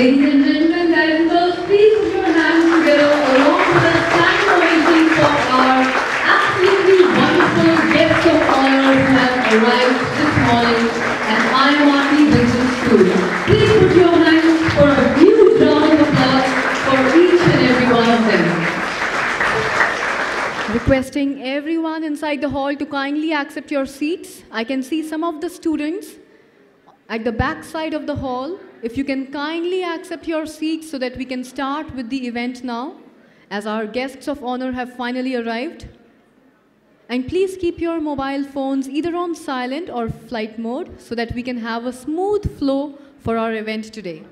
Ladies and gentlemen, guys and girls, please put your hands together along with a standing ovation for our absolutely wonderful guests of honor who have arrived this morning at IMRT Business School. Please put your hands for a huge round of applause for each and every one of them. Requesting everyone inside the hall to kindly accept your seats. I can see some of the students at the back side of the hall. If you can kindly accept your seats so that we can start with the event now, as our guests of honor have finally arrived. And please keep your mobile phones either on silent or flight mode so that we can have a smooth flow for our event today.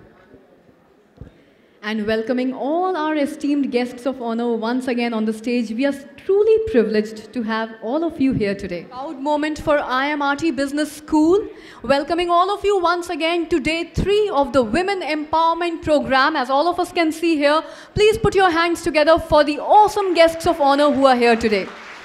And welcoming all our esteemed guests of honor once again on the stage, we are truly privileged to have all of you here today. Proud moment for IMRT Business School. Welcoming all of you once again to day 3 of the Women Empowerment Program. As all of us can see here, please put your hands together for the awesome guests of honor who are here today.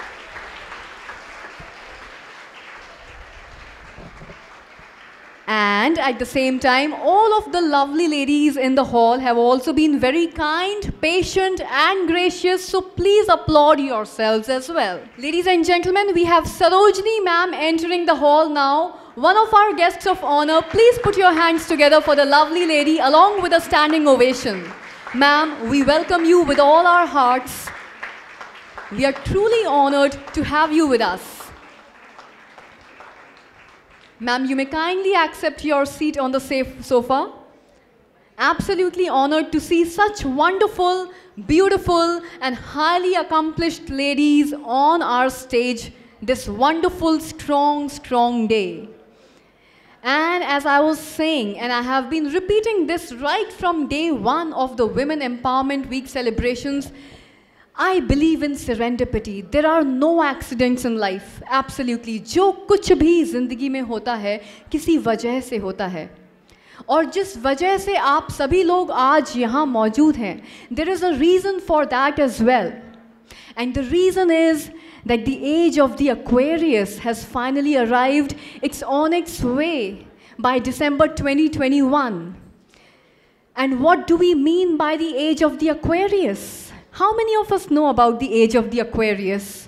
And at the same time, all of the lovely ladies in the hall have also been very kind, patient and gracious, so please applaud yourselves as well. Ladies and gentlemen, we have Sarojini ma'am entering the hall now. One of our guests of honor, please put your hands together for the lovely lady along with a standing ovation. Ma'am, we welcome you with all our hearts. We are truly honored to have you with us. Ma'am, you may kindly accept your seat on the safe sofa. Absolutely honored to see such wonderful, beautiful and highly accomplished ladies on our stage this wonderful, strong day. And as I was saying, and I have been repeating this right from day 1 of the Women Empowerment Week celebrations, I believe in serendipity. There are no accidents in life. Absolutely. जो कुछ भी जिंदगी में होता है, किसी वजह से होता है. और जिस वजह से आप सभी लोग आज यहाँ मौजूद हैं, there is a reason for that as well. And the reason is that the age of the Aquarius has finally arrived. It's on its way by December 2021. And what do we mean by the age of the Aquarius? How many of us know about the age of the Aquarius?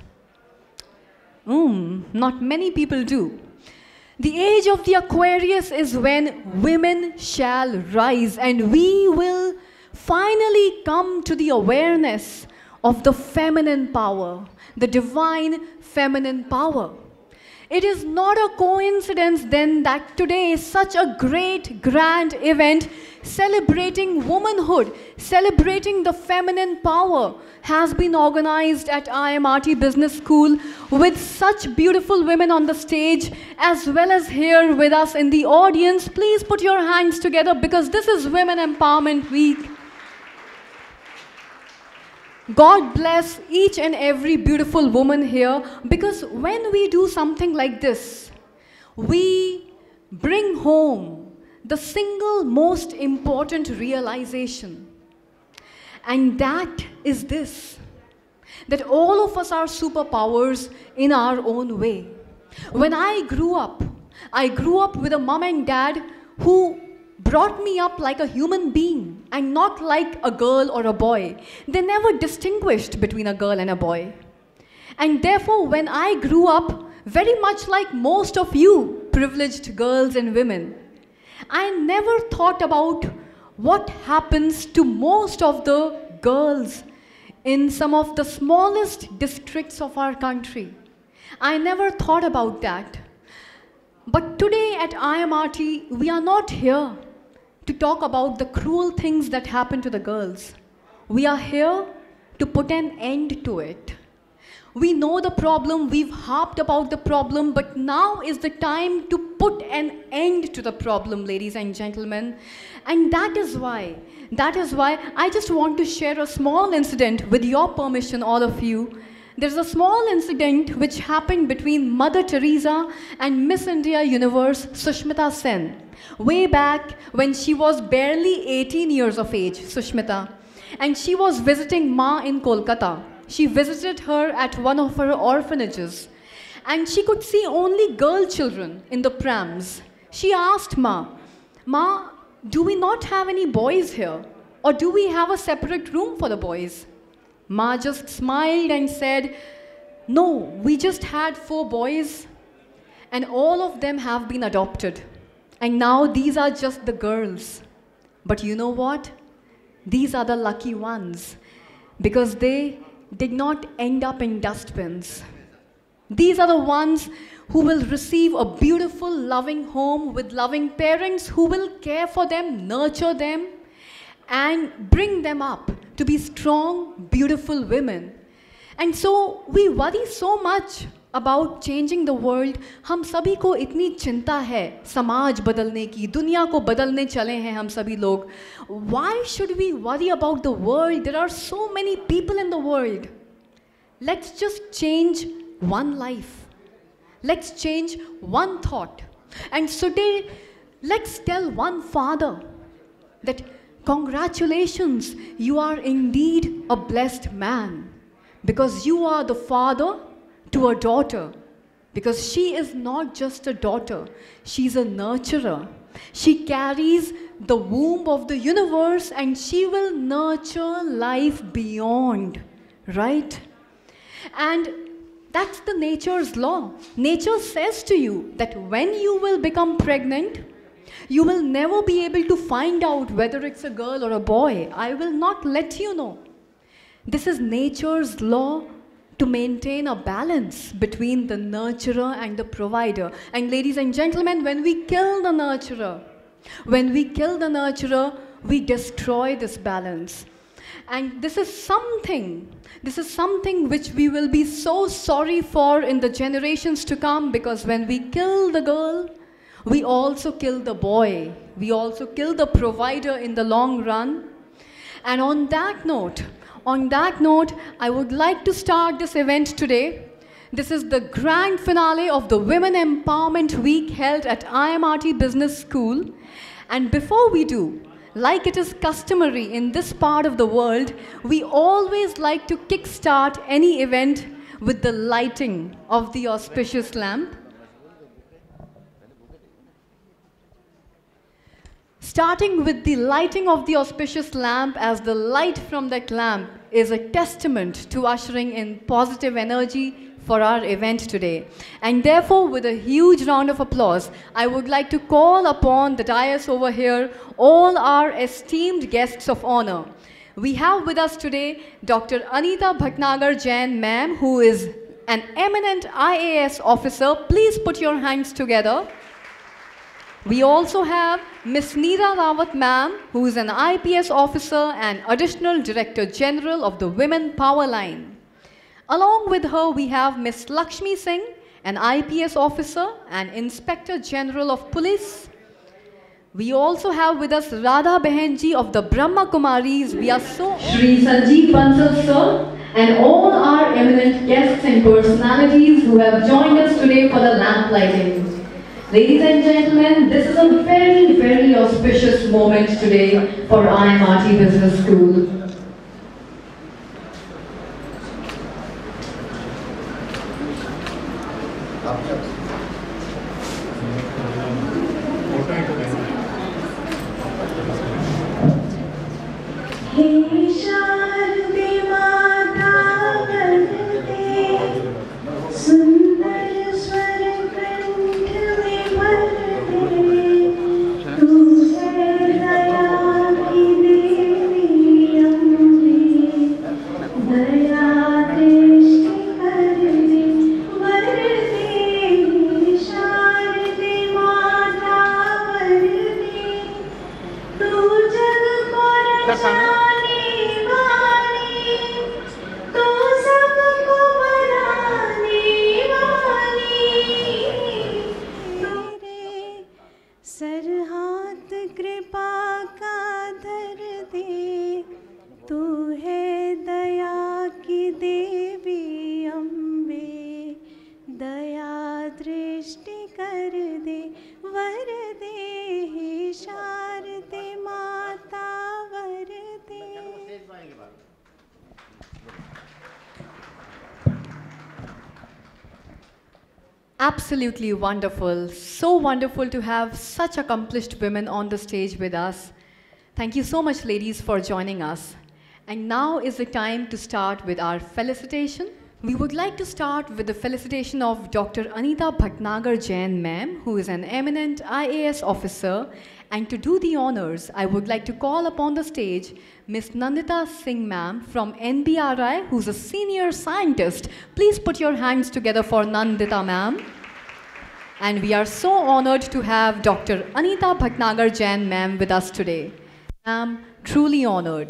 Not many people do. The age of the Aquarius is when women shall rise and we will finally come to the awareness of the feminine power, the divine feminine power. It is not a coincidence then that today is such a great, grand event celebrating womanhood, celebrating the feminine power has been organized at IMRT Business School with such beautiful women on the stage as well as here with us in the audience. Please put your hands together because this is Women Empowerment Week. God bless each and every beautiful woman here, because when we do something like this, we bring home the single most important realization. And that is this, that all of us are superpowers in our own way. When I grew up with a mom and dad who brought me up like a human being and not like a girl or a boy. They never distinguished between a girl and a boy. And therefore, when I grew up, very much like most of you privileged girls and women, I never thought about what happens to most of the girls in some of the smallest districts of our country. I never thought about that. But today at IMRT, we are not here to talk about the cruel things that happen to the girls. We are here to put an end to it. We know the problem, we've harped about the problem, but now is the time to put an end to the problem, ladies and gentlemen. And that is why I just want to share a small incident with your permission, all of you. There's a small incident which happened between Mother Teresa and Miss India Universe Sushmita Sen, way back when she was barely 18 years of age, Sushmita. And she was visiting Ma in Kolkata. She visited her at one of her orphanages. And she could see only girl children in the prams. She asked Ma, do we not have any boys here? Or do we have a separate room for the boys? Ma just smiled and said, no, we just had 4 boys and all of them have been adopted. And now these are just the girls. But you know what? These are the lucky ones because they did not end up in dustbins. These are the ones who will receive a beautiful, loving home with loving parents who will care for them, nurture them, and bring them up to be strong, beautiful women. And so we worry so much about changing the world. हम सभी को इतनी चिंता है समाज बदलने की, दुनिया को बदलने चले हैं हम सभी लोग. Why should we worry about the world? There are so many people in the world. Let's just change one life. Let's change one thought. And today, let's tell one father that congratulations, you are indeed a blessed man because you are the father to a daughter. Because she is not just a daughter, she's a nurturer. She carries the womb of the universe and she will nurture life beyond, right? And that's the nature's law. Nature says to you that when you will become pregnant, you will never be able to find out whether it's a girl or a boy. I will not let you know. This is nature's law to maintain a balance between the nurturer and the provider. And ladies and gentlemen, when we kill the nurturer, we destroy this balance. And this is something which we will be so sorry for in the generations to come, because when we kill the girl, we also kill the boy. We also kill the provider in the long run. And on that note, I would like to start this event today. This is the grand finale of the Women Empowerment Week held at IMRT Business School. And before we do, like it is customary in this part of the world, we always like to kickstart any event with the lighting of the auspicious lamp. Starting with the lighting of the auspicious lamp, as the light from that lamp is a testament to ushering in positive energy for our event today. And therefore, with a huge round of applause, I would like to call upon the dais over here all our esteemed guests of honor. We have with us today Dr. Anita Bhatnagar Jain, ma'am, who is an eminent IAS officer. Please put your hands together. We also have Ms. Neera Rawat, ma'am, who is an IPS officer and Additional Director General of the Women Power Line. Along with her, we have Ms. Lakshmi Singh, an IPS officer and Inspector General of Police. We also have with us Radha Behenji of the Brahma Kumaris. We are so Shri Sanjeev Bansal sir, and all our eminent guests and personalities who have joined us today for the lamp lighting. Ladies and gentlemen, this is a very, very auspicious moment today for IMRT Business School. शारदे माता वरदे Absolutely wonderful. So wonderful to have such accomplished women on the stage with us. Thank you so much, ladies, for joining us. And now is the time to start with our felicitation. We would like to start with the felicitation of Dr. Anita Bhatnagar Jain ma'am, who is an eminent IAS officer. And to do the honors, I would like to call upon the stage Ms. Nandita Singh ma'am from NBRI, who's a senior scientist. Please put your hands together for Nandita ma'am. And we are so honored to have Dr. Anita Bhatnagar Jain ma'am with us today. Ma'am, truly honored.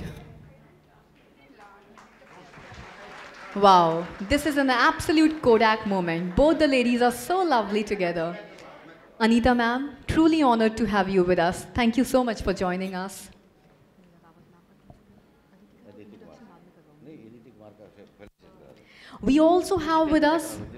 Wow, this is an absolute Kodak moment. Both the ladies are so lovely together. Anita ma'am, truly honored to have you with us. Thank you so much for joining us. We also have with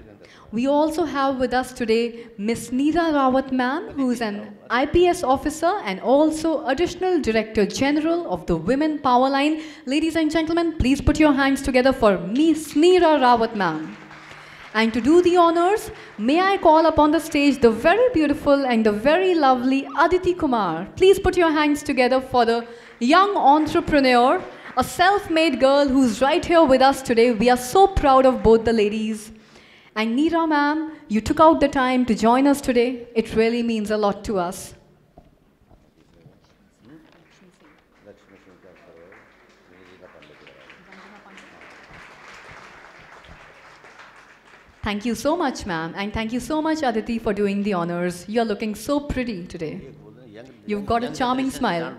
us today Miss Neera Rawat ma'am, who is an IPS officer and also additional Director General of the Women Power Line. Ladies and gentlemen, please put your hands together for Miss Neera Rawat ma'am. And to do the honors, may I call upon the stage the very beautiful and the very lovely Aditi Kumar. Please put your hands together for the young entrepreneur, a self-made girl who's right here with us today. We are so proud of both the ladies. And Neera ma'am, you took out the time to join us today. It really means a lot to us. Thank you so much, ma'am, and thank you so much, Aditi, for doing the honors. You're looking so pretty today. You've got a charming smile.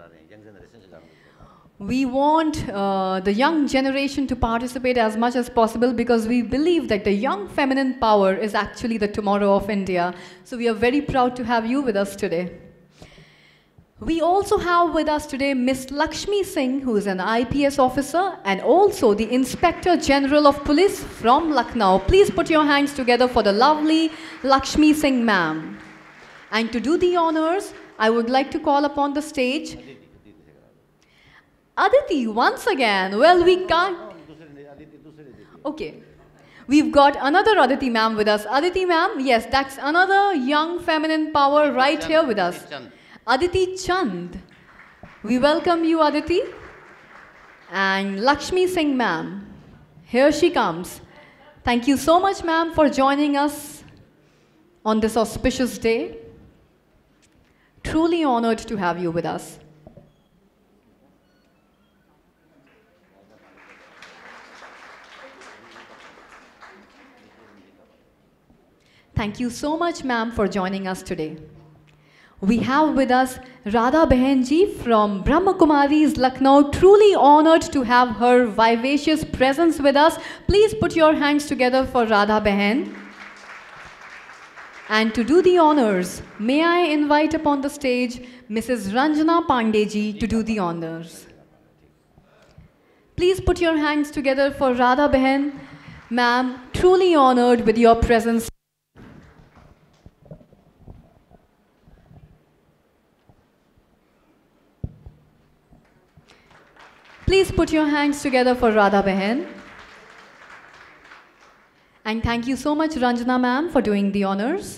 We want the young generation to participate as much as possible because we believe that the young feminine power is actually the tomorrow of India. So we are very proud to have you with us today. We also have with us today Miss Lakshmi Singh, who is an IPS officer and also the Inspector General of Police from Lucknow. Please put your hands together for the lovely Lakshmi Singh ma'am. And to do the honors, I would like to call upon the stage Aditi once again. Well, we can't. Okay. We've got another Aditi ma'am with us. Aditi ma'am, yes, that's another young feminine power right here with us. Aditi Chand. We welcome you, Aditi. And Lakshmi Singh ma'am. Here she comes. Thank you so much, ma'am, for joining us on this auspicious day. Truly honored to have you with us. Thank you so much, ma'am, for joining us today. We have with us Radha Behenji from Brahma Kumaris, Lucknow. Truly honored to have her vivacious presence with us. Please put your hands together for Radha Behen. And to do the honors, may I invite upon the stage Mrs. Ranjana Pandeji to do the honors. Please put your hands together for Radha Behen. Ma'am, truly honored with your presence. Please put your hands together for Radha Behen. And thank you so much, Ranjana ma'am, for doing the honors.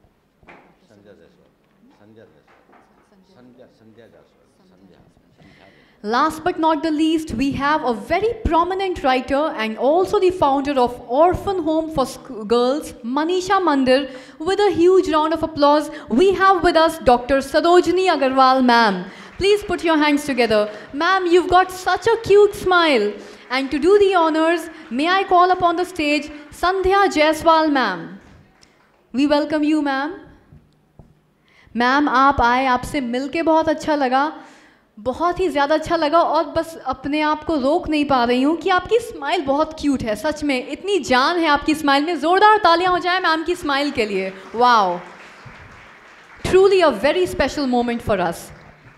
Last but not the least, we have a very prominent writer and also the founder of Orphan Home for Girls, Manisha Mandir. With a huge round of applause, we have with us Dr. Sarojini Agarwal ma'am. Please put your hands together. Ma'am, you've got such a cute smile. And to do the honors, may I call upon the stage Sandhya Jaiswal ma'am. We welcome you, ma'am. Ma'am, आप आए, आपसे मिलके बहुत अच्छा लगा. बहुत ही ज़्यादा अच्छा लगा और बस अपने आप को रोक नहीं पा रही हूँ कि आपकी स्माइल बहुत क्यूट है. सच में इतनी जान है आपकी स्माइल में. ज़ोरदार तालियां हो जाए मैम की स्माइल के लिए. Wow, truly a very special moment for us.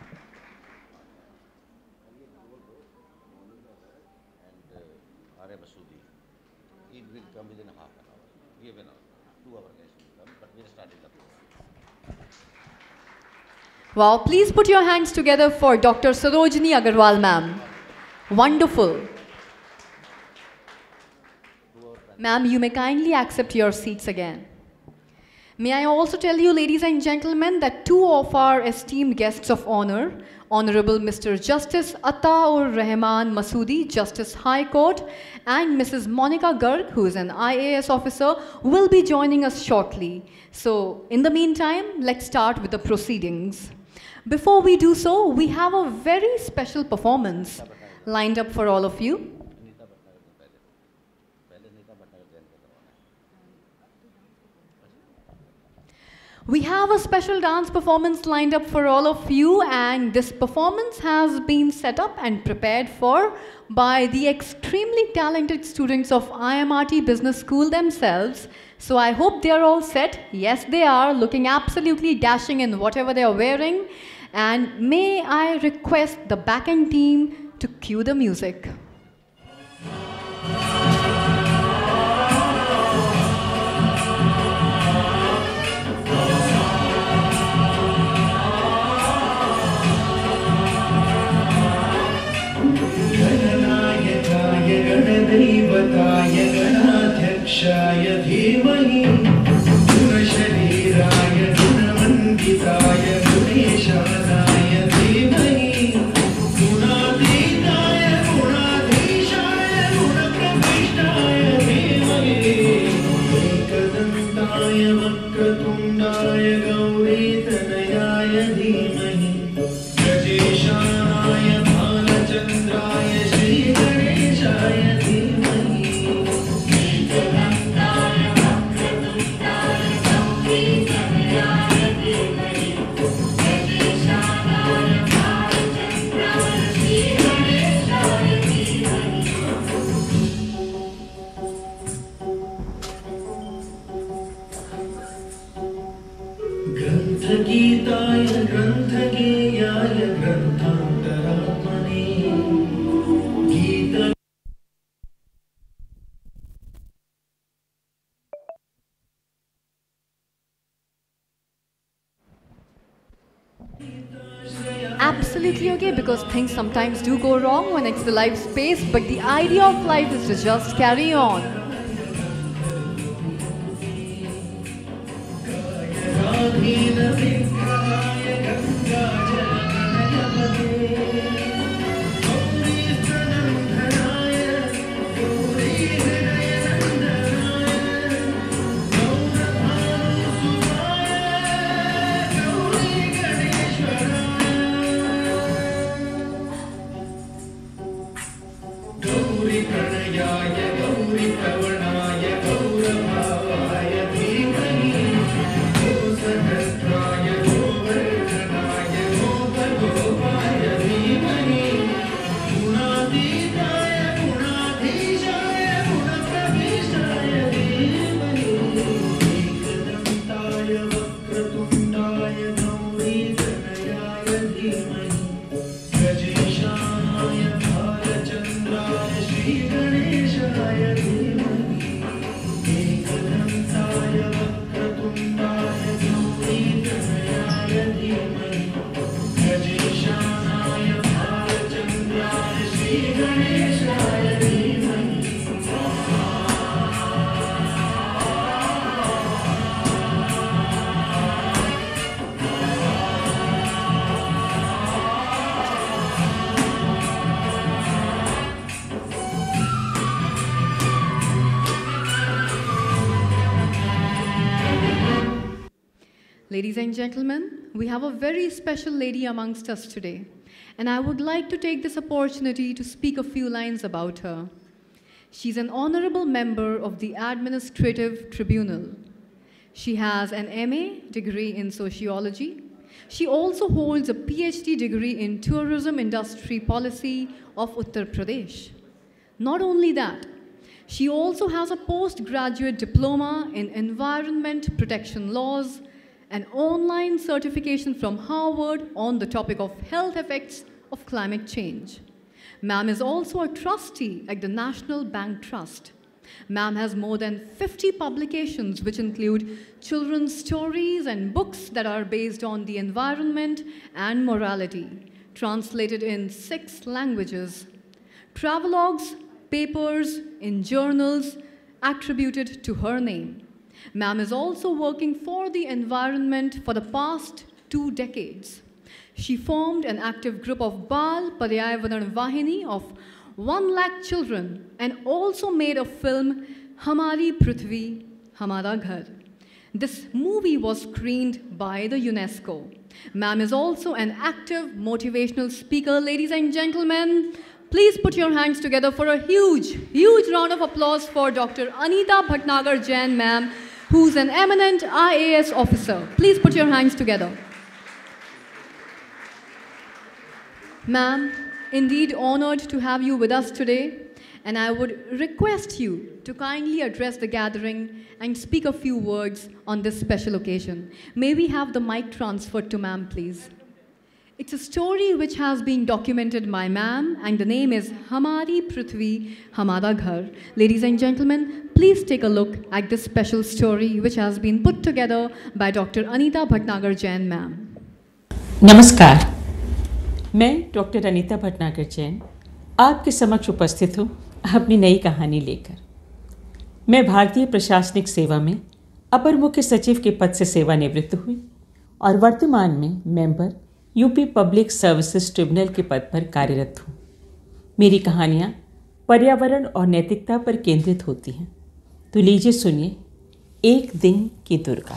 Wow, please put your hands together for Dr. Sarojini Agarwal ma'am. Wonderful. Ma'am, you may kindly accept your seats again. May I also tell you, ladies and gentlemen, that two of our esteemed guests of honor, Honorable Mr. Justice Ataur Rahman Masoodi, Justice High Court, and Mrs. Monica Garg, who is an IAS officer, will be joining us shortly. So, in the meantime, let's start with the proceedings. Before we do so, we have a very special performance lined up for all of you. We have a special dance performance lined up for all of you, and this performance has been set up and prepared for by the extremely talented students of IMRT Business School themselves. So I hope they are all set. Yes, they are, looking absolutely dashing in whatever they are wearing. And may I request the back-end team to cue the music. गणदैवताय गणाध्यक्षाय धीमहि गुणशरीराय गुणवन्दिताय गुणेशानाय धीमहि गुणातीताय गुणाधीशाय गुणप्रविष्टाय धीमहि एकदन्ताय वक्रतुण्डाय गौरीतनयाय धीमहि गजेशानाय भालचन्द्राय श्रीगणेशाय ग्रन्थगीताय ग्रन्थगेयाय ग्रन्थान्तरात्मने गीत Absolutely okay, because things sometimes do go wrong when it's the live space, but the idea of life is to just carry on. Ladies and gentlemen, we have a very special lady amongst us today, and I would like to take this opportunity to speak a few lines about her. She's an honorable member of the Administrative Tribunal. She has an MA degree in sociology. She also holds a PhD degree in tourism industry policy of Uttar Pradesh. Not only that, she also has a postgraduate diploma in environment protection laws, an online certification from Harvard on the topic of health effects of climate change. Ma'am is also a trustee at the National Bank Trust. Ma'am has more than 50 publications which include children's stories and books that are based on the environment and morality, translated in 6 languages. Travelogues, papers in journals attributed to her name. Ma'am is also working for the environment for the past 2 decades. She formed an active group of Bal Paryavaran Vahini of 1 lakh children and also made a film, Hamari Prithvi, Hamara Ghar. This movie was screened by the UNESCO. Ma'am is also an active motivational speaker. Ladies and gentlemen, please put your hands together for a huge round of applause for Dr. Anita Bhatnagar Jain, ma'am, who's an eminent IAS officer. Please put your hands together. Ma'am, indeed honored to have you with us today, and I would request you to kindly address the gathering and speak a few words on this special occasion. May we have the mic transferred to ma'am, please? It's a story which has been documented by ma'am, and the name is Hamari Prithvi, Hamara Ghar. Ladies and gentlemen, please take a look at this special story which has been put together by Dr. Anita Bhatnagar Jain, ma'am. नमस्कार, मैं doctor Anita Bhatnagar Jain आपके समक्ष उपस्थित हूँ अपनी नई कहानी लेकर। मैं भारतीय प्रशासनिक सेवा में अपर मुख्य सचिव के पद से सेवानिवृत्त हुई और वर्तमान में member UP public services tribunal के पद पर कार्यरत हूँ। मेरी कहानियाँ पर्यावरण और नैतिकता पर केंद्रित होती हैं। तो लीजिए सुनिए एक दिन की दुर्गा।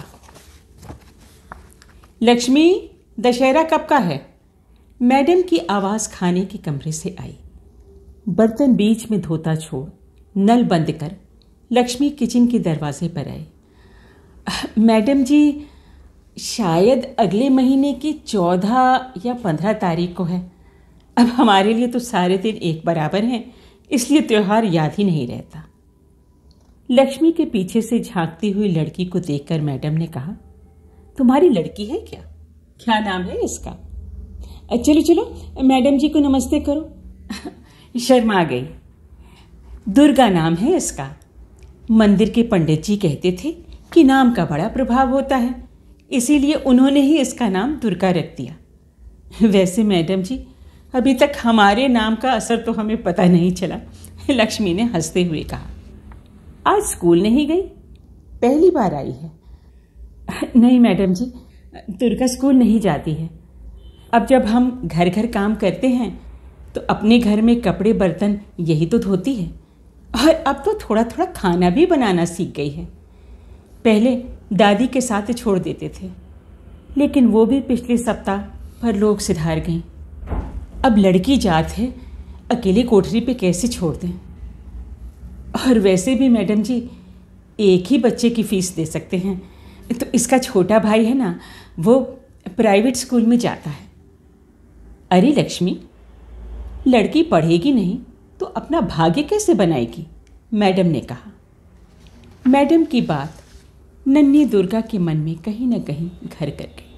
लक्ष्मी, दशहरा कब का है? मैडम की आवाज़ खाने के कमरे से आई। बर्तन बीच में धोता छोड़ नल बंद कर लक्ष्मी किचन के दरवाजे पर आई। मैडम जी, शायद अगले महीने की 14 या 15 तारीख को है। अब हमारे लिए तो सारे दिन एक बराबर हैं, इसलिए त्यौहार याद ही नहीं रहता। लक्ष्मी के पीछे से झांकती हुई लड़की को देखकर मैडम ने कहा, तुम्हारी लड़की है क्या? क्या नाम है इसका? चलो चलो मैडम जी को नमस्ते करो। शर्मा गई। दुर्गा नाम है इसका। मंदिर के पंडित जी कहते थे कि नाम का बड़ा प्रभाव होता है, इसीलिए उन्होंने ही इसका नाम दुर्गा रख दिया। वैसे मैडम जी, अभी तक हमारे नाम का असर तो हमें पता नहीं चला। लक्ष्मी ने हंसते हुए कहा। आज स्कूल नहीं गई? पहली बार आई है। नहीं मैडम जी, दुर्गा स्कूल नहीं जाती है। अब जब हम घर घर काम करते हैं तो अपने घर में कपड़े बर्तन यही तो धोती है, और अब तो थोड़ा थोड़ा खाना भी बनाना सीख गई है। पहले दादी के साथ छोड़ देते थे, लेकिन वो भी पिछले सप्ताह परलोक सिधार गई। अब लड़की जात है, अकेले कोठरी पे कैसे छोड़ दें? और वैसे भी मैडम जी, एक ही बच्चे की फीस दे सकते हैं, तो इसका छोटा भाई है ना, वो प्राइवेट स्कूल में जाता है। अरे लक्ष्मी, लड़की पढ़ेगी नहीं तो अपना भाग्य कैसे बनाएगी? मैडम ने कहा। मैडम की बात नन्ही दुर्गा के मन में कहीं न कहीं घर कर गई।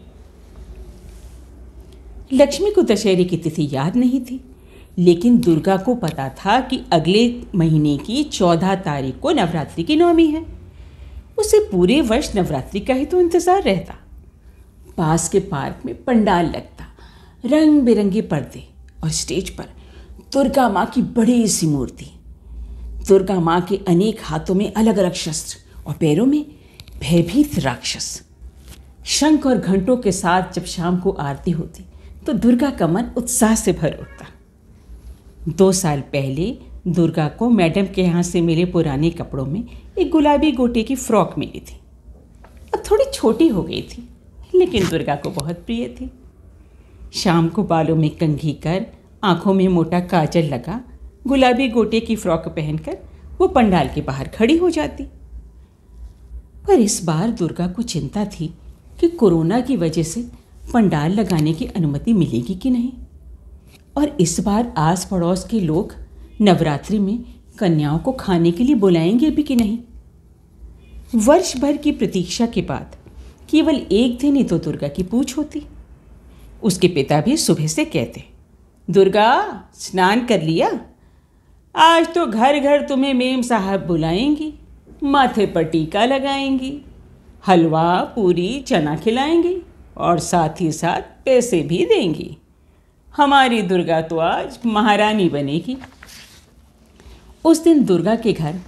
लक्ष्मी को दशहरे की तिथि याद नहीं थी, लेकिन दुर्गा को पता था कि अगले महीने की 14 तारीख को नवरात्रि की नवमी है। उसे पूरे वर्ष नवरात्रि का ही तो इंतजार रहता। पास के पार्क में पंडाल लगता, रंग बिरंगे पर्दे, और स्टेज पर दुर्गा माँ की बड़ी सी मूर्ति। दुर्गा माँ के अनेक हाथों में अलग अलग शस्त्र और पैरों में भयभीत राक्षस। शंख और घंटों के साथ जब शाम को आरती होती तो दुर्गा का मन उत्साह से भर उठता। 2 साल पहले दुर्गा को मैडम के यहाँ से मिले पुराने कपड़ों में एक गुलाबी गोटे की फ्रॉक मिली थी। अब थोड़ी छोटी हो गई थी, लेकिन दुर्गा को बहुत प्रिय थी। शाम को बालों में कंघी कर, आंखों में मोटा काजल लगा, गुलाबी गोटे की फ्रॉक पहनकर वो पंडाल के बाहर खड़ी हो जाती। पर इस बार दुर्गा को चिंता थी कि कोरोना की वजह से पंडाल लगाने की अनुमति मिलेगी कि नहीं, और इस बार आस पड़ोस के लोग नवरात्रि में कन्याओं को खाने के लिए बुलाएंगे भी कि नहीं। वर्ष भर की प्रतीक्षा के बाद केवल एक दिन ही तो दुर्गा की पूछ होती। उसके पिता भी सुबह से कहते, दुर्गा स्नान कर लिया? आज तो घर घर तुम्हें मेम साहब बुलाएंगी, माथे पर टीका लगाएंगी, हलवा पूरी चना खिलाएंगी और साथ ही साथ पैसे भी देंगी। हमारी दुर्गा तो आज महारानी बनेगी। उस दिन दुर्गा के घर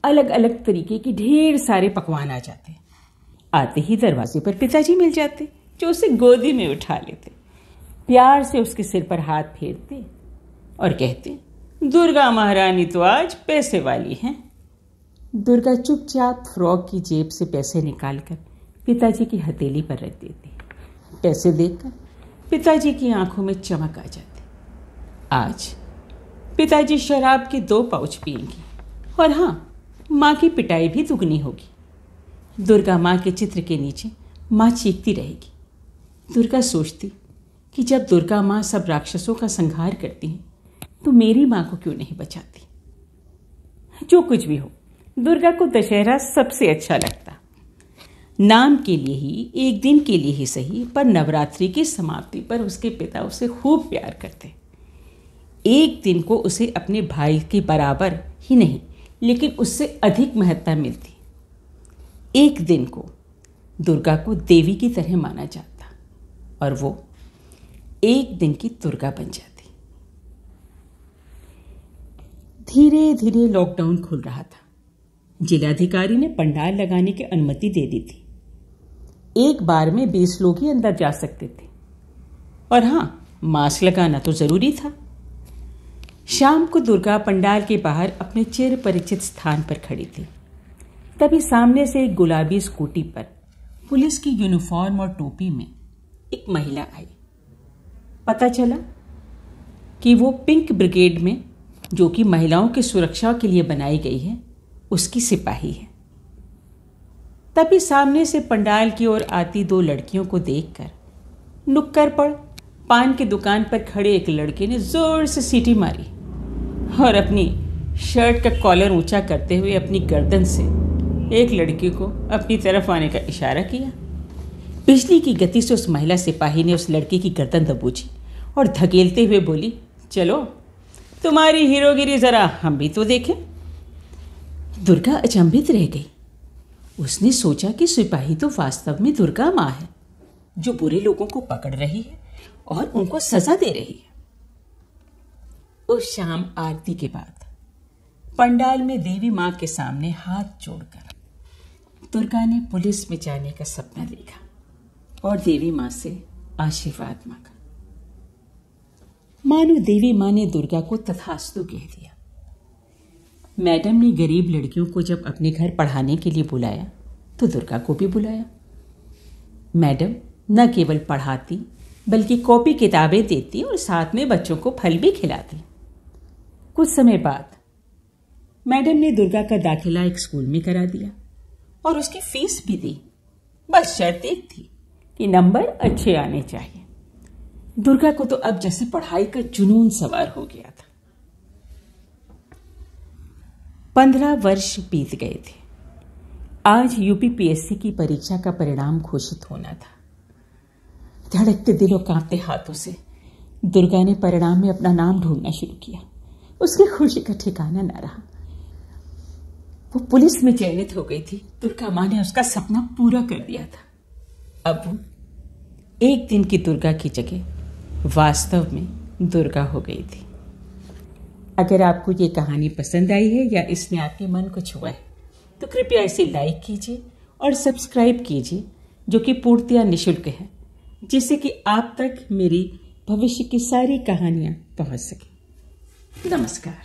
अलग अलग तरीके के ढेर सारे पकवान आ जाते। आते ही दरवाजे पर पिताजी मिल जाते, जो उसे गोदी में उठा लेते, प्यार से उसके सिर पर हाथ फेरते और कहते, दुर्गा महारानी तो आज पैसे वाली हैं। दुर्गा चुपचाप फ्रॉक की जेब से पैसे निकालकर पिताजी की हथेली पर रख देती। पैसे देखकर पिताजी की आंखों में चमक आ जाती। आज पिताजी शराब के 2 पाउच पिएंगी और हाँ, माँ की पिटाई भी दुगनी होगी। दुर्गा माँ के चित्र के नीचे माँ चीखती रहेगी। दुर्गा सोचती कि जब दुर्गा माँ सब राक्षसों का संहार करती हैं तो मेरी माँ को क्यों नहीं बचाती। जो कुछ भी हो, दुर्गा को दशहरा सबसे अच्छा लगता। नाम के लिए ही, एक दिन के लिए ही सही, पर नवरात्रि की समाप्ति पर उसके पिता उसे खूब प्यार करते। एक दिन को उसे अपने भाई के बराबर ही नहीं, लेकिन उससे अधिक महत्ता मिलती। एक दिन को दुर्गा को देवी की तरह माना जाता और वो एक दिन की दुर्गा बन जाती। धीरे धीरे लॉकडाउन खुल रहा था। जिलाधिकारी ने पंडाल लगाने की अनुमति दे दी थी। एक बार में 20 लोग ही अंदर जा सकते थे और हाँ, मास्क लगाना तो जरूरी था। शाम को दुर्गा पंडाल के बाहर अपने चिर परिचित स्थान पर खड़ी थी। तभी सामने से एक गुलाबी स्कूटी पर पुलिस की यूनिफॉर्म और टोपी में एक महिला आई। पता चला कि वो पिंक ब्रिगेड में, जो कि महिलाओं की सुरक्षा के लिए बनाई गई है, उसकी सिपाही है। तभी सामने से पंडाल की ओर आती 2 लड़कियों को देखकर नुक्कड़ पर पान की दुकान पर खड़े एक लड़के ने जोर से सीटी मारी और अपनी शर्ट का कॉलर ऊंचा करते हुए अपनी गर्दन से एक लड़की को अपनी तरफ आने का इशारा किया। बिजली की गति से उस महिला सिपाही ने उस लड़की की गर्दन दबोची और धकेलते हुए बोली, चलो तुम्हारी हीरोगिरी जरा हम भी तो देखें। दुर्गा अचंभित रह गई। उसने सोचा कि सिपाही तो वास्तव में दुर्गा माँ है, जो बुरे लोगों को पकड़ रही है और उनको सजा दे रही है। उस शाम आरती के बाद पंडाल में देवी माँ के सामने हाथ जोड़कर दुर्गा ने पुलिस में जाने का सपना देखा और देवी माँ से आशीर्वाद मांगा। मानो देवी माँ ने दुर्गा को तथास्तु कह दिया। मैडम ने गरीब लड़कियों को जब अपने घर पढ़ाने के लिए बुलाया तो दुर्गा को भी बुलाया। मैडम न केवल पढ़ाती बल्कि कॉपी किताबें देती और साथ में बच्चों को फल भी खिलाती। कुछ समय बाद मैडम ने दुर्गा का दाखिला एक स्कूल में करा दिया और उसकी फीस भी दी। बस शर्त एक थी कि नंबर अच्छे आने चाहिए। दुर्गा को तो अब जैसे पढ़ाई का जुनून सवार हो गया था। 15 वर्ष बीत गए थे। आज यूपीपीएससी की परीक्षा का परिणाम घोषित होना था। धड़कते दिल और कांपते हाथों से दुर्गा ने परिणाम में अपना नाम ढूंढना शुरू किया। उसकी खुशी का ठिकाना न रहा। वो पुलिस में चयनित हो गई थी। दुर्गा माँ ने उसका सपना पूरा कर दिया था। अब वो एक दिन की दुर्गा की जगह वास्तव में दुर्गा हो गई थी। अगर आपको ये कहानी पसंद आई है या इसने आपके मन को छुआ है तो कृपया इसे लाइक कीजिए और सब्सक्राइब कीजिए, जो कि पूर्णतया निःशुल्क है, जिससे कि आप तक मेरी भविष्य की सारी कहानियां पहुंच सके। नमस्कार।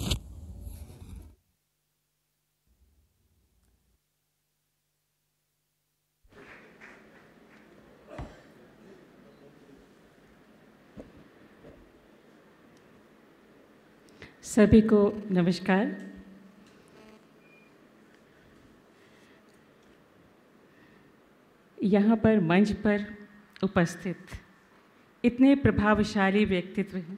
सभी को नमस्कार। यहाँ पर मंच पर उपस्थित इतने प्रभावशाली व्यक्तित्व हैं,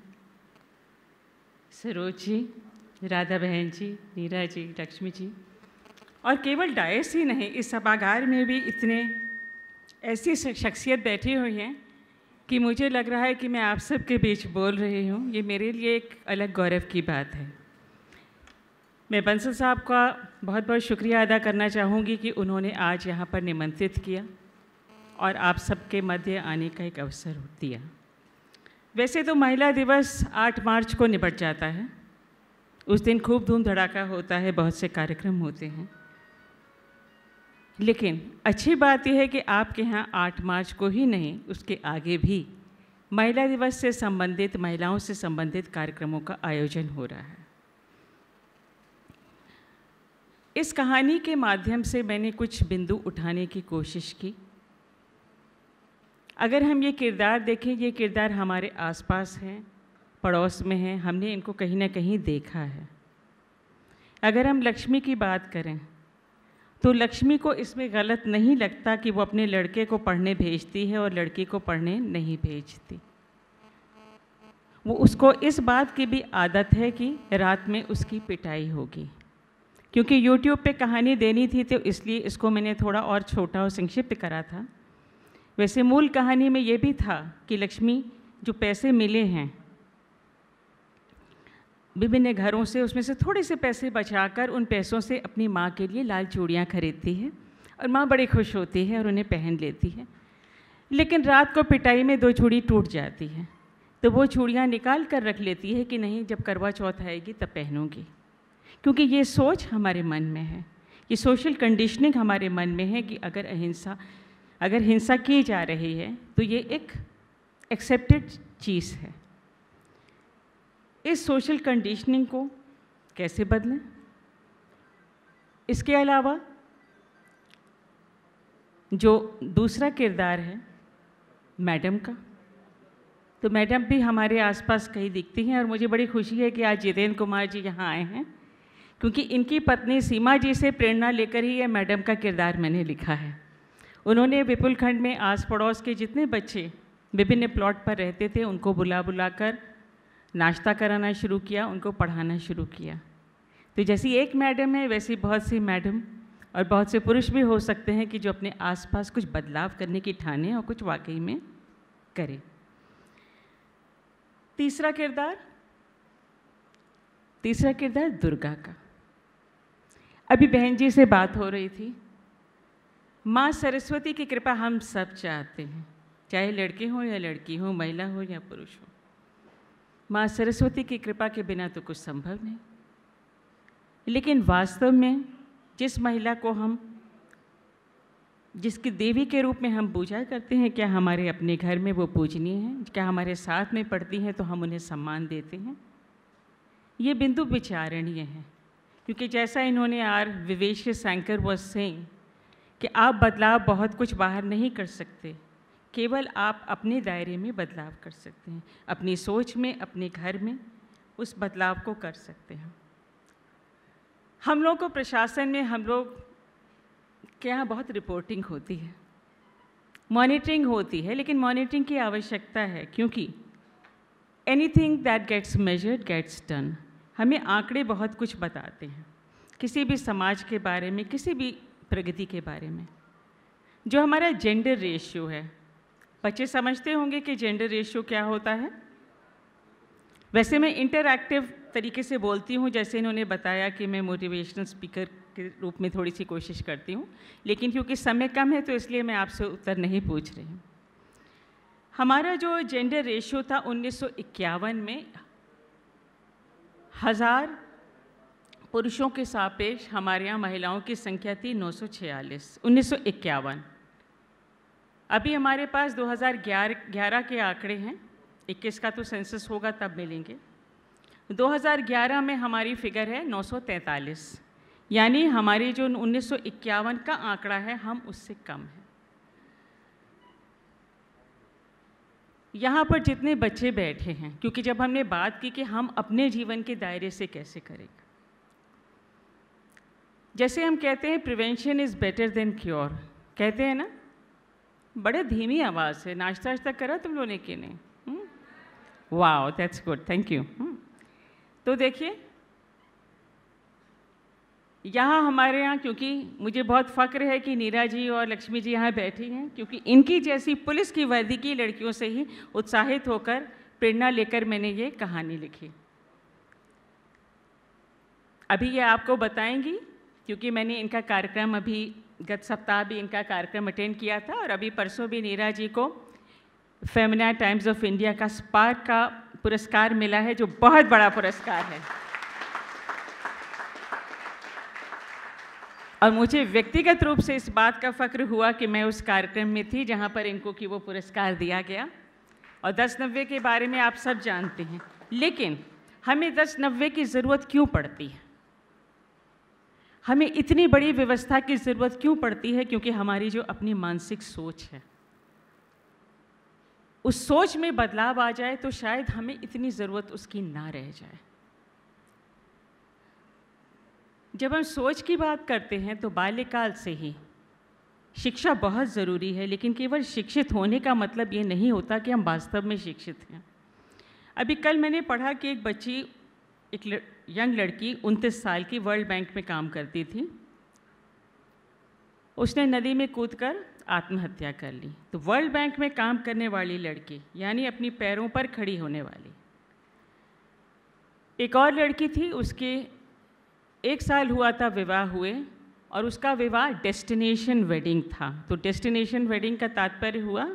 सरोज जी, राधा बहन जी, नीरा जी, लक्ष्मी जी, और केवल डायस ही नहीं, इस सभागार में भी इतने ऐसी शख्सियत बैठी हुई हैं कि मुझे लग रहा है कि मैं आप सबके बीच बोल रही हूँ। ये मेरे लिए एक अलग गौरव की बात है। मैं बंसल साहब का बहुत बहुत शुक्रिया अदा करना चाहूँगी कि उन्होंने आज यहाँ पर निमंत्रित किया और आप सबके मध्य आने का एक अवसर दिया। वैसे तो महिला दिवस 8 मार्च को निपट जाता है, उस दिन खूब धूम धड़ाका होता है, बहुत से कार्यक्रम होते हैं। लेकिन अच्छी बात यह है कि आपके यहाँ 8 मार्च को ही नहीं, उसके आगे भी महिला दिवस से संबंधित, महिलाओं से संबंधित कार्यक्रमों का आयोजन हो रहा है। इस कहानी के माध्यम से मैंने कुछ बिंदु उठाने की कोशिश की। अगर हम ये किरदार देखें, ये किरदार हमारे आसपास हैं, पड़ोस में हैं, हमने इनको कहीं ना कहीं देखा है। अगर हम लक्ष्मी की बात करें तो लक्ष्मी को इसमें गलत नहीं लगता कि वो अपने लड़के को पढ़ने भेजती है और लड़की को पढ़ने नहीं भेजती। वो उसको इस बात की भी आदत है कि रात में उसकी पिटाई होगी। क्योंकि YouTube पे कहानी देनी थी तो इसलिए इसको मैंने थोड़ा और छोटा और संक्षिप्त करा था। वैसे मूल कहानी में ये भी था कि लक्ष्मी जो पैसे मिले हैं विभिन्न घरों से, उसमें से थोड़े से पैसे बचाकर उन पैसों से अपनी माँ के लिए लाल चूड़ियाँ खरीदती है और माँ बड़ी खुश होती है और उन्हें पहन लेती है। लेकिन रात को पिटाई में 2 चूड़ी टूट जाती है तो वो चूड़ियाँ निकाल कर रख लेती है कि नहीं, जब करवा चौथ आएगी तब पहनूंगी। क्योंकि ये सोच हमारे मन में है, ये सोशल कंडीशनिंग हमारे मन में है कि अगर हिंसा की जा रही है तो ये एक एक्सेप्टेड चीज़ है। इस सोशल कंडीशनिंग को कैसे बदलें? इसके अलावा जो दूसरा किरदार है मैडम का, तो मैडम भी हमारे आसपास कहीं दिखती हैं और मुझे बड़ी खुशी है कि आज जितेंद्र कुमार जी यहाँ आए हैं, क्योंकि इनकी पत्नी सीमा जी से प्रेरणा लेकर ही ये मैडम का किरदार मैंने लिखा है। उन्होंने विपुल खंड में आस पड़ोस के जितने बच्चे विभिन्न प्लॉट पर रहते थे उनको बुला कर नाश्ता कराना शुरू किया, उनको पढ़ाना शुरू किया। तो जैसी एक मैडम है वैसी बहुत सी मैडम और बहुत से पुरुष भी हो सकते हैं कि जो अपने आसपास कुछ बदलाव करने की ठाने और कुछ वाकई में करें। तीसरा किरदार दुर्गा का। अभी बहन जी से बात हो रही थी। माँ सरस्वती की कृपा हम सब चाहते हैं, चाहे लड़के हों या लड़की हो, महिला हो या पुरुष हो। माँ सरस्वती की कृपा के बिना तो कुछ संभव नहीं। लेकिन वास्तव में जिस महिला को हम जिसकी देवी के रूप में हम पूजा करते हैं, क्या हमारे अपने घर में वो पूजनीय हैं? क्या हमारे साथ में पढ़ती हैं तो हम उन्हें सम्मान देते हैं? ये बिंदु विचारणीय है, क्योंकि जैसा इन्होंने विवेशियस एंकर वॉज सेइंग कि आप बदलाव बहुत कुछ बाहर नहीं कर सकते, केवल आप अपने दायरे में बदलाव कर सकते हैं, अपनी सोच में, अपने घर में उस बदलाव को कर सकते हैं। हम लोग को प्रशासन में, हम लोग के यहाँ बहुत रिपोर्टिंग होती है, मॉनिटरिंग होती है, लेकिन मॉनिटरिंग की आवश्यकता है, क्योंकि anything that gets measured gets done. हमें आंकड़े बहुत कुछ बताते हैं किसी भी समाज के बारे में, किसी भी प्रगति के बारे में। जो हमारा जेंडर रेशियो है, बच्चे समझते होंगे कि जेंडर रेशियो क्या होता है। वैसे मैं इंटरैक्टिव तरीके से बोलती हूँ, जैसे इन्होंने बताया कि मैं मोटिवेशनल स्पीकर के रूप में थोड़ी सी कोशिश करती हूँ, लेकिन क्योंकि समय कम है तो इसलिए मैं आपसे उत्तर नहीं पूछ रही हूँ। हमारा जो जेंडर रेशियो था 1951 में 1000 पुरुषों के सापेक्ष हमारे यहाँ महिलाओं की संख्या थी 946, 1951। अभी हमारे पास 2011 के आंकड़े हैं, 21 का तो सेंसस होगा तब मिलेंगे। 2011 में हमारी फिगर है 943, यानी हमारी जो 1951 का आंकड़ा है हम उससे कम हैं। यहाँ पर जितने बच्चे बैठे हैं, क्योंकि जब हमने बात की कि हम अपने जीवन के दायरे से कैसे करेंगे, जैसे हम कहते हैं prevention is better than cure, कहते हैं ना, बड़े धीमी आवाज़ है। नाश्ता वाश्ता करा तुम लोगों ने कि नहीं? Wow, that's good, thank you. तो देखिए यहाँ हमारे यहाँ, क्योंकि मुझे बहुत फ़ख्र है कि नीरा जी और लक्ष्मी जी यहाँ बैठी हैं, क्योंकि इनकी जैसी पुलिस की वर्दी की लड़कियों से ही उत्साहित होकर, प्रेरणा लेकर मैंने ये कहानी लिखी। अभी ये आपको बताएंगी, क्योंकि मैंने इनका कार्यक्रम अभी गत सप्ताह भी इनका कार्यक्रम अटेंड किया था, और अभी परसों भी नीरा जी को फेमिना टाइम्स ऑफ इंडिया का स्पार्क का पुरस्कार मिला है, जो बहुत बड़ा पुरस्कार है। और मुझे व्यक्तिगत रूप से इस बात का फ़ख्र हुआ कि मैं उस कार्यक्रम में थी जहाँ पर इनको की वो पुरस्कार दिया गया। और 10-90 के बारे में आप सब जानते हैं, लेकिन हमें 10-90 की ज़रूरत क्यों पड़ती है? हमें इतनी बड़ी व्यवस्था की ज़रूरत क्यों पड़ती है? क्योंकि हमारी जो अपनी मानसिक सोच है, उस सोच में बदलाव आ जाए तो शायद हमें इतनी ज़रूरत उसकी ना रह जाए। जब हम सोच की बात करते हैं तो बाल्यकाल से ही शिक्षा बहुत ज़रूरी है, लेकिन केवल शिक्षित होने का मतलब ये नहीं होता कि हम वास्तव में शिक्षित हैं। अभी कल मैंने पढ़ा कि एक बच्ची, एक यंग लड़की 29 साल की, वर्ल्ड बैंक में काम करती थी। उसने नदी में कूदकर आत्महत्या कर ली। तो वर्ल्ड बैंक में काम करने वाली लड़की, यानी अपनी पैरों पर खड़ी होने वाली। एक और लड़की थी, उसके 1 साल हुआ था विवाह हुए, और उसका विवाह डेस्टिनेशन वेडिंग था। तो डेस्टिनेशन वेडिंग का तात्पर्य हुआ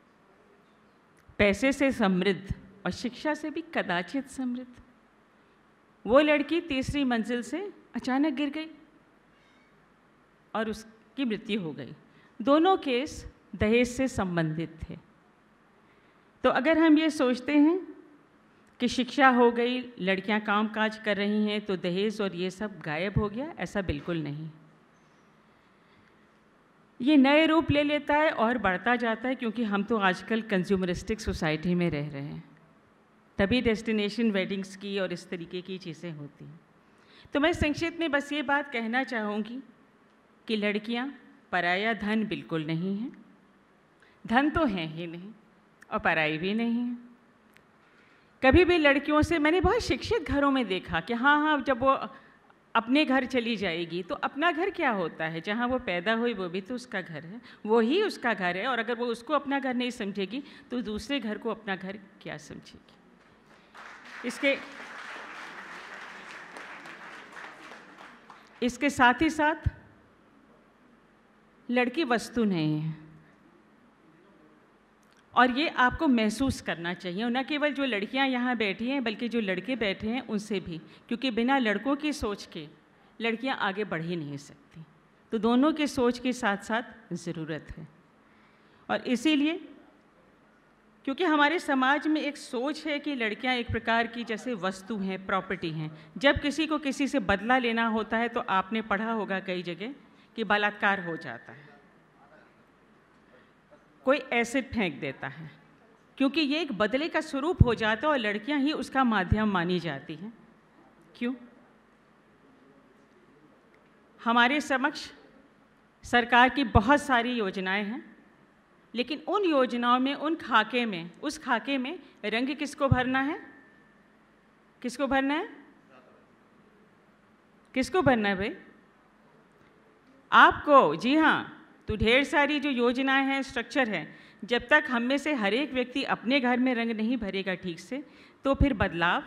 पैसे से समृद्ध और शिक्षा से भी कदाचित समृद्ध। वो लड़की 3री मंजिल से अचानक गिर गई और उसकी मृत्यु हो गई। दोनों केस दहेज से संबंधित थे। तो अगर हम ये सोचते हैं कि शिक्षा हो गई, लड़कियां कामकाज कर रही हैं, तो दहेज और ये सब गायब हो गया, ऐसा बिल्कुल नहीं। ये नए रूप ले लेता है और बढ़ता जाता है, क्योंकि हम तो आजकल कंज्यूमरिस्टिक सोसाइटी में रह रहे हैं, तभी डेस्टिनेशन वेडिंग्स की और इस तरीके की चीज़ें होती हैं। तो मैं संक्षिप्त में बस ये बात कहना चाहूँगी कि लड़कियाँ पराया धन बिल्कुल नहीं हैं। धन तो हैं ही नहीं और पराई भी नहीं है। कभी भी लड़कियों से मैंने बहुत शिक्षित घरों में देखा कि हाँ, जब वो अपने घर चली जाएगी तो अपना घर क्या होता है, जहाँ वो पैदा हुई वो भी तो उसका घर है, वो ही उसका घर है। और अगर वो उसको अपना घर नहीं समझेगी तो दूसरे घर को अपना घर क्या समझेगी? इसके साथ ही साथ लड़की वस्तु नहीं है, और ये आपको महसूस करना चाहिए। और न केवल जो लड़कियां यहाँ बैठी हैं, बल्कि जो लड़के बैठे हैं उनसे भी, क्योंकि बिना लड़कों की सोच के लड़कियां आगे बढ़ ही नहीं सकती। तो दोनों की सोच के साथ साथ ज़रूरत है। और इसीलिए क्योंकि हमारे समाज में एक सोच है कि लड़कियां एक प्रकार की जैसे वस्तु हैं, प्रॉपर्टी हैं। जब किसी को किसी से बदला लेना होता है तो आपने पढ़ा होगा कई जगह कि बलात्कार हो जाता है, कोई एसिड फेंक देता है, क्योंकि ये एक बदले का स्वरूप हो जाता है और लड़कियां ही उसका माध्यम मानी जाती हैं। क्यों? हमारे समक्ष सरकार की बहुत सारी योजनाएं हैं, लेकिन उन योजनाओं में, उस खाके में रंग किसको भरना है? किसको भरना है? किसको भरना है भाई? आपको। जी हाँ। तो ढेर सारी जो योजनाएं हैं, स्ट्रक्चर है, जब तक हम में से हर एक व्यक्ति अपने घर में रंग नहीं भरेगा ठीक से, तो फिर बदलाव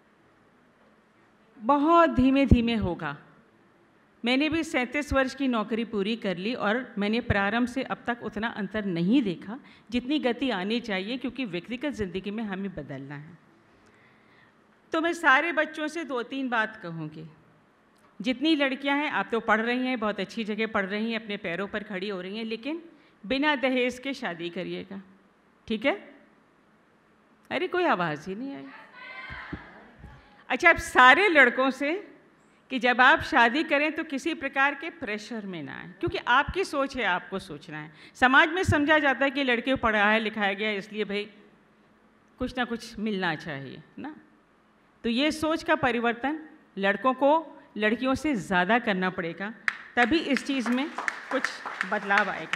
बहुत धीमे धीमे होगा। मैंने भी 37 वर्ष की नौकरी पूरी कर ली और मैंने प्रारंभ से अब तक उतना अंतर नहीं देखा जितनी गति आनी चाहिए, क्योंकि व्यक्तिगत ज़िंदगी में हमें बदलना है। तो मैं सारे बच्चों से 2-3 बात कहूँगी। जितनी लड़कियां हैं, आप तो पढ़ रही हैं, बहुत अच्छी जगह पढ़ रही हैं, अपने पैरों पर खड़ी हो रही हैं, लेकिन बिना दहेज के शादी करिएगा, ठीक है? अरे कोई आवाज़ ही नहीं आई। अच्छा, अब सारे लड़कों से कि जब आप शादी करें तो किसी प्रकार के प्रेशर में ना आए, क्योंकि आपकी सोच है, आपको सोचना है। समाज में समझा जाता है कि लड़के को पढ़ाया लिखाया गया, इसलिए भाई कुछ ना कुछ मिलना चाहिए ना। तो ये सोच का परिवर्तन लड़कों को लड़कियों से ज़्यादा करना पड़ेगा, तभी इस चीज़ में कुछ बदलाव आएगा।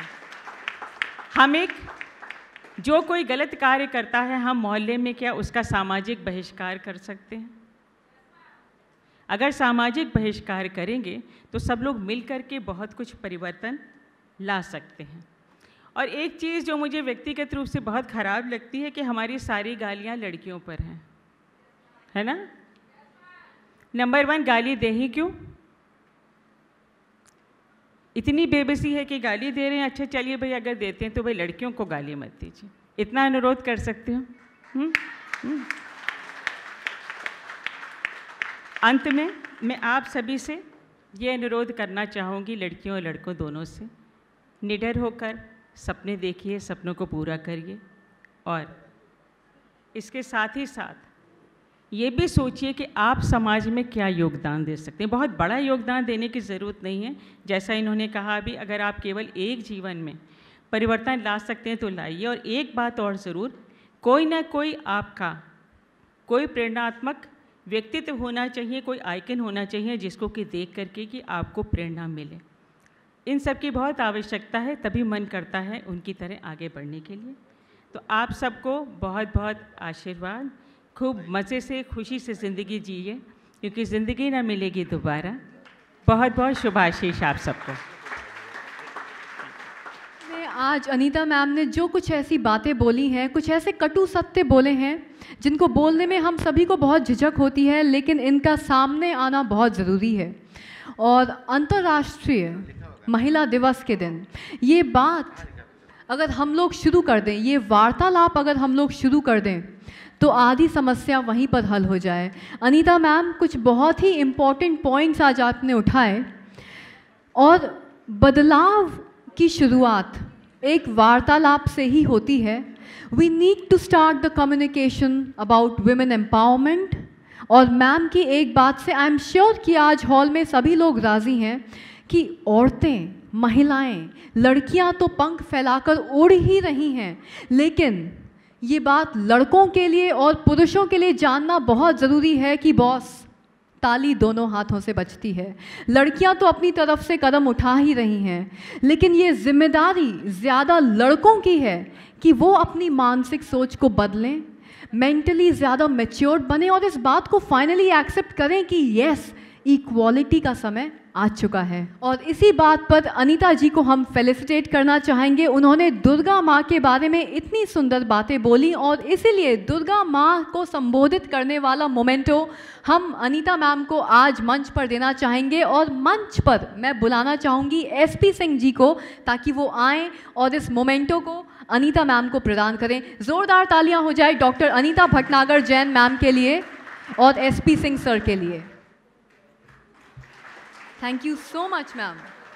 जो कोई गलत कार्य करता है, हम मोहल्ले में क्या उसका सामाजिक बहिष्कार कर सकते हैं? अगर सामाजिक बहिष्कार करेंगे तो सब लोग मिल कर के बहुत कुछ परिवर्तन ला सकते हैं। और एक चीज़ जो मुझे व्यक्तिगत रूप से बहुत ख़राब लगती है कि हमारी सारी गालियाँ लड़कियों पर हैं, है ना? नंबर 1, गाली दे ही क्यों? इतनी बेबसी है कि गाली दे रहे हैं। अच्छा चलिए भाई, अगर देते हैं तो भाई लड़कियों को गाली मत दीजिए, इतना अनुरोध कर सकते हो। अंत में मैं आप सभी से ये अनुरोध करना चाहूँगी लड़कियों और लड़कों दोनों से, निडर होकर सपने देखिए, सपनों को पूरा करिए और इसके साथ ही साथ ये भी सोचिए कि आप समाज में क्या योगदान दे सकते हैं। बहुत बड़ा योगदान देने की ज़रूरत नहीं है, जैसा इन्होंने कहा अभी, अगर आप केवल एक जीवन में परिवर्तन ला सकते हैं तो लाइए। और एक बात और ज़रूर, कोई ना कोई आपका कोई प्रेरणात्मक व्यक्तित्व होना चाहिए, कोई आइकन होना चाहिए जिसको कि देख करके कि आपको प्रेरणा मिले। इन सब की बहुत आवश्यकता है, तभी मन करता है उनकी तरह आगे बढ़ने के लिए। तो आप सबको बहुत बहुत आशीर्वाद, खूब मज़े से खुशी से ज़िंदगी जिए, क्योंकि ज़िंदगी ना मिलेगी दोबारा। बहुत बहुत शुभाशीष आप सबको। आज अनीता मैम ने जो कुछ ऐसी बातें बोली हैं, कुछ ऐसे कटु सत्य बोले हैं जिनको बोलने में हम सभी को बहुत झिझक होती है, लेकिन इनका सामने आना बहुत ज़रूरी है। और अंतर्राष्ट्रीय महिला दिवस के दिन ये बात अगर हम लोग शुरू कर दें, ये वार्तालाप अगर हम लोग शुरू कर दें, तो आधी समस्या वहीं पर हल हो जाए। अनीता मैम, कुछ बहुत ही इम्पॉर्टेंट पॉइंट्स आज आपने उठाए, और बदलाव की शुरुआत एक वार्तालाप से ही होती है। We need to start the communication about women empowerment. और मैम की एक बात से आई एम श्योर कि आज हॉल में सभी लोग राज़ी हैं कि औरतें, महिलाएं, लड़कियां तो पंख फैलाकर उड़ ही रही हैं, लेकिन ये बात लड़कों के लिए और पुरुषों के लिए जानना बहुत ज़रूरी है कि बॉस, ताली दोनों हाथों से बजती है। लड़कियां तो अपनी तरफ से कदम उठा ही रही हैं, लेकिन ये जिम्मेदारी ज़्यादा लड़कों की है कि वो अपनी मानसिक सोच को बदलें, मेंटली ज़्यादा मैच्योर्ड बने और इस बात को फाइनली एक्सेप्ट करें कि यस, इक्वालिटी का समय आ चुका है। और इसी बात पर अनीता जी को हम फेलिसिटेट करना चाहेंगे। उन्होंने दुर्गा माँ के बारे में इतनी सुंदर बातें बोली, और इसीलिए दुर्गा माँ को संबोधित करने वाला मोमेंटो हम अनीता मैम को आज मंच पर देना चाहेंगे। और मंच पर मैं बुलाना चाहूँगी SP सिंह जी को, ताकि वो आएँ और इस मोमेंटो को अनीता मैम को प्रदान करें। ज़ोरदार तालियाँ हो जाए डॉक्टर अनीता भटनागर जैन मैम के लिए और SP सिंह सर के लिए। Thank you so much, ma'am.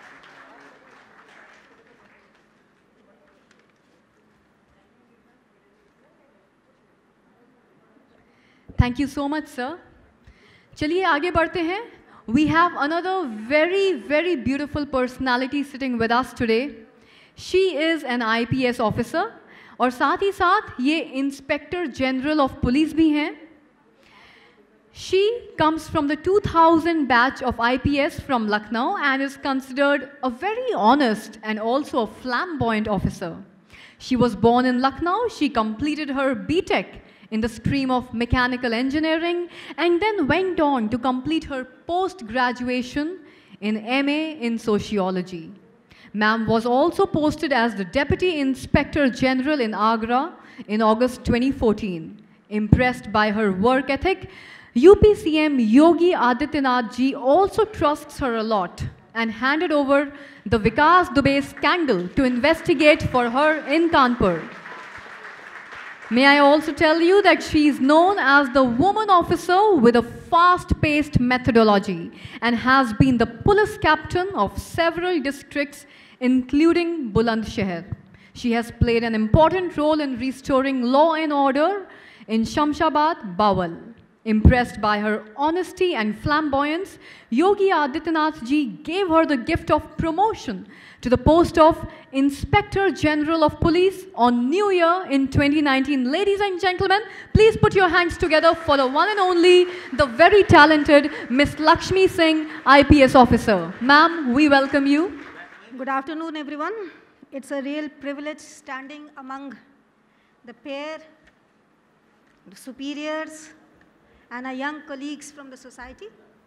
Thank you so much, sir. चलिए आगे बढ़ते हैं। We have another very, very beautiful personality sitting with us today. She is an IPS officer और साथ ही साथ ये इंस्पेक्टर जनरल ऑफ पुलिस भी हैं। She comes from the 2000 batch of IPS from Lucknow and is considered a very honest and also a flamboyant officer. She was born in Lucknow. She completed her BTech in the stream of mechanical engineering and then went on to complete her post-graduation in MA in sociology. Ma'am was also posted as the Deputy Inspector General in Agra in August 2014. Impressed by her work ethic, UP CM Yogi Adityanath ji also trusts her a lot and handed over the Vikas Dubey scandal to investigate for her in Kanpur. May I also tell you that she is known as the woman officer with a fast-paced methodology and has been the police captain of several districts including Bulandshahr. She has played an important role in restoring law and order in Shamshabad, Bawal. Impressed by her honesty and flamboyance, Yogi Adityanath ji gave her the gift of promotion to the post of Inspector General of Police on New Year in 2019. Ladies and gentlemen, please put your hands together for the one and only, the very talented Miss Lakshmi Singh, IPS officer. Ma'am, we welcome you. Good afternoon, everyone. It's a real privilege standing among the pair, the superiors, and our young colleagues from the society.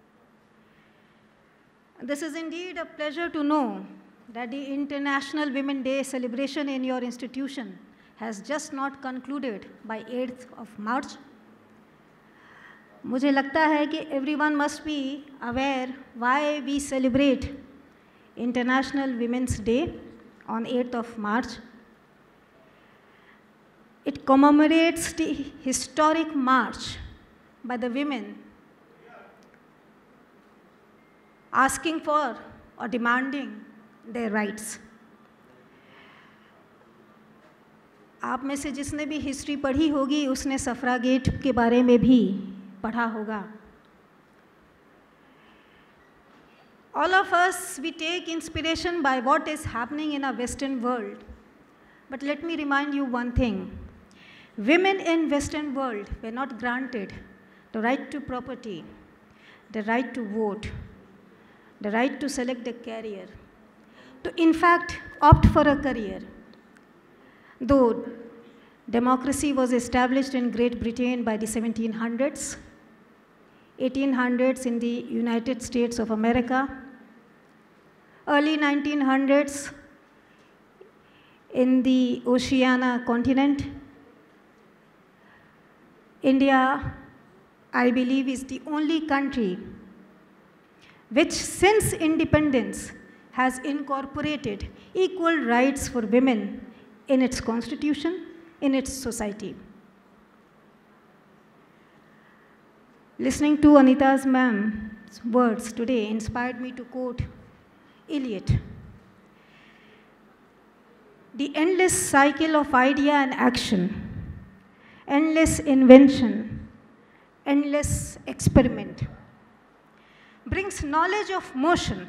This is indeed a pleasure to know that the International Women Day celebration in your institution has just not concluded by 8th of March. मुझे लगता है कि everyone must be aware why we celebrate International Women's Day on 8th of March. It commemorates the historic march by the women asking for or demanding their rights. आप में से जिसने भी history पढ़ी होगी उसने सफ्रागेट के बारे में भी पढ़ा होगा. All of us, we take inspiration by what is happening in our Western world. But let me remind you one thing. Women in Western world were not granted the right to property, the right to vote, the right to select a career, to in fact opt for a career. Though democracy was established in Great Britain by the 1700s, 1800s in the United States of America, early 1900s in the Oceania continent. India, I believe, is the only country which since independence has incorporated equal rights for women in its constitution, in its society. Listening to Anita's ma'am's words today inspired me to quote Eliot. The endless cycle of idea and action, endless invention, endless experiment brings knowledge of motion,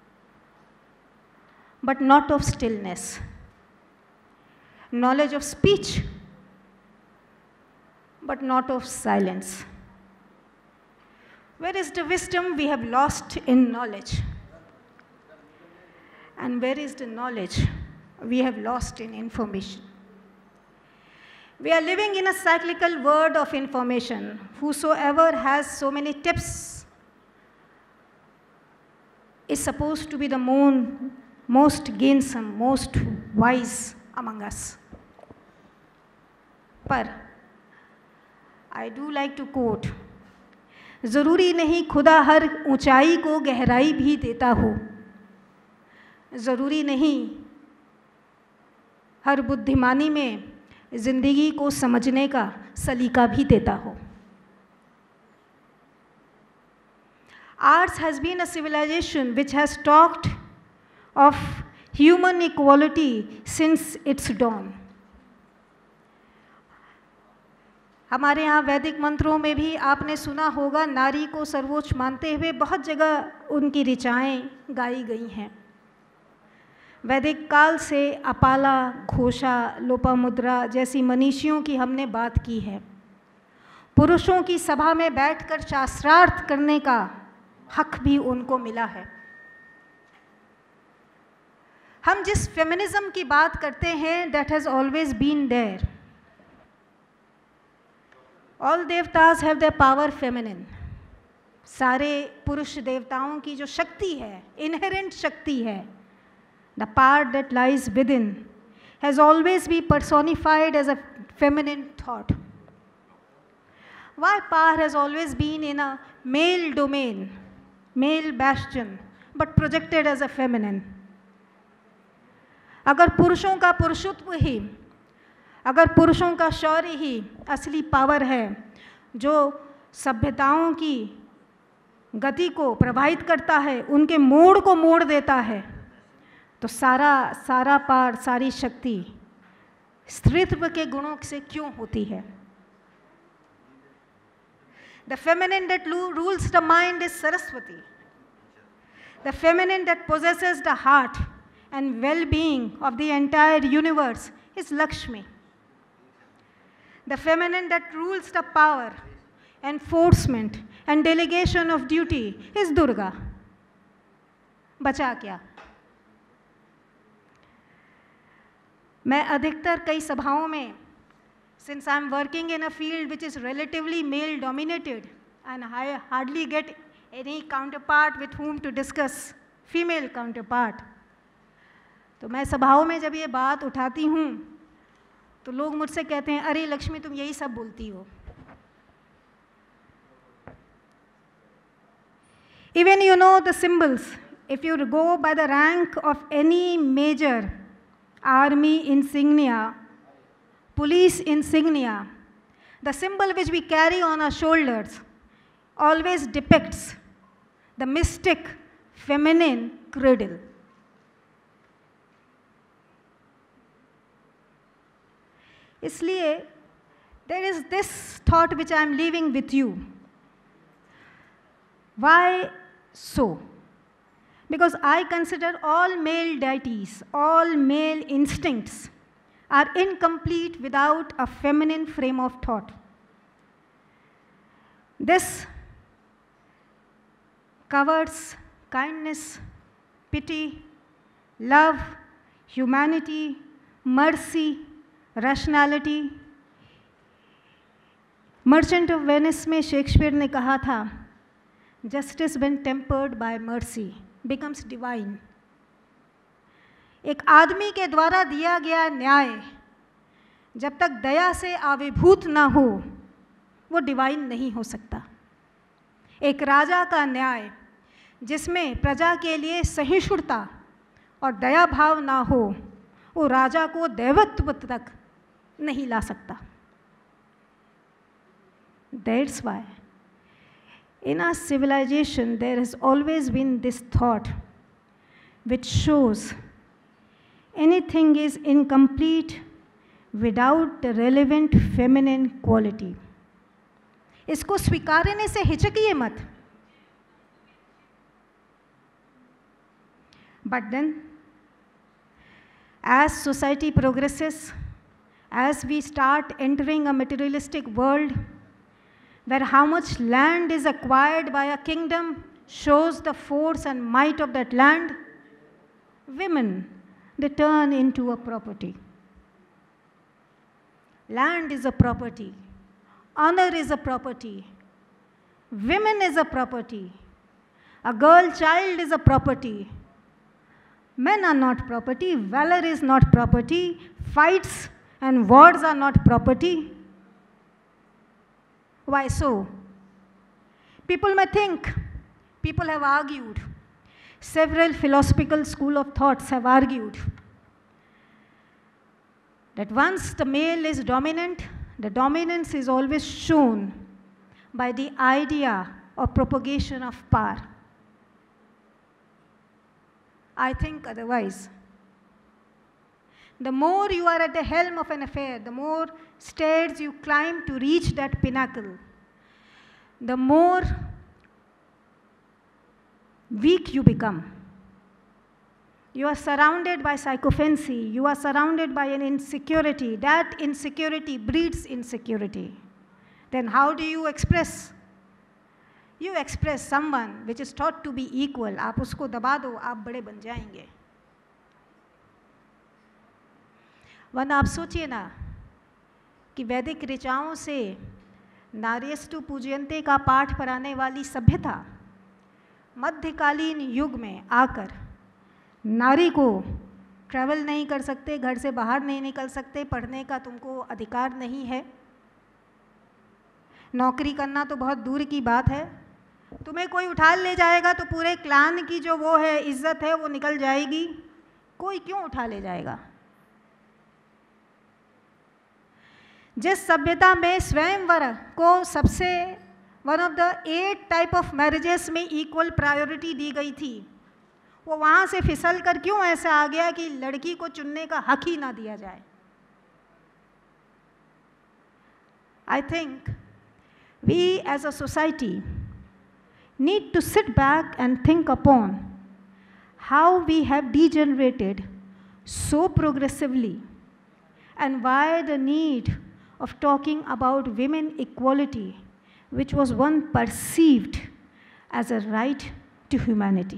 but not of stillness. Knowledge of speech, but not of silence. Where is the wisdom we have lost in knowledge? And where is the knowledge we have lost in information? We are living in a cyclical world of information. Whosoever has so many tips is supposed to be the most gainsome, most wise among us. पर I do like to quote, ज़रूरी नहीं खुदा हर ऊंचाई को गहराई भी देता हो, ज़रूरी नहीं हर बुद्धिमानी में ज़िंदगी को समझने का सलीका भी देता हो. Ours has been a civilization which has talked of human equality since its dawn. हमारे यहाँ वैदिक मंत्रों में भी आपने सुना होगा नारी को सर्वोच्च मानते हुए बहुत जगह उनकी ऋचाएं गाई गई हैं. वैदिक काल से अपाला, घोषा, लोपामुद्रा जैसी मनीषियों की हमने बात की है. पुरुषों की सभा में बैठकर शास्त्रार्थ करने का हक भी उनको मिला है. हम जिस फेमिनिज्म की बात करते हैं, that has always been there. All देवतास हैव देयर पावर फेमिनिन. सारे पुरुष देवताओं की जो शक्ति है, इनहेरेंट शक्ति है, the part that lies within, has always been personified as a feminine thought. Why power has always been in a male domain, male bastion, but projected as a feminine? अगर पुरुषों का पुरुषत्व ही, अगर पुरुषों का शौर्य ही असली पावर है जो सभ्यताओं की गति को प्रभावित करता है, उनके मोड़ को मोड़ देता है, तो सारा पार, सारी शक्ति स्त्रीत्व के गुणों से क्यों होती है? The feminine that rules the mind is Saraswati. The feminine that possesses the heart and well-being of the entire universe is Lakshmi. The feminine that rules the power, enforcement and delegation of duty is Durga. बचा क्या? मैं अधिकतर कई सभाओं में, since I am working in a field which is relatively male dominated and I hardly get any counterpart with whom to discuss, female counterpart, तो मैं सभाओं में जब ये बात उठाती हूँ तो लोग मुझसे कहते हैं, अरे लक्ष्मी तुम यही सब बोलती हो. Even you know the symbols. If you go by the rank of any major army insignia, police insignia, the symbol which we carry on our shoulders always depicts the mystic feminine cradle. इसलिए there is this thought which I am leaving with you. Why so? Because I consider all male deities, all male instincts are incomplete without a feminine frame of thought. This covers kindness, pity, love, humanity, mercy, rationality. Merchant of Venice में Shakespeare ने कहा था, justice when tempered by mercy becomes divine. एक आदमी के द्वारा दिया गया न्याय जब तक दया से आविर्भूत ना हो वो डिवाइन नहीं हो सकता. एक राजा का न्याय जिसमें प्रजा के लिए सहिष्णुता और दया भाव ना हो वो राजा को दैवत्व तक नहीं ला सकता. That's why in our civilization there has always been this thought which shows anything is incomplete without the relevant feminine quality. इसको स्वीकारने से हिचकिए मत. But then as society progresses, as we start entering a materialistic world where how much land is acquired by a kingdom shows the force and might of that land, women, they turn into a property. Land is a property. Honor is a property. Women is a property. A girl child is a property. Men are not property. Valor is not property. Fights and wars are not property. Why so? People may think, people have argued, several philosophical school of thoughts have argued that once the male is dominant, the dominance is always shown by the idea of propagation of power. I think otherwise. The more you are at the helm of an affair, the more stairs you climb to reach that pinnacle, the more weak you become. You are surrounded by psychophancy, you are surrounded by an insecurity. That insecurity breeds insecurity. Then how do you express? You express someone which is thought to be equal. आप उसको दबा दो, आप बड़े बन जाएंगे. वरना आप सोचिए ना कि वैदिक ऋचाओं से नार्यस्तु पूजयन्ते का पाठ पढ़ाने वाली सभ्यता मध्यकालीन युग में आकर नारी को ट्रैवल नहीं कर सकते, घर से बाहर नहीं निकल सकते, पढ़ने का तुमको अधिकार नहीं है, नौकरी करना तो बहुत दूर की बात है, तुम्हें कोई उठा ले जाएगा तो पूरे क्लान की जो वो है इज्जत है वो निकल जाएगी. कोई क्यों उठा ले जाएगा? जिस सभ्यता में स्वयंवर को सबसे one of the 8 type of marriages में इक्वल प्रायोरिटी दी गई थी, वो वहाँ से फिसल कर क्यों ऐसा आ गया कि लड़की को चुनने का हक ही ना दिया जाए? I think we as a society need to sit back and think upon how we have degenerated so progressively and why the need of talking about women equality, which was once perceived as a right to humanity.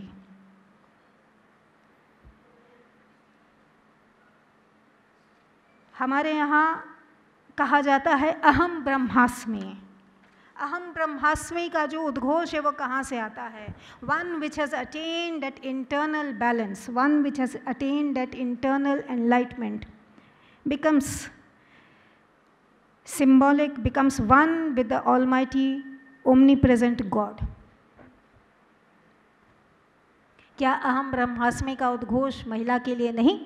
हमारे यहाँ कहा जाता है अहम ब्रह्मास्मि. अहम ब्रह्मास्मि का जो उद्घोष है वो कहाँ से आता है? One which has attained that internal balance, one which has attained that internal enlightenment becomes symbolic, becomes one with the Almighty, omnipresent God. क्या अहम ब्रह्मास्मि का उद्घोष महिला के लिए नहीं?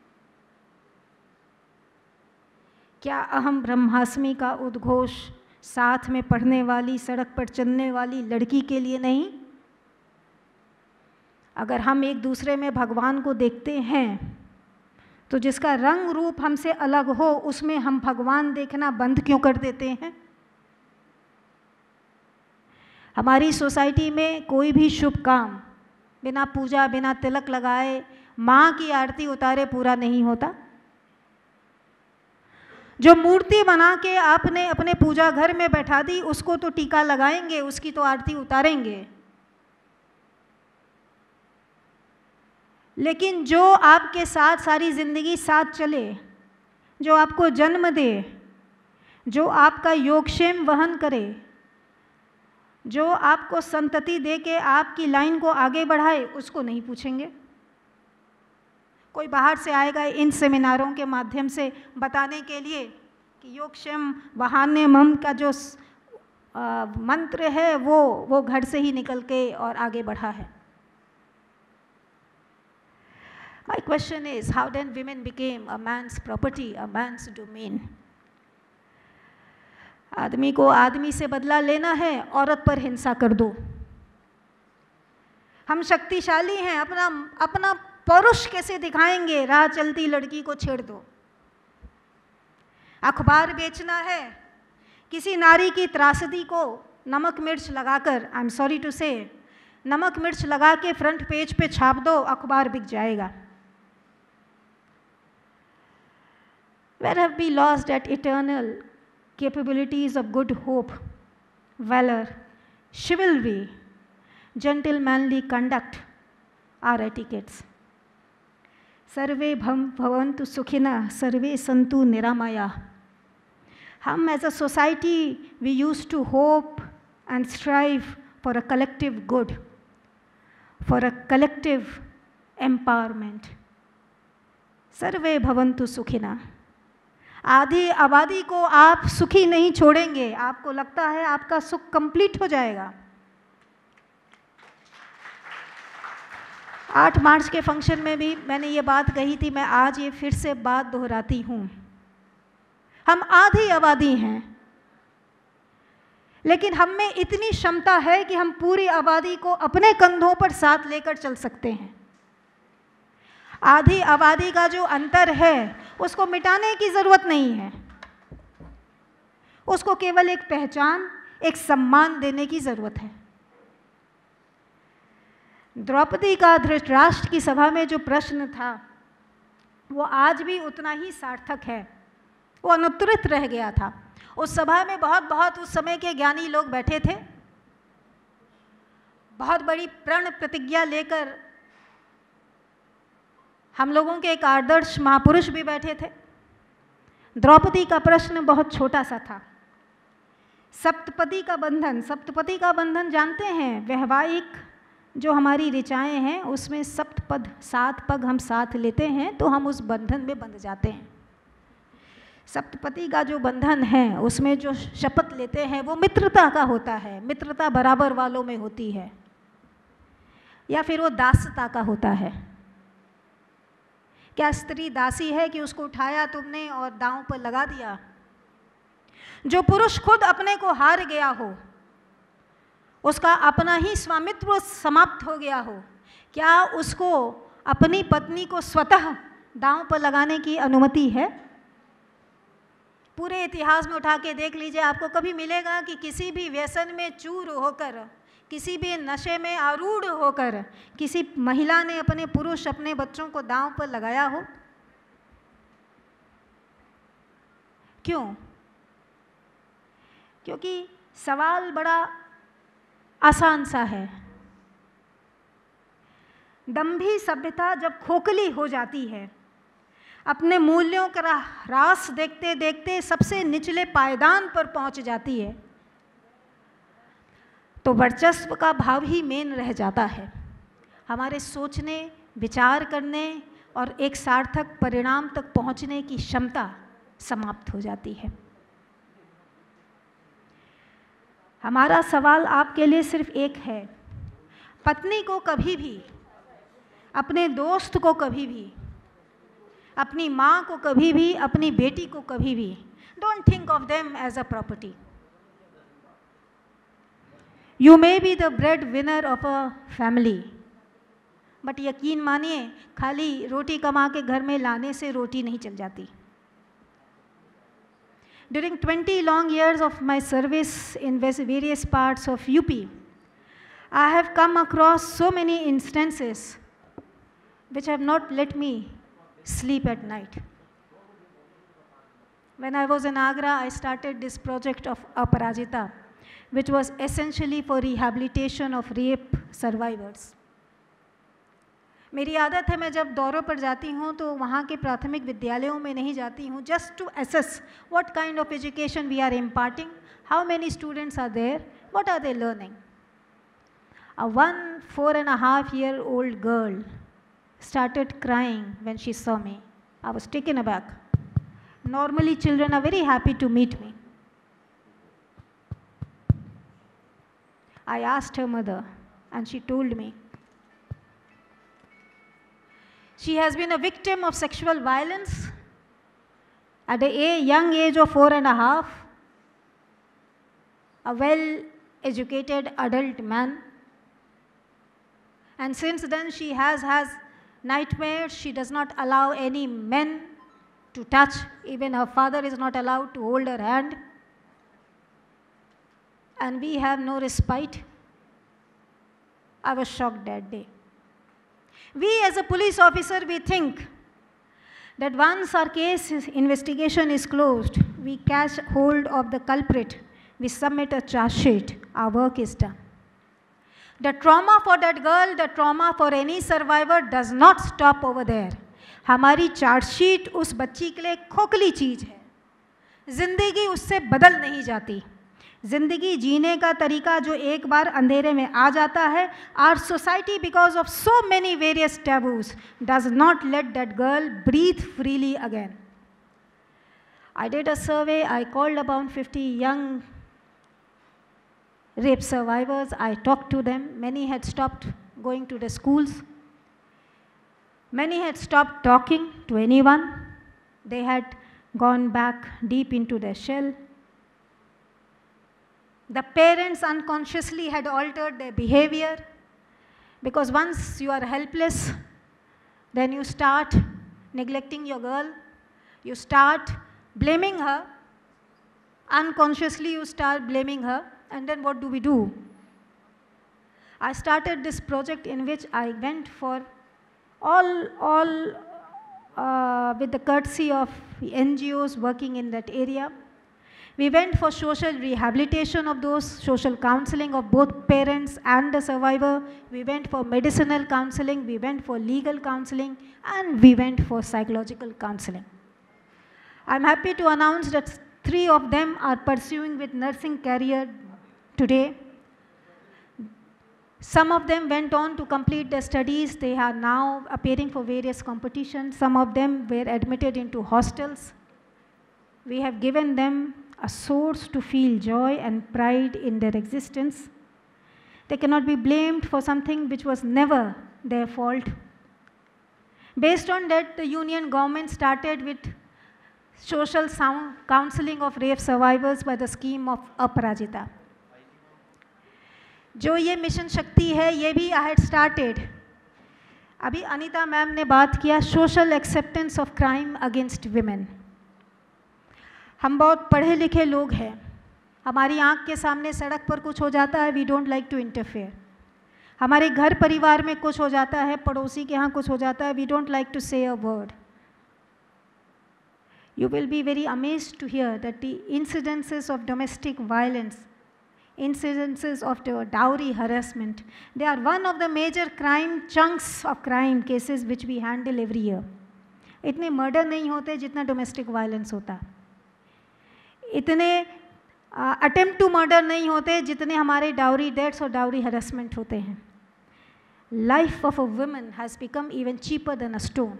क्या अहम ब्रह्मास्मि का उद्घोष साथ में पढ़ने वाली, सड़क पर चलने वाली लड़की के लिए नहीं? अगर हम एक दूसरे में भगवान को देखते हैं तो जिसका रंग रूप हमसे अलग हो उसमें हम भगवान देखना बंद क्यों कर देते हैं? हमारी सोसाइटी में कोई भी शुभ काम बिना पूजा, बिना तिलक लगाए, माँ की आरती उतारे पूरा नहीं होता। जो मूर्ति बना के आपने अपने पूजा घर में बैठा दी, उसको तो टीका लगाएंगे, उसकी तो आरती उतारेंगे, लेकिन जो आपके साथ सारी जिंदगी साथ चले, जो आपको जन्म दे, जो आपका योगक्षेम वहन करे, जो आपको संतति दे के आपकी लाइन को आगे बढ़ाए, उसको नहीं पूछेंगे। कोई बाहर से आएगा इन सेमिनारों के माध्यम से बताने के लिए कि योगक्षेम वहान्यमम का जो मंत्र है वो घर से ही निकल के और आगे बढ़ा है। My question is, how then women became a man's property, a man's domain? आदमी को आदमी से बदला लेना है, औरत पर हिंसा कर दो। हम शक्तिशाली हैं, अपना पौरुष कैसे दिखाएंगे? राह चलती लड़की को छेड़ दो। अखबार बेचना है, किसी नारी की त्रासदी को नमक मिर्च लगाकर, आई एम सॉरी टू से, नमक मिर्च लगा के फ्रंट पेज पे छाप दो, अखबार बिक जाएगा। Where have we lost that eternal capabilities of good hope, valor, chivalry, gentlemanly conduct, our etiquettes? Sarve bhavantu sukhina, sarve santu niramaya. Hum as a society, we used to hope and strive for a collective good, for a collective empowerment. Sarve bhavantu sukhina. आधी आबादी को आप सुखी नहीं छोड़ेंगे, आपको लगता है आपका सुख कंप्लीट हो जाएगा। 8 मार्च के फंक्शन में भी मैंने ये बात कही थी, मैं आज ये फिर से बात दोहराती हूँ। हम आधी आबादी हैं, लेकिन हम में इतनी क्षमता है कि हम पूरी आबादी को अपने कंधों पर साथ लेकर चल सकते हैं। आधी आबादी का जो अंतर है उसको मिटाने की ज़रूरत नहीं है, उसको केवल एक पहचान, एक सम्मान देने की ज़रूरत है। द्रौपदी का धृतराष्ट्र की सभा में जो प्रश्न था वो आज भी उतना ही सार्थक है, वो अनुत्तरित रह गया था। उस सभा में बहुत उस समय के ज्ञानी लोग बैठे थे, बहुत बड़ी प्रण प्रतिज्ञा लेकर हम लोगों के एक आदर्श महापुरुष भी बैठे थे। द्रौपदी का प्रश्न बहुत छोटा सा था। सप्तपदी का बंधन जानते हैं? वैवाहिक जो हमारी ऋचाएँ हैं उसमें सप्तपद, 7 पग हम साथ लेते हैं तो हम उस बंधन में बंध जाते हैं। सप्तपदी का जो बंधन है उसमें जो शपथ लेते हैं वो मित्रता का होता है, मित्रता बराबर वालों में होती है, या फिर वो दासता का होता है। क्या स्त्री दासी है कि उसको उठाया तुमने और दांव पर लगा दिया? जो पुरुष खुद अपने को हार गया हो, उसका अपना ही स्वामित्व समाप्त हो गया हो, क्या उसको अपनी पत्नी को स्वतः दांव पर लगाने की अनुमति है? पूरे इतिहास में उठा के देख लीजिए, आपको कभी मिलेगा कि किसी भी व्यसन में चूर होकर, किसी भी नशे में आरूढ़ होकर किसी महिला ने अपने पुरुष, अपने बच्चों को दांव पर लगाया हो? क्यों? क्योंकि सवाल बड़ा आसान सा है। दंभी सभ्यता जब खोखली हो जाती है, अपने मूल्यों का ह्रास देखते देखते सबसे निचले पायदान पर पहुंच जाती है, तो वर्चस्व का भाव ही मेन रह जाता है। हमारे सोचने, विचार करने और एक सार्थक परिणाम तक पहुंचने की क्षमता समाप्त हो जाती है। हमारा सवाल आपके लिए सिर्फ एक है, पत्नी को कभी भी, अपने दोस्त को कभी भी, अपनी माँ को कभी भी, अपनी बेटी को कभी भी, don't think of them as a property. You may be the breadwinner of a family, but यकीन मानिए खाली रोटी कमा के घर में लाने से रोटी नहीं चल जाती. During 20 long years of my service in various parts of UP, I have come across so many instances which have not let me sleep at night. When I was in Agra, I started this project of Aparajita, which was essentially for rehabilitation of rape survivors. मेरी आदत है मैं जब दौरों पर जाती हूँ तो वहाँ के प्राथमिक विद्यालयों में नहीं जाती हूँ, just to assess what kind of education we are imparting, how many students are there, what are they learning. A 4.5-year-old girl started crying when she saw me. I was taken aback. Normally children are very happy to meet me. I asked her mother and she told me she has been a victim of sexual violence at a young age of 4.5. A well-educated adult man. And since then she has nightmares. She does not allow any men to touch. Even her father is not allowed to hold her hand. And we have no respite. I was shocked that day. We as a police officer, we think that once our case investigation is closed, we catch hold of the culprit, we submit a charge sheet, our work is done. The trauma for that girl, the trauma for any survivor does not stop over there. हमारी chargesheet उस बच्ची के लिए खोखली चीज़ है. ज़िंदगी उससे बदल नहीं जाती. ज़िंदगी जीने का तरीका जो एक बार अंधेरे में आ जाता है, our society because of so many various taboos does not let that girl breathe freely again. I did a survey. I called about 50 young rape survivors. I talked to them. Many had stopped going to the schools. Many had stopped talking to anyone. They had gone back deep into their shell. The parents unconsciously had altered their behavior, because once you are helpless, then you start neglecting your girl. You start blaming her. Unconsciously you start blaming her. And then what do? I started this project in which I went for all with the courtesy of NGOs working in that area. We went for social rehabilitation of those, social counseling of both parents and the survivor. We went for medicinal counseling, we went for legal counseling, and we went for psychological counseling. I'm happy to announce that 3 of them are pursuing with nursing career today. Some of them went on to complete their studies. They are now appearing for various competitions. Some of them were admitted into hostels. We have given them a source to feel joy and pride in their existence. They cannot be blamed for something which was never their fault. Based on that, the union government started with social counseling of rape survivors by the scheme of Aparajita. जो ये mission शक्ति है, ये भी I had started. अभी Anita ma'am ने बात किया social acceptance of crime against women. हम बहुत पढ़े लिखे लोग हैं. हमारी आँख के सामने सड़क पर कुछ हो जाता है, we don't like to interfere. हमारे घर परिवार में कुछ हो जाता है, पड़ोसी के यहाँ कुछ हो जाता है, we don't like to say a word. You will be very amazed to hear that the incidences of domestic violence, incidences of the dowry harassment, they are one of the major crime chunks of crime cases which we handle every year. इतने murder नहीं होते जितना domestic violence होता. इतने attempt to murder नहीं होते जितने हमारे डाउरी डेथ्स और डाउरी हरासमेंट होते हैं. Life of a woman has become even cheaper than a stone.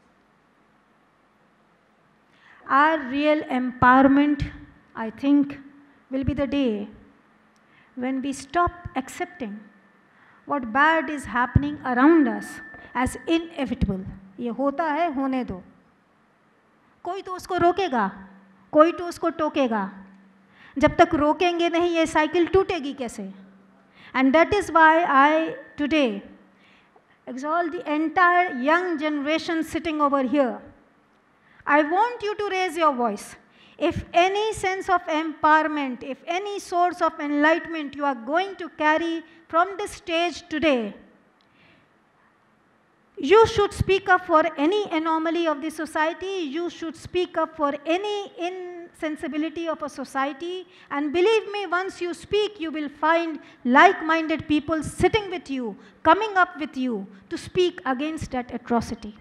Our real empowerment, I think, will be the day when we stop accepting what bad is happening around us as inevitable. ये होता है, होने दो. कोई तो उसको रोकेगा, कोई तो उसको टोकेगा. जब तक रोकेंगे नहीं, ये साइकिल टूटेगी कैसे? And that is why I today exalt the entire young generation sitting over here. I want you to raise your voice. If any sense of empowerment, if any source of enlightenment you are going to carry from this stage today, you should speak up for any anomaly of the society, you should speak up for any insensibility of a society, and believe me, once you speak, you will find like-minded people sitting with you, coming up with you to speak against that atrocity.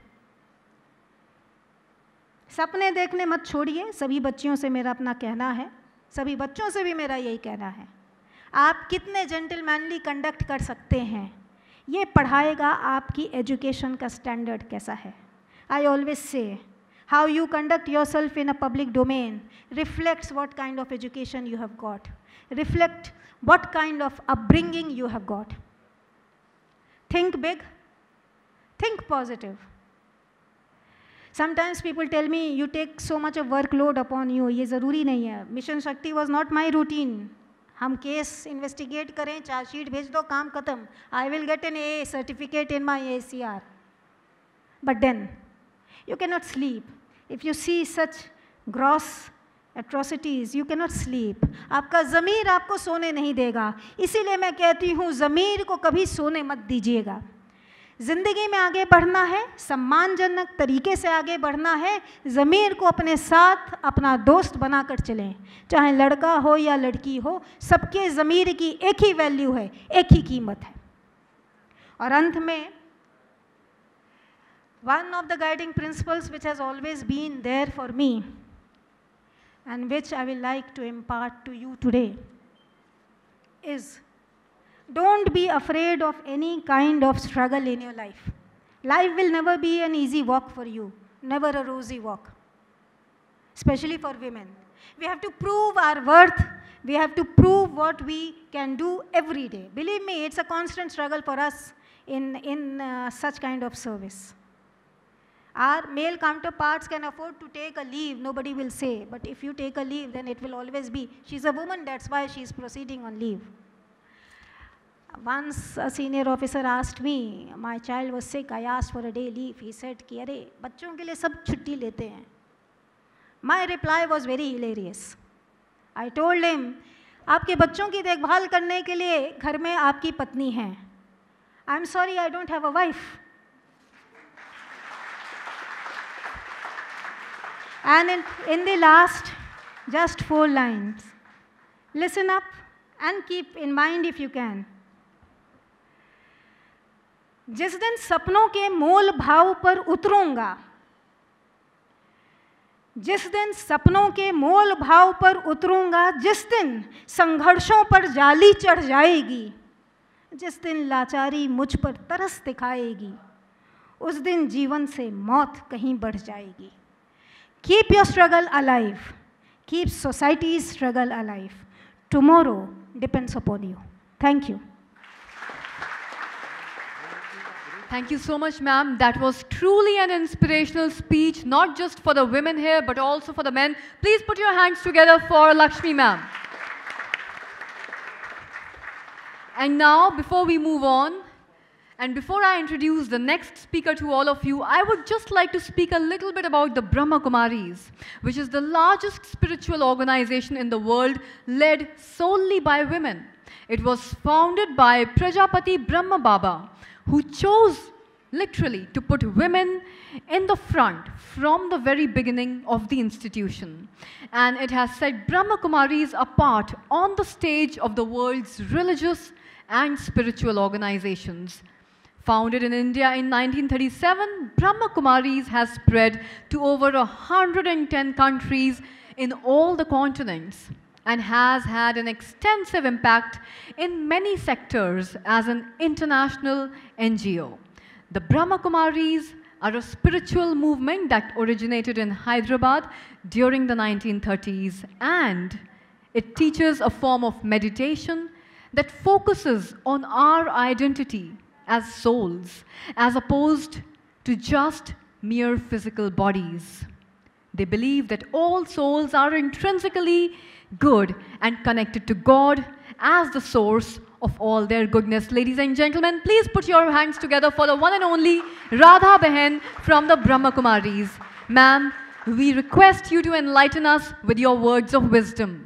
सपने देखने मत छोड़िए, सभी बच्चियों से मेरा अपना कहना है, सभी बच्चों से भी मेरा यही कहना है, आप कितने जेंटलमैनली कंडक्ट कर सकते हैं, ये पढ़ाएगा आपकी एजुकेशन का स्टैंडर्ड कैसा है. I always say how you conduct yourself in a public domain reflects what kind of education you have got, reflect what kind of upbringing you have got. Think big, think positive. Sometimes people tell me, you take so much of workload upon you, ये ज़रूरी नहीं है. Mission Shakti was not my routine. हम case investigate करें, chargesheet भेज दो, काम खत्म. I will get an AA certificate in my ACR. But then, you cannot sleep. If you see such gross atrocities, you cannot sleep. आपका ज़मीर आपको सोने नहीं देगा. इसीलिए मैं कहती हूँ, ज़मीर को कभी सोने मत दीजिएगा. ज़िंदगी में आगे बढ़ना है, सम्मानजनक तरीके से आगे बढ़ना है, ज़मीर को अपने साथ अपना दोस्त बनाकर चलें. चाहे लड़का हो या लड़की हो, सबके ज़मीर की एक ही वैल्यू है, एक ही कीमत है. और अंत में, one of the guiding principles which has always been there for me and which I will like to impart to you today is, don't be afraid of any kind of struggle in your life. Life will never be an easy walk for you, never a rosy walk, especially for women. We have to prove our worth, we have to prove what we can do every day. Believe me, it's a constant struggle for us in such kind of service. Our male counterparts can afford to take a leave, nobody will say, but if you take a leave, then it will always be, she's a woman, that's why she's proceeding on leave. Once a senior officer asked me, my child was sick, I asked for a day leave. He said कि अरे बच्चों के लिए सब छुट्टी लेते हैं. My reply was very hilarious. I told him, आपके बच्चों की देखभाल करने के लिए घर में आपकी पत्नी है. I'm sorry, I don't have a wife. And in the last, just 4 lines, listen up and keep in mind if you can. जिस दिन सपनों के मोल भाव पर उतरूंगा, जिस दिन सपनों के मोल भाव पर उतरूंगा, जिस दिन संघर्षों पर जाली चढ़ जाएगी, जिस दिन लाचारी मुझ पर तरस दिखाएगी, उस दिन जीवन से मौत कहीं बढ़ जाएगी. Keep your struggle alive. Keep society's struggle alive. Tomorrow depends upon you. Thank you. Thank you so much, ma'am. That was truly an inspirational speech, not just for the women here, but also for the men. Please put your hands together for Lakshmi, ma'am. And now, before we move on, and before I introduce the next speaker to all of you, I would just like to speak a little bit about the Brahma Kumaris, which is the largest spiritual organization in the world led solely by women. It was founded by Prajapati Brahma Baba, who chose literally to put women in the front from the very beginning of the institution. And it has set Brahma Kumaris apart on the stage of the world's religious and spiritual organizations. Founded in India in 1937, Brahma Kumaris has spread to over 110 countries in all the continents and has had an extensive impact in many sectors as an international NGO. The Brahma Kumaris are a spiritual movement that originated in Hyderabad during the 1930s, and it teaches a form of meditation that focuses on our identity as souls, as opposed to just mere physical bodies. They believe that all souls are intrinsically good and connected to God as the source of all their goodness. Ladies and gentlemen, please put your hands together for the one and only Radha Behan from the Brahma Kumaris. Ma'am, we request you to enlighten us with your words of wisdom.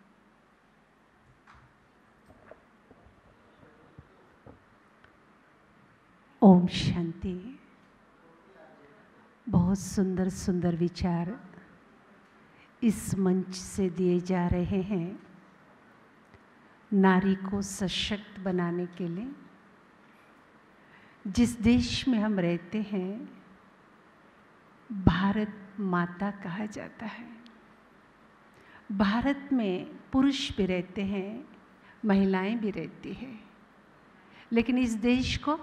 Om Shanti. बहुत सुंदर सुंदर विचार इस मंच से दिए जा रहे हैं नारी को सशक्त बनाने के लिए। जिस देश में हम रहते हैं भारत माता कहा जाता है। भारत में पुरुष भी रहते हैं, महिलाएं भी रहती हैं, लेकिन इस देश को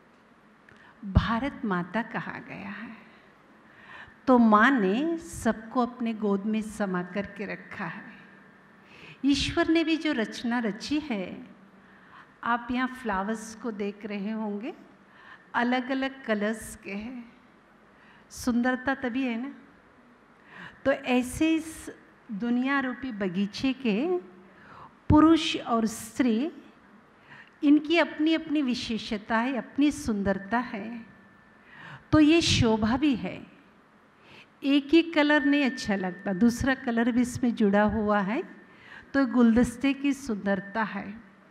भारत माता कहा गया है। तो माँ ने सबको अपने गोद में समा करके रखा है। ईश्वर ने भी जो रचना रची है, आप यहाँ फ्लावर्स को देख रहे होंगे, अलग अलग कलर्स के हैं। सुंदरता तभी है ना। तो ऐसे इस दुनिया रूपी बगीचे के पुरुष और स्त्री, इनकी अपनी अपनी विशेषता है, अपनी सुंदरता है। तो ये शोभा भी है। एक ही कलर नहीं अच्छा लगता, दूसरा कलर भी इसमें जुड़ा हुआ है, तो गुलदस्ते की सुंदरता है।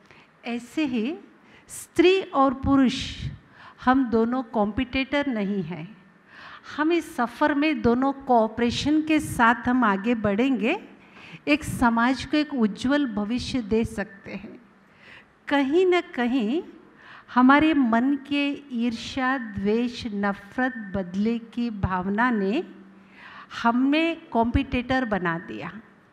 ऐसे ही स्त्री और पुरुष हम दोनों कॉम्पिटिटर नहीं हैं। हम इस सफ़र में दोनों कोऑपरेशन के साथ हम आगे बढ़ेंगे, एक समाज को एक उज्जवल भविष्य दे सकते हैं। कहीं न कहीं हमारे मन के ईर्ष्या, द्वेष, नफरत, बदले की भावना ने हमें कॉम्पिटिटर बना दिया।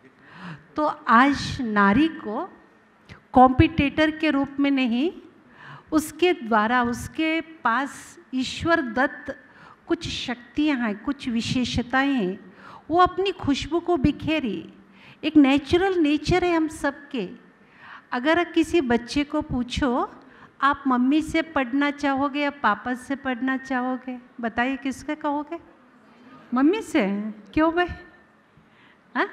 तो आज नारी को कॉम्पिटिटर के रूप में नहीं, उसके द्वारा उसके पास ईश्वर दत्त कुछ शक्तियाँ हैं, कुछ विशेषताएं हैं, वो अपनी खुशबू को बिखेरी। एक नेचुरल नेचर है हम सबके। अगर किसी बच्चे को पूछो आप मम्मी से पढ़ना चाहोगे या पापा से पढ़ना चाहोगे, बताइए किसके कहोगे? मम्मी से। क्यों भाई? हाँ,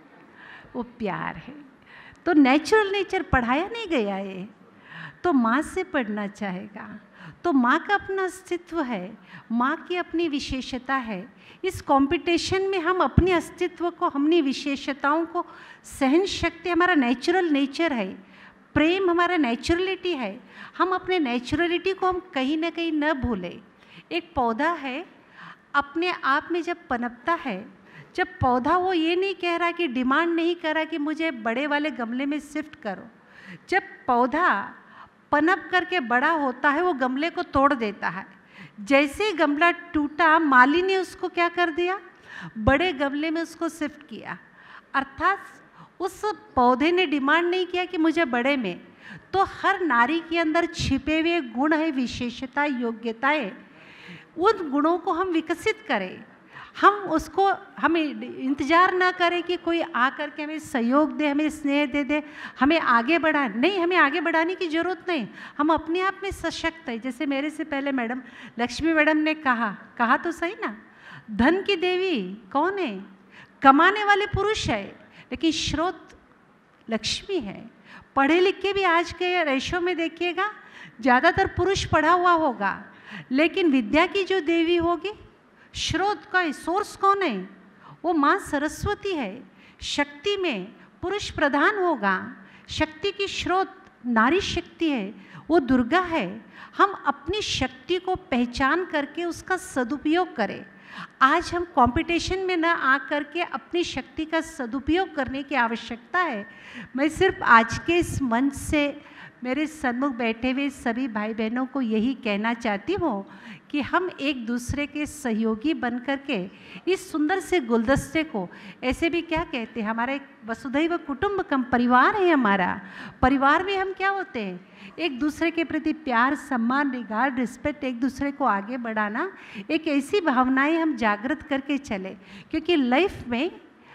वो प्यार है। तो नेचुरल नेचर पढ़ाया नहीं गया है, तो माँ से पढ़ना चाहेगा। तो माँ का अपना अस्तित्व है, माँ की अपनी विशेषता है। इस कंपटीशन में हम अपने अस्तित्व को, अपनी विशेषताओं को, सहन शक्ति हमारा नेचुरल नेचर है, प्रेम हमारा नेचुरलिटी है। हम अपने नेचुरलिटी को हम कहीं ना कहीं न भूलें। एक पौधा है, अपने आप में जब पनपता है, जब पौधा वो ये नहीं कह रहा कि डिमांड नहीं कर रहा कि मुझे बड़े वाले गमले में शिफ्ट करो। जब पौधा पनप करके बड़ा होता है, वो गमले को तोड़ देता है। जैसे ही गमला टूटा, माली ने उसको क्या कर दिया? बड़े गमले में उसको शिफ्ट किया। अर्थात उस पौधे ने डिमांड नहीं किया कि मुझे बड़े में। तो हर नारी के अंदर छिपे हुए गुण है, विशेषता, योग्यताएं, उन गुणों को हम विकसित करें। हम उसको, हमें इंतज़ार ना करें कि कोई आ करके हमें सहयोग दे, हमें स्नेह दे दे, हमें आगे बढ़ाए। नहीं, हमें आगे बढ़ाने की ज़रूरत नहीं। हम अपने आप में सशक्त है। जैसे मेरे से पहले मैडम लक्ष्मी मैडम ने कहा तो सही ना, धन की देवी कौन है? कमाने वाले पुरुष है, लेकिन स्रोत लक्ष्मी है। पढ़े लिखे भी आज के रेशो में देखिएगा ज़्यादातर पुरुष पढ़ा हुआ होगा, लेकिन विद्या की जो देवी होगी, स्रोत का सोर्स कौन है? वो माँ सरस्वती है। शक्ति में पुरुष प्रधान होगा, शक्ति की स्रोत नारी शक्ति है, वो दुर्गा है। हम अपनी शक्ति को पहचान करके उसका सदुपयोग करें। आज हम कंपटीशन में ना आ करके अपनी शक्ति का सदुपयोग करने की आवश्यकता है। मैं सिर्फ आज के इस मंच से मेरे सन्मुख बैठे हुए सभी भाई बहनों को यही कहना चाहती हूँ कि हम एक दूसरे के सहयोगी बन करके इस सुंदर से गुलदस्ते को, ऐसे भी क्या कहते हैं, हमारा एक वसुधैव कुटुंबकम परिवार है। हमारा परिवार में हम क्या होते हैं? एक दूसरे के प्रति प्यार, सम्मान, रिगार्ड, रिस्पेक्ट, एक दूसरे को आगे बढ़ाना, एक ऐसी भावनाएं हम जागृत करके चले। क्योंकि लाइफ में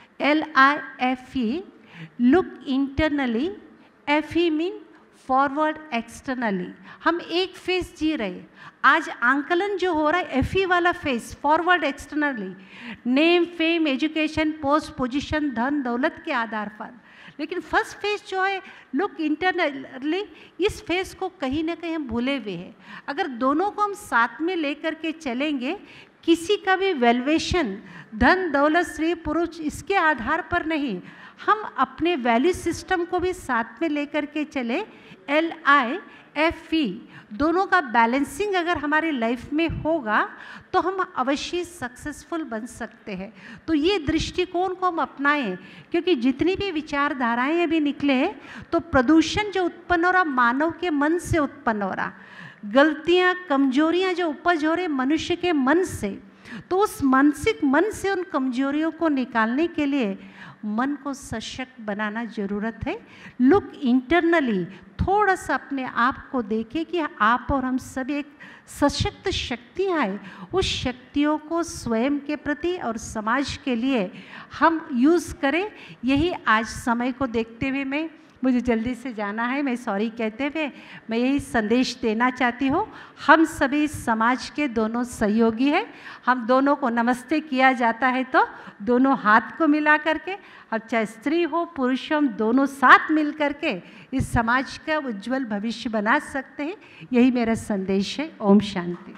LIFE, look internally, FE mean forward externally. हम एक फेस जी रहे। आज आंकलन जो हो रहा है FE वाला face, forward externally, name, fame, education, post, position, धन दौलत के आधार पर। लेकिन फर्स्ट फेज जो है लोग इंटरनली इस फेज को कहीं ना कहीं भूले हुए हैं। अगर दोनों को हम साथ में लेकर के चलेंगे, किसी का भी वैल्यूएशन धन दौलत स्त्री पुरुष इसके आधार पर नहीं, हम अपने वैल्यू सिस्टम को भी साथ में लेकर के चले, LIFE दोनों का बैलेंसिंग अगर हमारी लाइफ में होगा तो हम अवश्य सक्सेसफुल बन सकते हैं। तो ये दृष्टिकोण को हम अपनाएं, क्योंकि जितनी भी विचारधाराएं अभी निकले हैं तो प्रदूषण जो उत्पन्न हो रहा मानव के मन से उत्पन्न हो रहा, गलतियां कमजोरियां जो उपज हो रही मनुष्य के मन से, तो उस मानसिक मन से उन कमजोरियों को निकालने के लिए मन को सशक्त बनाना जरूरत है। लुक इंटरनली, थोड़ा सा अपने आप को देखें कि आप और हम सब एक सशक्त शक्तियाँ हैं, उस शक्तियों को स्वयं के प्रति और समाज के लिए हम यूज़ करें। यही आज समय को देखते हुए मुझे जल्दी से जाना है, मैं सॉरी कहते हुए मैं यही संदेश देना चाहती हूँ, हम सभी समाज के दोनों सहयोगी हैं। हम दोनों को नमस्ते किया जाता है तो दोनों हाथ को मिला करके, अब चाहे स्त्री हो पुरुष हो, हम दोनों साथ मिल करके इस समाज का उज्जवल भविष्य बना सकते हैं। यही मेरा संदेश है। ओम शांति।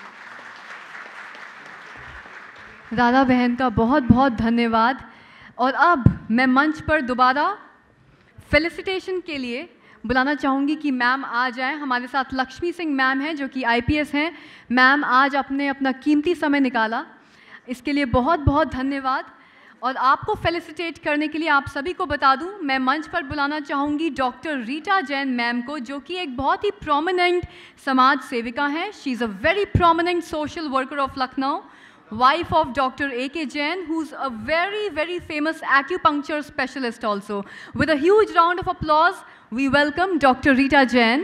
राधा बहन का बहुत बहुत धन्यवाद। और अब मैं मंच पर दोबारा फेलिसिटेशन के लिए बुलाना चाहूँगी कि मैम आ जाएं। हमारे साथ लक्ष्मी सिंह मैम हैं जो कि IPS हैं। मैम आज आपने अपना कीमती समय निकाला, इसके लिए बहुत बहुत धन्यवाद। और आपको फेलिसिटेट करने के लिए आप सभी को बता दूं, मैं मंच पर बुलाना चाहूँगी डॉक्टर रीटा जैन मैम को, जो कि एक बहुत ही प्रोमिनेंट समाज सेविका हैं। She is a very prominent social worker of Lucknow, wife of Dr. A.K. Jain, who's a very, very famous acupuncture specialist also. With a huge round of applause, we welcome Dr. Rita Jain.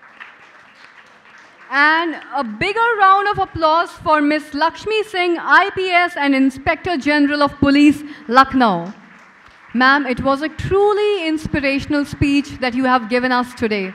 And a bigger round of applause for Miss Lakshmi Singh, IPS and Inspector General of Police, Lucknow. Ma'am, it was a truly inspirational speech that you have given us today.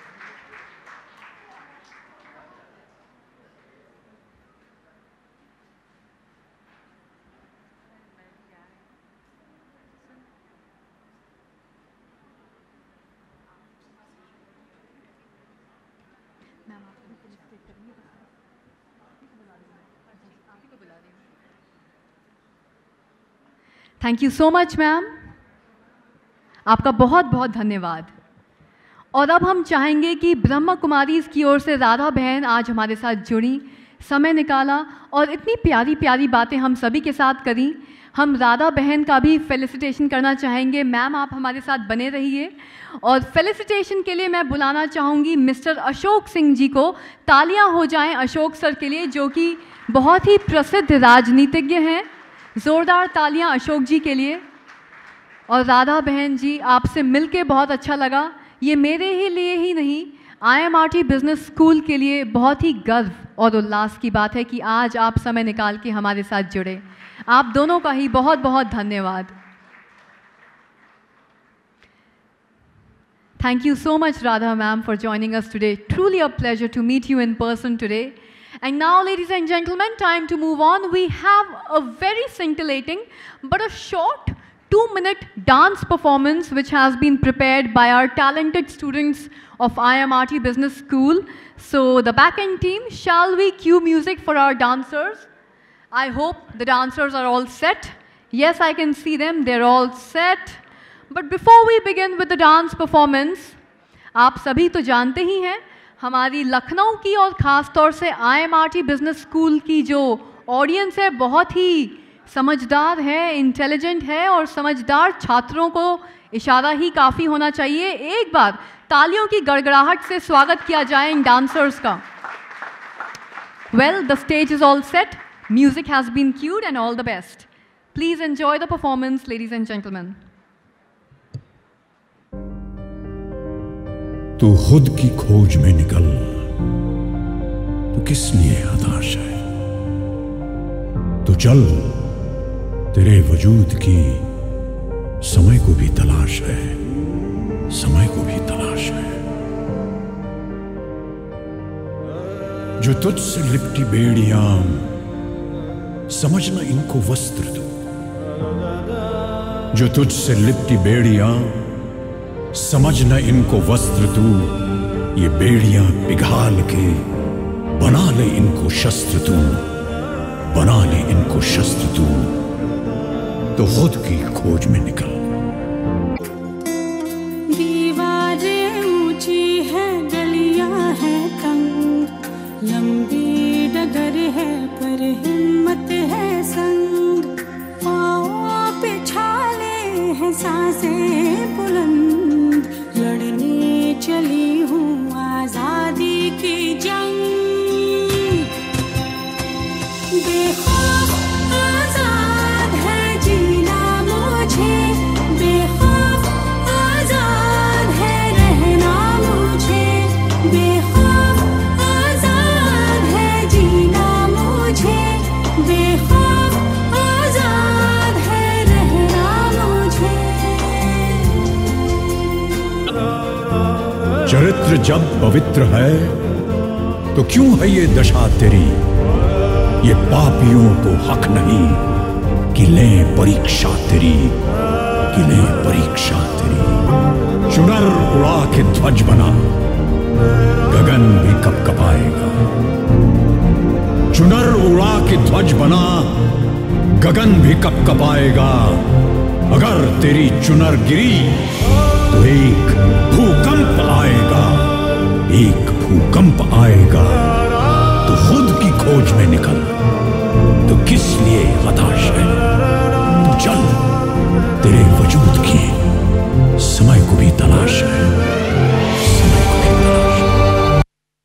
Thank you so much ma'am, आपका बहुत बहुत धन्यवाद। और अब हम चाहेंगे कि ब्रह्मा कुमारीज़ की ओर से राधा बहन आज हमारे साथ जुड़ी, समय निकाला और इतनी प्यारी प्यारी बातें हम सभी के साथ करी। हम राधा बहन का भी फेलिसिटेशन करना चाहेंगे। मैम आप हमारे साथ बने रहिए। और फेलिसिटेशन के लिए मैं बुलाना चाहूँगी मिस्टर अशोक सिंह जी को। तालियाँ हो जाएं अशोक सर के लिए, जो कि बहुत ही प्रसिद्ध राजनीतिज्ञ हैं। ज़ोरदार तालियां अशोक जी के लिए। और राधा बहन जी, आपसे मिलके बहुत अच्छा लगा। ये मेरे ही लिए ही नहीं, IMRT बिजनेस स्कूल के लिए बहुत ही गर्व और उल्लास की बात है कि आज आप समय निकाल के हमारे साथ जुड़े। आप दोनों का ही बहुत बहुत धन्यवाद। Thank you so much Radha ma'am for joining us today. Truly a pleasure to meet you in person today. And now, ladies and gentlemen, time to move on. We have a very scintillating but a short 2-minute dance performance which has been prepared by our talented students of IMRT Business School. So the back-end team, shall we cue music for our dancers? I hope the dancers are all set. Yes, I can see them. They're all set. But before we begin with the dance performance, आप सभी तो जानते ही हैं हमारी लखनऊ की और ख़ास तौर से IMRT बिजनेस स्कूल की जो ऑडियंस है बहुत ही समझदार है, इंटेलिजेंट है और समझदार छात्रों को इशारा ही काफ़ी होना चाहिए। एक बार तालियों की गड़गड़ाहट से स्वागत किया जाए इन डांसर्स का। Well, the stage is all set, music has been cued and all the best. Please enjoy the performance ladies and gentleman. तू खुद की खोज में निकल, तो किस लिए हताश है? तो चल, तेरे वजूद की समय को भी तलाश है, समय को भी तलाश है। जो तुझसे लिपटी बेड़ियां, समझना इनको वस्त्र दो। जो तुझसे लिपटी बेड़ियां, समझ न इनको वस्त्र तू, ये बेड़ियां पिघाल के बना ले इनको शस्त्र तू, बना ले इनको शस्त्र तू, तो खुद की खोज में निकल। दीवारें ऊंची है, गलियां है तंग, लंबी डगर है पर हिम्मत है संग, पाँव पे छाले हैं सांसें बुलंद, लड़ने चली हूँ आजादी की जंग। बेखौफ आजाद है जीना मुझे, बेखौफ आजाद है रहना मुझे, बेखौफ आजाद है जीना मुझे, बेखौफ आजाद है रहना मुझे। चरित्र जब पवित्र है तो क्यों है ये दशा तेरी, ये पापियों को हक नहीं कि लें परीक्षा तेरी, कि लें परीक्षा तेरी। चुनर उड़ा के ध्वज बना, गगन भी कपकपाएगा। चुनर उड़ा के ध्वज बना, गगन भी कपकपाएगा। अगर तेरी चुनर गिरी तो एक भूकंप आएगा, एक भूकंप आएगा, तो खुद की खोज में निकल, तो किस लिए हताश है, तो चल, तेरे वजूद की समय को भी तलाश है, समय को भी तलाश है।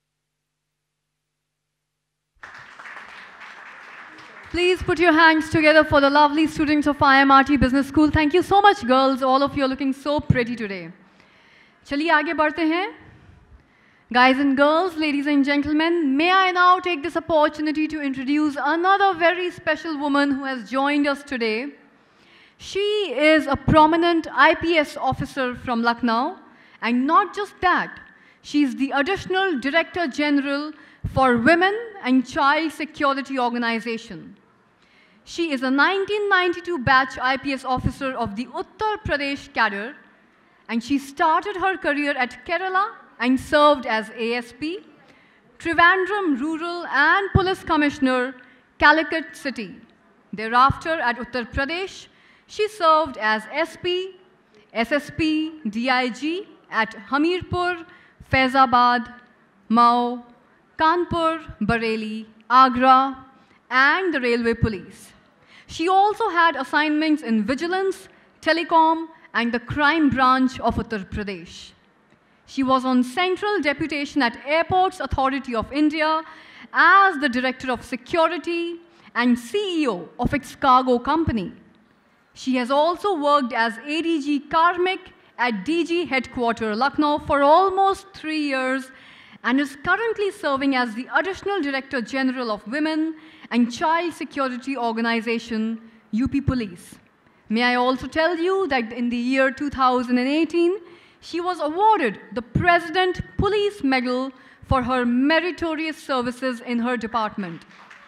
Please put your hands together for the lovely students of IMRT Business School. Thank you so much, girls. All of you are looking so pretty today. चलिए आगे बढ़ते हैं. Guys and girls, ladies and gentlemen, may I now take this opportunity to introduce another very special woman who has joined us today. She is a prominent IPS officer from Lucknow, and not just that, she is the Additional Director General for Women and Child Security Organization. She is a 1992 batch IPS officer of the Uttar Pradesh cadre, and she started her career at Kerala and served as ASP, Trivandrum Rural and Police Commissioner, Calicut City. Thereafter, at Uttar Pradesh, she served as SP, SSP, DIG at Hamirpur, Faizabad, Mao, Kanpur, Bareilly, Agra, and the Railway Police. She also had assignments in Vigilance, Telecom, and the Crime Branch of Uttar Pradesh. She was on Central Deputation at Airports Authority of India as the Director of Security and CEO of its cargo company. She has also worked as ADG Karmik at DG Headquarters, Lucknow for almost 3 years and is currently serving as the Additional Director General of Women and Child Security Organization, UP Police. May I also tell you that in the year 2018, she was awarded the President Police Medal for her meritorious services in her department.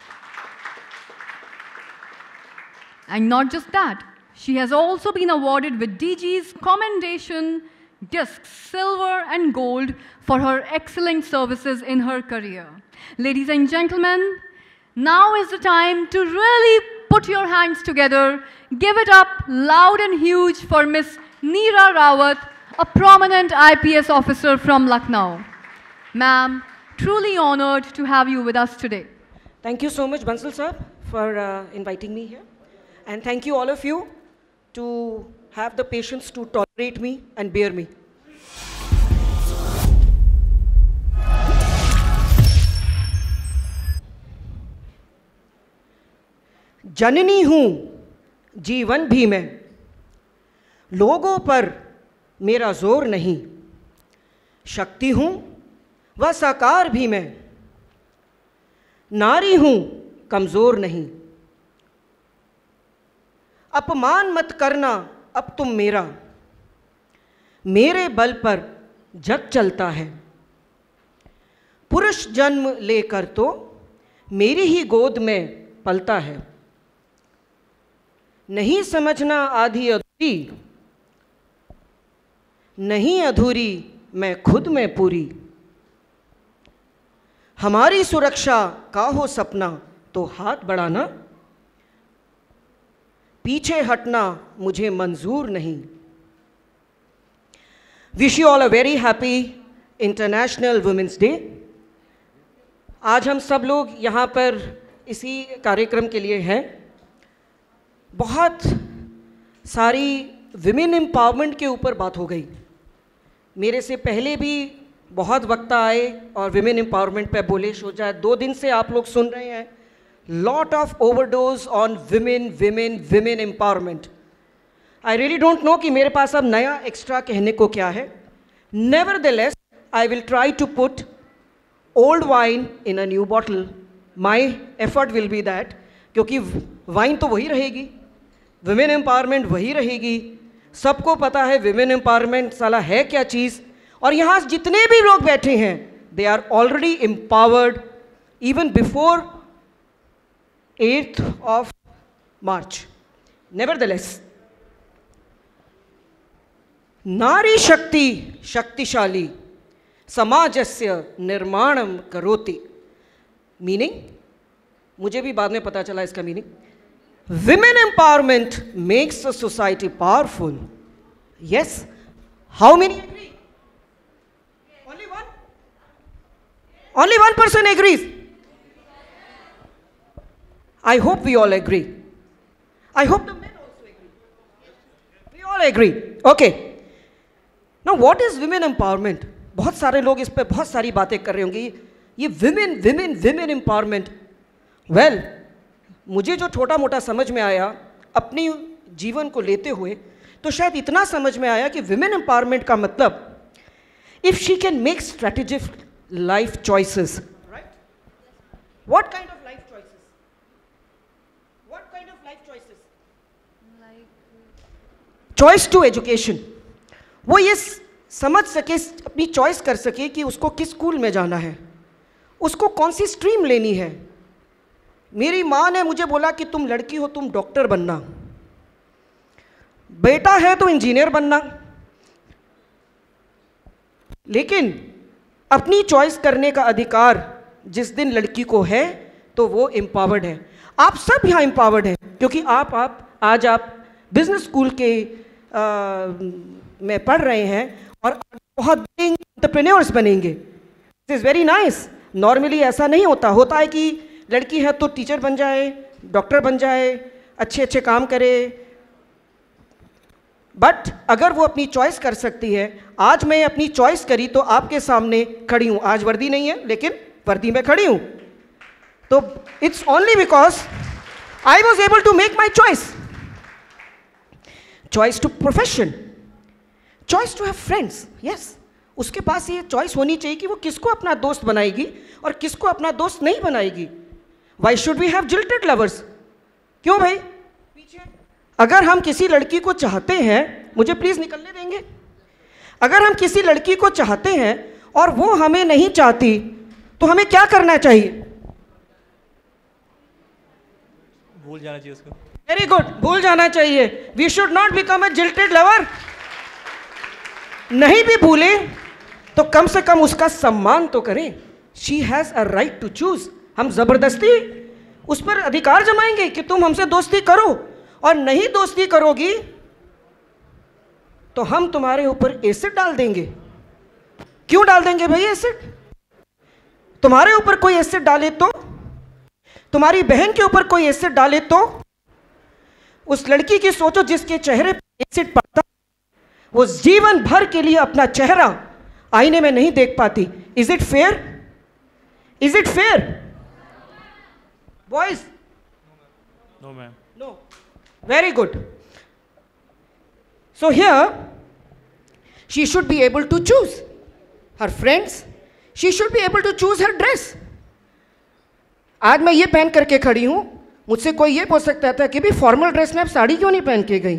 And not just that, she has also been awarded with DG's Commendation Discs, Silver and Gold for her excellent services in her career. Ladies and gentlemen, now is the time to really put your hands together. Give it up loud and huge for Miss Neera Rawat, a prominent IPS officer from Lucknow. Ma'am, truly honored to have you with us today. Thank you so much, Bansal sir, for inviting me here. And thank you all of you to have the patience to tolerate me and bear me. जननी हूँ जीवन भी मैं, लोगों पर मेरा जोर नहीं, शक्ति हूँ व साकार भी मैं, नारी हूँ कमज़ोर नहीं। अपमान मत करना अब तुम मेरा, मेरे बल पर जग चलता है। पुरुष जन्म लेकर तो मेरी ही गोद में पलता है। नहीं समझना आधी अधूरी, नहीं अधूरी मैं खुद में पूरी। हमारी सुरक्षा का हो सपना तो हाथ बढ़ाना, पीछे हटना मुझे मंजूर नहीं। Wish you all a very happy international women's day. आज हम सब लोग यहाँ पर इसी कार्यक्रम के लिए हैं। बहुत सारी विमेन एम्पावरमेंट के ऊपर बात हो गई। मेरे से पहले भी बहुत वक्ता आए और विमेन एम्पावरमेंट पे बोले। सोचा 2 दिन से आप लोग सुन रहे हैं, lot of overdose on women women women empowerment. I really don't know कि मेरे पास अब नया एक्स्ट्रा कहने को क्या है। Nevertheless I will try to put old wine in a new bottle. My effort will be that, क्योंकि वाइन तो वही रहेगी, विमेन एम्पावरमेंट वही रहेगी। सबको पता है विमेन एम्पावरमेंट साला है क्या चीज़। और यहाँ जितने भी लोग बैठे हैं, they are already empowered even before 8th of March. Nevertheless, नारी शक्ति शक्तिशाली समाजस्य निर्माणम करोति। मीनिंग मुझे भी बाद में पता चला इसका meaning. Women empowerment makes a society powerful. Yes, how many agree? Only one person agrees. I hope we all agree. I hope the men also agree. We all agree. Okay. Now what is women empowerment? बहुत सारे लोग इस पे बहुत सारी बातें कर रहे होंगे। ये women empowerment. Well, मुझे जो छोटा मोटा समझ में आया अपनी जीवन को लेते हुए, तो शायद इतना समझ में आया कि women empowerment का मतलब if she can make strategic life choices, right? What kind of life choices? What kind of life choices? Like choice to education. वो ये समझ सके, अपनी चॉइस कर सके कि उसको किस स्कूल में जाना है, उसको कौन सी स्ट्रीम लेनी है। मेरी माँ ने मुझे बोला कि तुम लड़की हो, तुम डॉक्टर बनना, बेटा है तो इंजीनियर बनना। लेकिन अपनी चॉइस करने का अधिकार जिस दिन लड़की को है तो वो एम्पावर्ड है। आप सब यहाँ एम्पावर्ड हैं, क्योंकि आज आप बिजनेस स्कूल के में पढ़ रहे हैं और बहुत बड़े एंटरप्रेन्योर्स बनेंगे। This is very nice. Normally ऐसा नहीं होता। होता है कि लड़की है तो टीचर बन जाए, डॉक्टर बन जाए, अच्छे अच्छे काम करे। बट अगर वो अपनी चॉइस कर सकती है, आज मैं अपनी चॉइस करी तो आपके सामने खड़ी हूँ। आज वर्दी नहीं है लेकिन वर्दी में खड़ी हूँ, तो it's only because I was able to make my choice. Choice to profession, choice to have friends. Yes, उसके पास ये चॉइस होनी चाहिए कि वो किसको अपना दोस्त बनाएगी और किसको अपना दोस्त नहीं बनाएगी। Why should we have jilted lovers? क्यों भाई? अगर हम किसी लड़की को चाहते हैं, मुझे प्लीज़ निकलने देंगे? अगर हम किसी लड़की को चाहते हैं और वो हमें नहीं चाहती, तो हमें क्या करना चाहिए? भूल जाना चाहिए उसको। वेरी गुड, भूल जाना चाहिए। We should not become a jilted lover. नहीं भी भूले तो कम से कम उसका सम्मान तो करें। She has a right to choose. हम ज़बरदस्ती उस पर अधिकार जमाएंगे कि तुम हमसे दोस्ती करो, और नहीं दोस्ती करोगी तो हम तुम्हारे ऊपर एसिड डाल देंगे। क्यों डाल देंगे भाई एसिड? तुम्हारे ऊपर कोई एसिड डाले तो, तुम्हारी बहन के ऊपर कोई एसिड डाले तो, उस लड़की की सोचो जिसके चेहरे पर एसिड पड़ता, वो जीवन भर के लिए अपना चेहरा आईने में नहीं देख पाती। Is it fair? Is it fair boys? No ma'am. No. Very good. So here, she should be able to choose her friends. She should be able to choose her dress. आज मैं ये पहन करके खड़ी हूँ, मुझसे कोई ये पूछ सकता था कि भी फॉर्मल ड्रेस में आप साड़ी क्यों नहीं पहन के गई?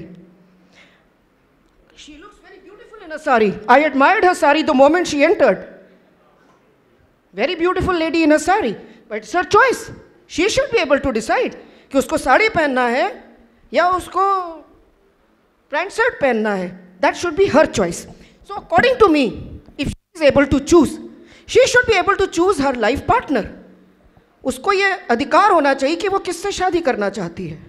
She looks very beautiful in a sari. I admired her sari the moment she entered. Very beautiful lady in a sari. But it's her choice. She should be able to decide कि उसको साड़ी पहनना है या उसको pant shirt पहनना है। That should be her choice. So according to me, if she is able to choose, she should be able to choose her life partner. उसको ये अधिकार होना चाहिए कि वो किससे शादी करना चाहती है.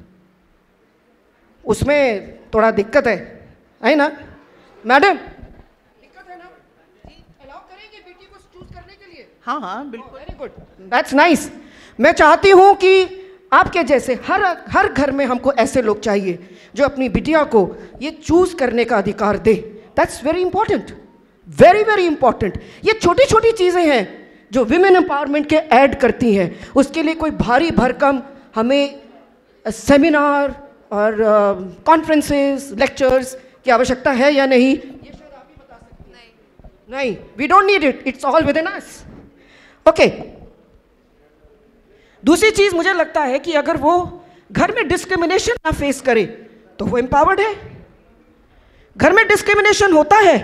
उसमें थोड़ा दिक्कत है ना मैडम? दिक्कत है ना? अलाउ करेंगे बेटी को चूज करने के लिए? हाँ बिल्कुल. Very good, that's nice. मैं चाहती हूँ कि आपके जैसे हर घर में हमको ऐसे लोग चाहिए जो अपनी बिटिया को ये चूज करने का अधिकार दे. That's very important, very very important. ये छोटी छोटी चीज़ें हैं जो विमेन एम्पावरमेंट के ऐड करती हैं. उसके लिए कोई भारी भरकम हमें सेमिनार और कॉन्फ्रेंसेस, लेक्चर्स की आवश्यकता है या नहीं, ये शायद आप ही बता सकते हैं. नहीं, we don't need it, it's all within us. Okay. दूसरी चीज मुझे लगता है कि अगर वो घर में डिस्क्रिमिनेशन ना फेस करे तो वो एम्पावर्ड है. घर में डिस्क्रिमिनेशन होता है,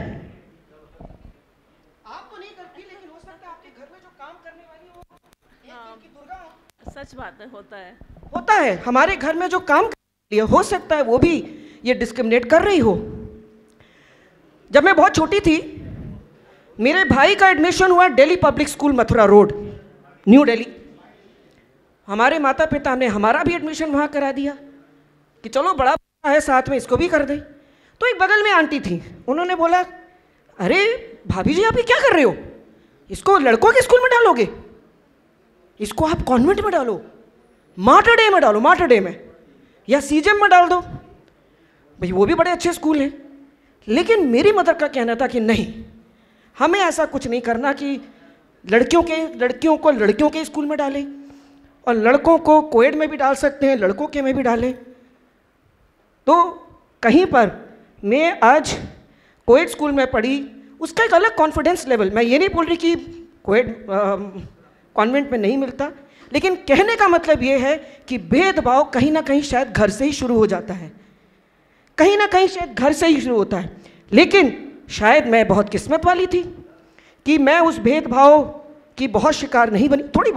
आप तो नहीं करती, लेकिन हो सकता है आपके घर में जो काम करने वाली हो एक की दुर्गा हो. सच बात है, होता है. हमारे घर में जो काम लिए हो सकता है वो भी ये डिस्क्रिमिनेट कर रही हो. जब मैं बहुत छोटी थी, मेरे भाई का एडमिशन हुआ Delhi public school Mathura road, new Delhi. हमारे माता पिता ने हमारा भी एडमिशन वहाँ करा दिया कि चलो बड़ा है साथ में इसको भी कर दें. तो एक बगल में आंटी थी, उन्होंने बोला, अरे भाभी जी आप ये क्या कर रहे हो, इसको लड़कों के स्कूल में डालोगे, इसको आप कॉन्वेंट में डालो, मार्टर डे में डालो, मार्टर डे में या सीजेम में डाल दो. भाई वो भी बड़े अच्छे स्कूल हैं. लेकिन मेरी मदर का कहना था कि नहीं, हमें ऐसा कुछ नहीं करना कि लड़कियों को लड़कियों के स्कूल में डालें और लड़कों को कोएड में भी डाल सकते हैं, लड़कों के में भी डालें. तो कहीं पर मैं आज कोएड स्कूल में पढ़ी, उसका एक अलग कॉन्फिडेंस लेवल. मैं ये नहीं बोल रही कि कोएड कॉन्वेंट में नहीं मिलता, लेकिन कहने का मतलब ये है कि भेदभाव कहीं ना कहीं शायद घर से ही शुरू हो जाता है, कहीं ना कहीं शायद घर से ही शुरू होता है. लेकिन शायद मैं बहुत किस्मत वाली थी कि मैं उस भेदभाव की बहुत शिकार नहीं बनी. थोड़ी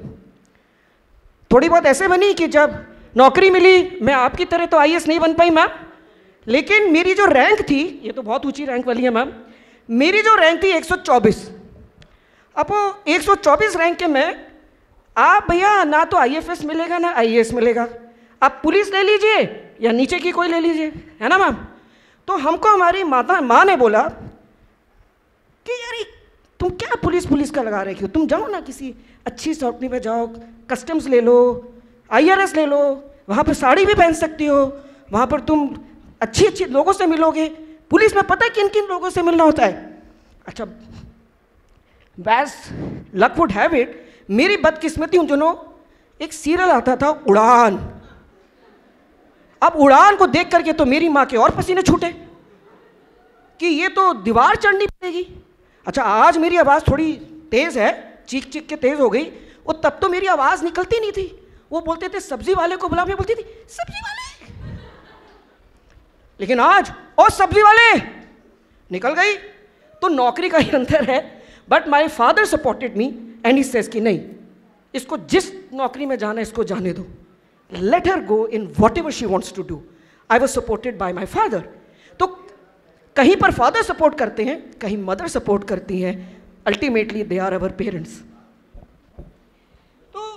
बहुत ऐसे बनी कि जब नौकरी मिली, मैं आपकी तरह तो IAS नहीं बन पाई मैम, लेकिन मेरी जो रैंक थी, ये तो बहुत ऊंची रैंक वाली है मैम, मेरी जो रैंक थी 124. अब वो 124 रैंक के में आप भैया ना तो IFS मिलेगा ना IAS मिलेगा, आप पुलिस ले लीजिए या नीचे की कोई ले लीजिए, है ना मैम. तो हमको हमारी माँ ने बोला कि यार तुम क्या पुलिस का लगा रहे हो, तुम जाओ ना किसी अच्छी कंपनी में जाओ, कस्टम्स ले लो, IRS ले लो, वहाँ पर साड़ी भी पहन सकती हो, वहाँ पर तुम अच्छी लोगों से मिलोगे. पुलिस में पता है किन किन लोगों से मिलना होता है. अच्छा, as luck would have it, मेरी बदकिस्मती हूँ जो एक सीरियल आता था उड़ान. अब उड़ान को देख करके तो मेरी माँ के और पसीने छूटे कि ये तो दीवार चढ़नी पड़ेगी. अच्छा, आज मेरी आवाज़ थोड़ी तेज़ है, चीख के तेज़ हो गई. वो तब तो मेरी आवाज़ निकलती नहीं थी. वो बोलते थे सब्जी वाले को बुला, मैं बोलती थी सब्जी वाले. लेकिन आज ओ सब्जी वाले निकल गई. तो नौकरी का ही अंतर है. But my father supported me and he says कि नहीं, इसको जिस नौकरी में जाना है इसको जाने दो, let her go in whatever she wants to do. I was supported by my father. तो कहीं पर फादर सपोर्ट करते हैं, कहीं मदर सपोर्ट करती हैं. Ultimately they are our parents. तो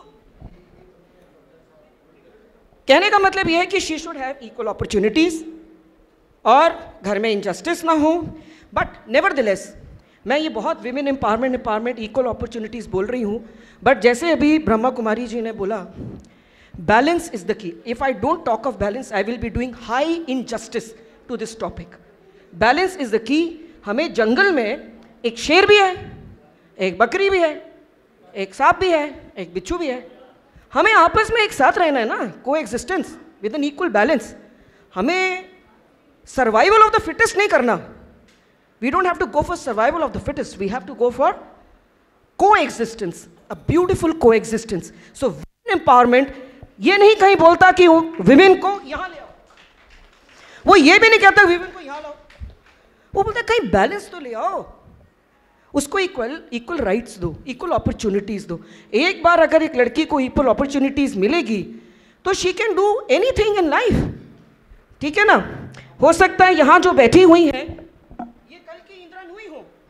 कहने का मतलब यह है कि she should have equal opportunities और घर में इनजस्टिस ना हो. बट नेवरदलेस मैं ये बहुत विमेन एम्पावरमेंट इक्वल अपॉर्चुनिटीज़ बोल रही हूँ. बट जैसे अभी ब्रह्मा कुमारी जी ने बोला, balance is the key. If I don't talk of balance I will be doing high injustice to this topic. Balance is the key. हमें जंगल में एक शेर भी है, एक बकरी भी है, एक सांप भी है, एक बिच्छू भी है. हमें आपस में एक साथ रहना है ना, coexistence with an equal balance. हमें सर्वाइवल ऑफ द फिटेस्ट नहीं करना. We don't have to go for survival of the fittest. We have to go for coexistence, a beautiful coexistence. So women empowerment ये नहीं कहीं बोलता कि women को यहाँ ले आओ, वो ये भी नहीं कहता women को यहाँ लाओ, वो बोलता कहीं बैलेंस तो ले आओ, उसको इक्वल राइट्स दो, इक्वल अपॉर्चुनिटीज़ दो. एक बार अगर एक लड़की को इक्वल अपॉर्चुनिटीज़ मिलेगी तो she can do anything in life. ठीक है ना. हो सकता है यहाँ जो बैठी हुई हैं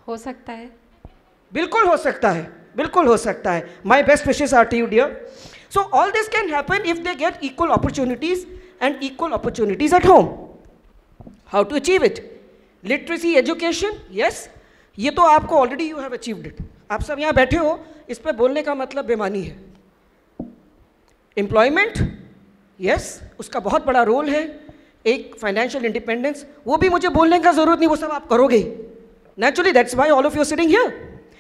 हो सकता है। बिल्कुल हो सकता है, बिल्कुल हो सकता है। My best wishes are to you dear. So all this can happen if they get equal opportunities and equal opportunities at home. How to achieve it? Literacy, education, yes, ये तो आपको already you have achieved it. आप सब यहाँ बैठे हो, इस पर बोलने का मतलब बेमानी है। एम्प्लॉयमेंट, यस, उसका बहुत बड़ा रोल है। एक फाइनेंशियल इंडिपेंडेंस, वो भी मुझे बोलने का जरूरत नहीं, वो सब आप करोगे ही। Naturally that's why all of you are sitting here.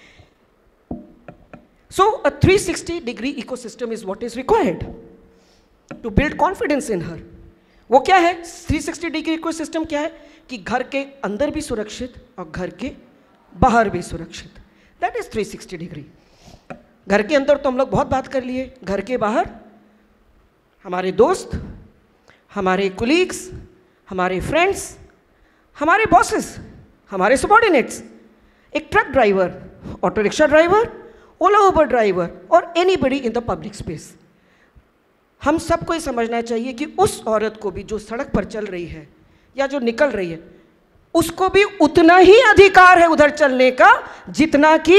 So a 360-degree ecosystem is what is required to build confidence in her. वो क्या है 360-degree ecosystem? क्या है कि घर के अंदर भी सुरक्षित और घर के बाहर भी सुरक्षित। That is 360-degree. घर के अंदर तो हम लोग बहुत बात कर लिए, घर के बाहर हमारे दोस्त, हमारे कोलीग्स, हमारे फ्रेंड्स, हमारे बॉसेस, हमारे सबॉर्डिनेट्स, एक truck driver, auto rickshaw driver, Ola Uber driver और anybody in the public space. हम सबको ये समझना चाहिए कि उस औरत को भी जो सड़क पर चल रही है या जो निकल रही है, उसको भी उतना ही अधिकार है उधर चलने का जितना कि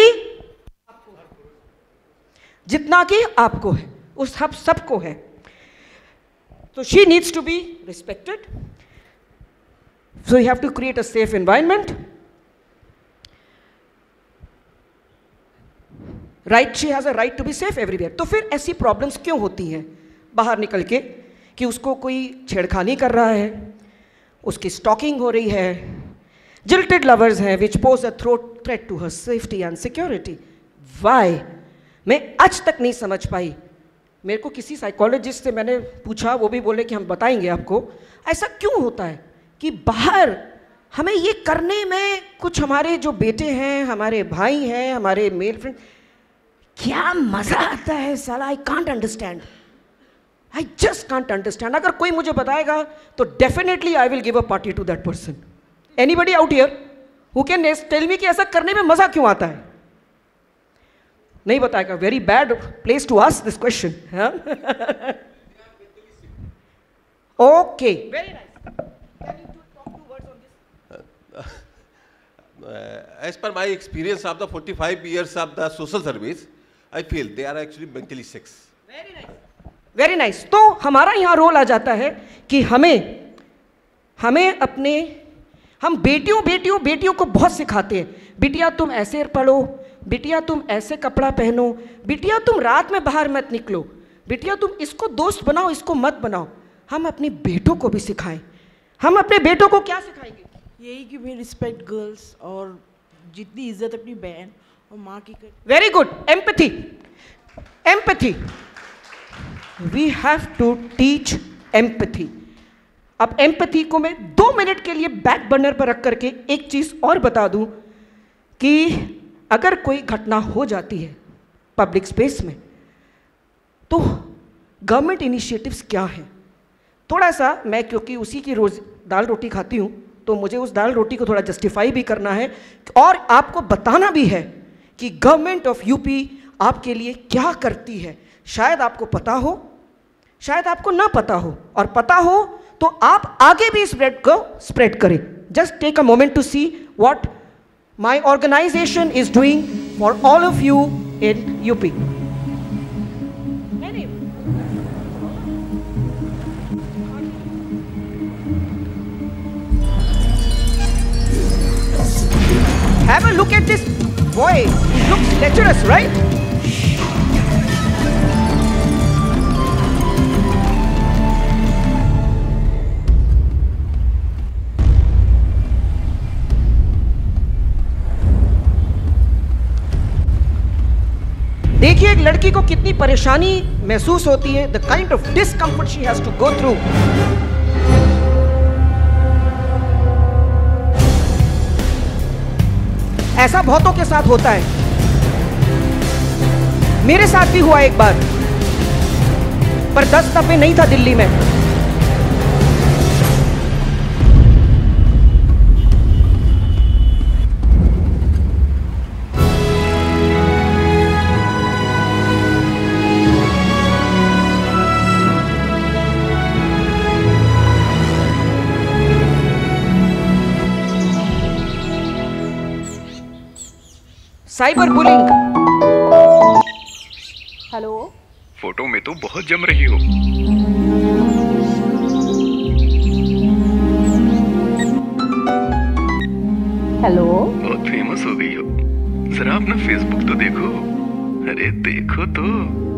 आपको है, उस हम सबको है। तो she needs to be respected, so you have to create a safe environment. Right, she has a right to be safe everywhere. तो फिर ऐसी प्रॉब्लम्स क्यों होती हैं बाहर निकल के कि उसको कोई छेड़खानी कर रहा है, उसकी स्टॉकिंग हो रही है, जिल्टेड लवर्स हैं which pose a threat to her safety and security. Why? मैं आज तक नहीं समझ पाई। मेरे को किसी साइकोलॉजिस्ट से मैंने पूछा, वो भी बोले कि हम बताएंगे आपको ऐसा क्यों होता है कि बाहर हमें ये करने में कुछ हमारे जो बेटे हैं, हमारे भाई हैं, हमारे मेल फ्रेंड, क्या मजा आता है साला। I can't understand, I just can't understand. अगर कोई मुझे बताएगा तो definitely I will give a party to that person. Anybody out here who can tell me कि ऐसा करने में मजा क्यों आता है? नहीं बताएगा। Very bad place to ask this question. Okay, very nice. As per my experience of the 45 years of the social service, I feel they are actually mentally sick. Very nice, very nice. तो हमारा यहाँ role आ जाता है कि हमें अपने, हम बेटियों को बहुत सिखाते हैं, बिटिया तुम ऐसे पढ़ो, बिटिया तुम ऐसे कपड़ा पहनो, बिटिया तुम रात में बाहर मत निकलो, बिटिया तुम इसको दोस्त बनाओ, इसको मत बनाओ। हम अपने बेटों को भी सिखाएं। हम अपने बेटों को क्या सिखाएंगे? यही कि वे रिस्पेक्ट गर्ल्स और जितनी इज्जत अपनी बहन और माँ की कर। Very good, empathy, empathy, we have to teach empathy. अब एम्पैथी को मैं 2 मिनट के लिए बैक बर्नर पर रख करके एक चीज और बता दूं कि अगर कोई घटना हो जाती है पब्लिक स्पेस में तो गवर्नमेंट इनिशिएटिव्स क्या हैं। थोड़ा सा मैं, क्योंकि उसी की रोज दाल रोटी खाती हूँ, तो मुझे उस दाल रोटी को थोड़ा जस्टिफाई भी करना है और आपको बताना भी है कि गवर्नमेंट ऑफ यूपी आपके लिए क्या करती है। शायद आपको पता हो, शायद आपको ना पता हो, और पता हो तो आप आगे भी इस ब्रेड को स्प्रेड करें। Just take a moment to see what my organisation is doing for all of you in UP. Have a look at this boy. He looks lecherous, right? देखिए एक लड़की को कितनी परेशानी महसूस होती है, the kind of discomfort she has to go through. ऐसा बहुतों के साथ होता है, मेरे साथ भी हुआ एक बार, पर 10 दफे नहीं था दिल्ली में। Cyber bullying. हेलो, फोटो में तो बहुत जम रही हो। हेलो, बहुत फेमस हो गई हो, जरा अपना फेसबुक तो देखो। अरे देखो तो।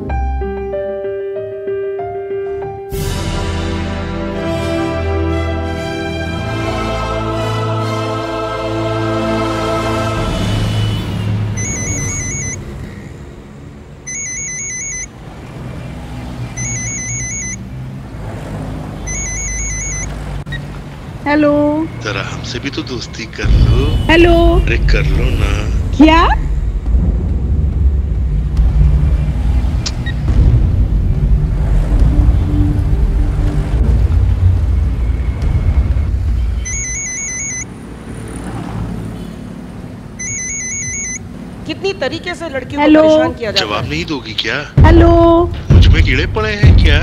हेलो, जरा हमसे भी तो दोस्ती कर लो। हेलो, अरे कर लो ना। क्या? कितनी तरीके से लड़कियों को परेशान किया जाता है। जवाब नहीं दोगी क्या? हेलो, मुझ में कीड़े पड़े हैं क्या?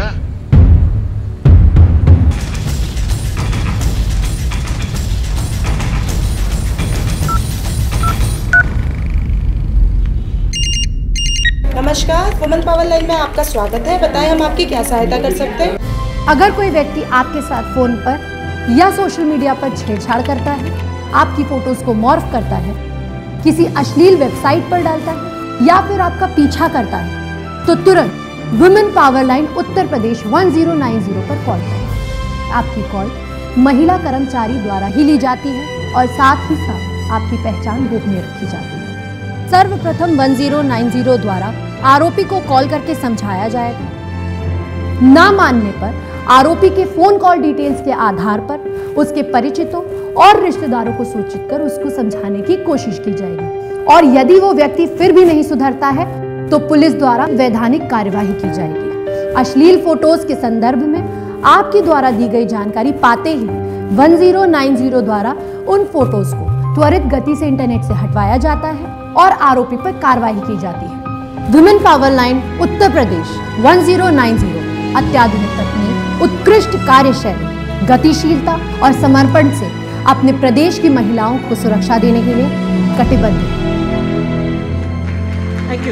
नमस्कार, वुमेन पावर लाइन में आपका स्वागत है। बताएं हम आपकी क्या सहायता कर सकते हैं। अगर कोई व्यक्ति आपके साथ फोन पर या सोशल मीडिया पर छेड़छाड़ करता है, आपकी फोटोज को मॉर्फ करता है, किसी अश्लील वेबसाइट पर डालता है या फिर आपका पीछा करता है, तो तुरंत women power line Uttar Pradesh 1090 पर कॉल करें। आपकी कॉल महिला कर्मचारी द्वारा ही ली जाती है और साथ ही साथ आपकी पहचान गोपनीय रखी जाती है। सर्वप्रथम 1090 द्वारा आरोपी को कॉल करके समझाया जाएगा। ना मानने पर आरोपी के फोन कॉल डिटेल्स के आधार पर उसके परिचितों और रिश्तेदारों को सूचित कर उसको समझाने की कोशिश की जाएगी और यदि वो व्यक्ति फिर भी नहीं सुधरता है तो पुलिस द्वारा वैधानिक कार्यवाही की जाएगी। अश्लील फोटोज के संदर्भ में आपकी द्वारा दी गई जानकारी पाते ही 1090 द्वारा उन फोटोज को त्वरित गति से इंटरनेट से हटवाया जाता है और आरोपी पर कार्रवाई की जाती है। Women power line Uttar Pradesh 1090 अत्याधुनिक तकनीक, उत्कृष्ट कार्यशैली, गतिशीलता और समर्पण से अपने प्रदेश की महिलाओं को सुरक्षा देने के लिए कटिबद्ध है। Thank you.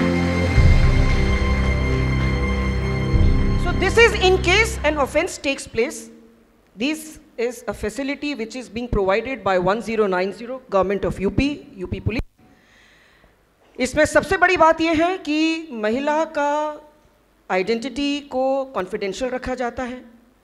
So this is in case an offence takes place. This is a facility which is being provided by 1090 Government of UP Police. इसमें सबसे बड़ी बात यह है कि महिला का आइडेंटिटी को कॉन्फिडेंशियल रखा जाता है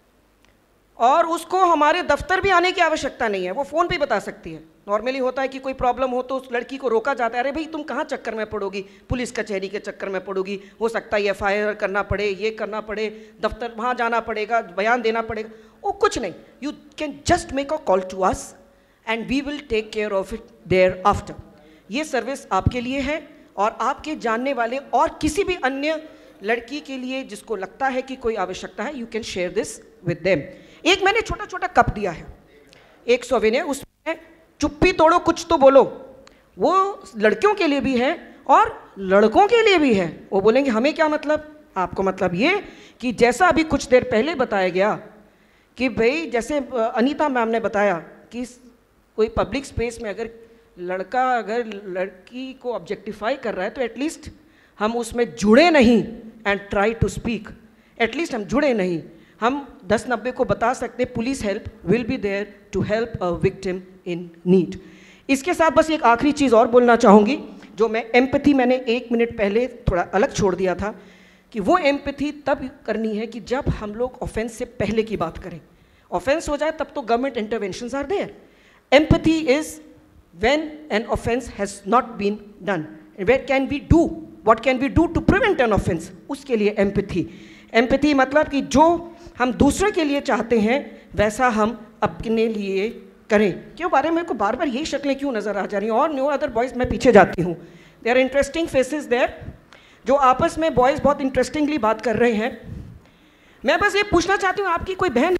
और उसको हमारे दफ्तर भी आने की आवश्यकता नहीं है, वो फ़ोन पे बता सकती है। नॉर्मली होता है कि कोई प्रॉब्लम हो तो उस लड़की को रोका जाता है, अरे भाई तुम कहाँ चक्कर में पड़ोगी, पुलिस कचहरी के चक्कर में पड़ोगी, हो सकता है FIR करना पड़े, ये करना पड़े, दफ्तर वहाँ जाना पड़ेगा, बयान देना पड़ेगा। वो कुछ नहीं, you can just make a call to us and we will take care of it thereafter. ये सर्विस आपके लिए है और आपके जानने वाले और किसी भी अन्य लड़की के लिए जिसको लगता है कि कोई आवश्यकता है, you can share this with them. एक मैंने छोटा छोटा कप दिया है, एक सोवेनियर, उसमें चुप्पी तोड़ो कुछ तो बोलो, वो लड़कियों के लिए भी है और लड़कों के लिए भी है। वो बोलेंगे हमें क्या मतलब, आपको मतलब ये कि जैसा अभी कुछ देर पहले बताया गया कि भाई जैसे अनीता मैम ने बताया कि कोई पब्लिक स्पेस में अगर लड़का अगर लड़की को ऑब्जेक्टिफाई कर रहा है तो एटलीस्ट हम उसमें जुड़े नहीं and try to speak, at least हम जुड़े नहीं, हम 1090 को बता सकते police help will be there to help a victim in need. इसके साथ बस एक आखिरी चीज़ और बोलना चाहूँगी, जो मैं एम्पैथी मैंने 1 मिनट पहले थोड़ा अलग छोड़ दिया था, कि वो एम्पैथी तब करनी है कि जब हम लोग ऑफेंस से पहले की बात करें। ऑफेंस हो जाए तब तो government interventions are there. Empathy is when an offense has not been done, what can we do to prevent an offense, उसके लिए empathy मतलब कि जो हम दूसरे के लिए चाहते हैं वैसा हम अपने लिए करें। क्यों बारे में को बार बार यही शक्लें क्यों नज़र आ जा रही हैं? और नो अदर बॉयज़, मैं पीछे जाती हूँ, they are interesting faces there, जो आपस में बॉयज़ बहुत इंटरेस्टिंगली बात कर रहे हैं। मैं बस ये पूछना चाहती हूँ, आपकी कोई बहन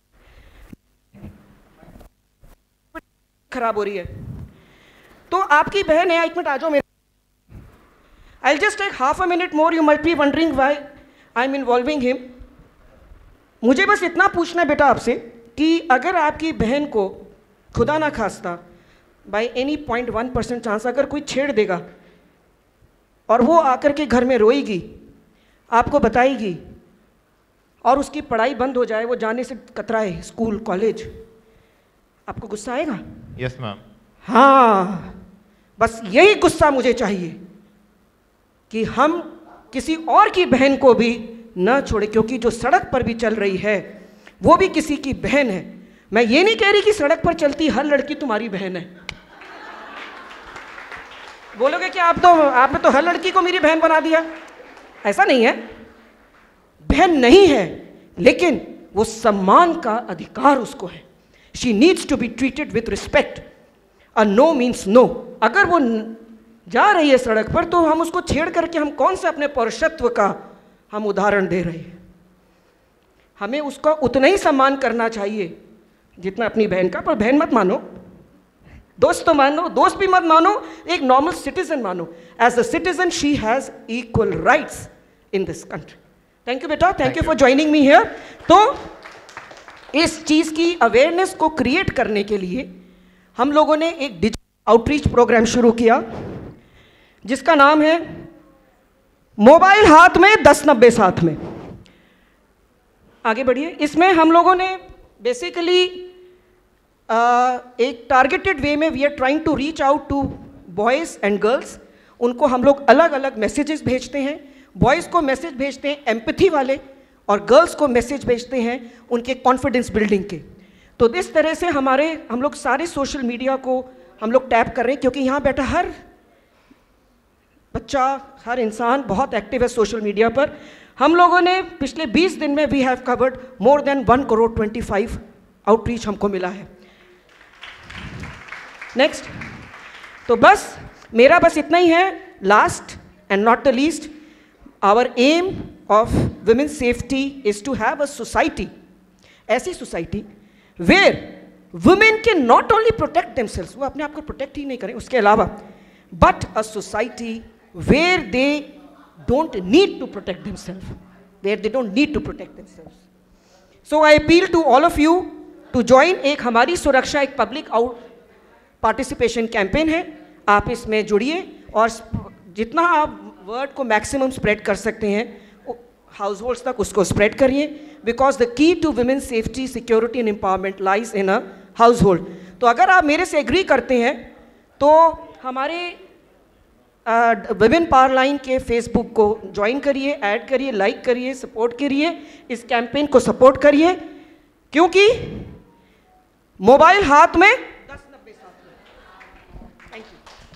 खराब हो रही है तो आपकी बहन है, 1 मिनट आ जाओ मेरे, I will just take half a minute more, you might be wondering why I am involving him. मुझे बस इतना पूछना है बेटा आपसे कि अगर आपकी बहन को खुदा ना खास्ता बाय एनी 0.1% चांस अगर कोई छेड़ देगा और वो आकर के घर में रोएगी, आपको बताएगी और उसकी पढ़ाई बंद हो जाए, वो जाने से कतराए स्कूल कॉलेज, आपको गुस्सा आएगा? Yes ma'am. हाँ, बस यही गुस्सा मुझे चाहिए कि हम किसी और की बहन को भी न छोड़े, क्योंकि जो सड़क पर भी चल रही है वो भी किसी की बहन है। मैं ये नहीं कह रही कि सड़क पर चलती हर लड़की तुम्हारी बहन है। बोलोगे कि आपने तो हर लड़की को मेरी बहन बना दिया। ऐसा नहीं है, बहन नहीं है, लेकिन वो सम्मान का अधिकार उसको है। She needs to be treated with respect. A no means no. अगर वो जा रही है सड़क पर तो हम उसको छेड़ करके हम कौन सा अपने पौरुषत्व का हम उदाहरण दे रहे हैं? हमें उसका उतना ही सम्मान करना चाहिए जितना अपनी बहन का। पर बहन मत मानो, दोस्त तो मानो, दोस्त भी मत मानो, एक नॉर्मल सिटीजन मानो। As a citizen she has equal rights in this country. Thank you बेटा, thank you for joining me here. तो इस चीज़ की अवेयरनेस को क्रिएट करने के लिए हम लोगों ने एक डिजिटल आउटरीच प्रोग्राम शुरू किया जिसका नाम है मोबाइल हाथ में 10-90 साथ में। आगे बढ़िए। इसमें हम लोगों ने बेसिकली एक टारगेटेड वे में we are trying to reach out to boys and girls. उनको हम लोग अलग अलग मैसेजेस भेजते हैं। बॉयज़ को मैसेज भेजते हैं एम्पैथी वाले और गर्ल्स को मैसेज भेजते हैं उनके कॉन्फिडेंस बिल्डिंग के। तो इस तरह से हम लोग सारे सोशल मीडिया को हम लोग टैप कर रहे हैं, क्योंकि यहाँ बैठा हर बच्चा, हर इंसान बहुत एक्टिव है सोशल मीडिया पर। हम लोगों ने पिछले 20 दिन में we have covered more than 1,25,00,000 outreach हमको मिला है। नेक्स्ट। तो मेरा इतना ही है। Last and not the least, our aim of women's safety is to have a society, ऐसी society where women can not only protect themselves, वो अपने आप को प्रोटेक्ट ही नहीं करें उसके अलावा, but a society where they don't need to protect themselves, where they don't need to protect themselves. So I appeal to all of you to join एक हमारी सुरक्षा, एक पब्लिक पार्टिसिपेशन कैंपेन है। आप इसमें जुड़िए और जितना आप वर्ड को मैक्सिमम स्प्रेड कर सकते हैं हाउस होल्ड्स तक उसको स्प्रेड करिए, because the key to women safety, security and empowerment lies in a household. तो अगर आप मेरे से एग्री करते हैं तो हमारे वुमेन पावर लाइन के फेसबुक को ज्वाइन करिए, ऐड करिए, लाइक करिए, सपोर्ट करिए, इस कैंपेन को सपोर्ट करिए, क्योंकि मोबाइल हाथ में 10-90 साथ में। Thank you.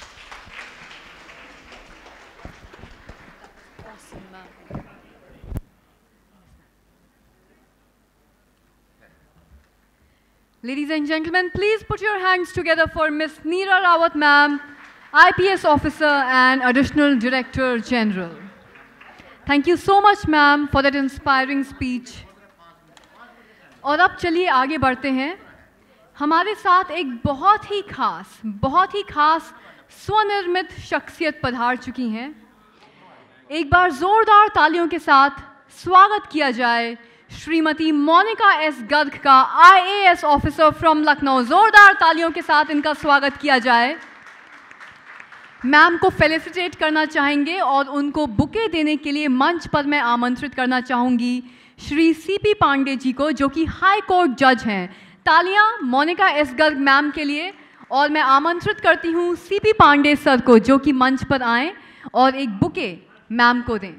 Ladies and gentlemen, please put your hands together for Miss Neera Rawat ma'am, IPS officer and additional director general. Thank you so much ma'am for that inspiring speech. और अब चलिए आगे बढ़ते हैं। हमारे साथ एक बहुत ही खास स्वनिर्मित शख्सियत पधार चुकी हैं। एक बार जोरदार तालियों के साथ स्वागत किया जाए श्रीमती मोनिका एस गर्ग का, IAS ऑफिसर फ्रॉम लखनऊ। जोरदार तालियों के साथ इनका स्वागत किया जाए। मैम को फेलिसिटेट करना चाहेंगे और उनको बुके देने के लिए मंच पर मैं आमंत्रित करना चाहूँगी श्री CP पांडे जी को, जो कि हाई कोर्ट जज हैं। तालियां मोनिका एस गर्ग मैम के लिए। और मैं आमंत्रित करती हूँ CP पांडे सर को, जो कि मंच पर आएँ और एक बुके मैम को दें।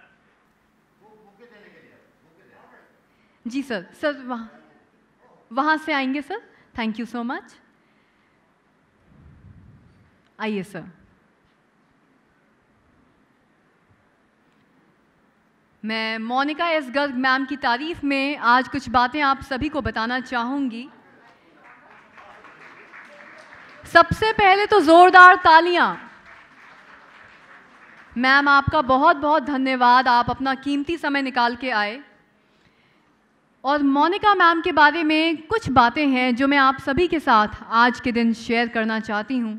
जी सर वहाँ से आएंगे sir. Thank you so much. आइए सर। मैं मोनिका एस गर्ग मैम की तारीफ में आज कुछ बातें आप सभी को बताना चाहूँगी। सबसे पहले तो ज़ोरदार तालियां। मैम आपका बहुत बहुत धन्यवाद, आप अपना कीमती समय निकाल के आए। और मोनिका मैम के बारे में कुछ बातें हैं जो मैं आप सभी के साथ आज के दिन शेयर करना चाहती हूँ।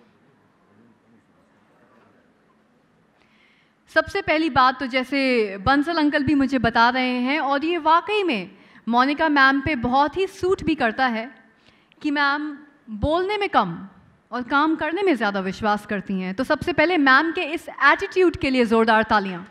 सबसे पहली बात तो जैसे बंसल अंकल भी मुझे बता रहे हैं, और ये वाकई में मोनिका मैम पे बहुत ही सूट भी करता है कि मैम बोलने में कम और काम करने में ज़्यादा विश्वास करती हैं। तो सबसे पहले मैम के इस एटीट्यूड के लिए ज़ोरदार तालियां।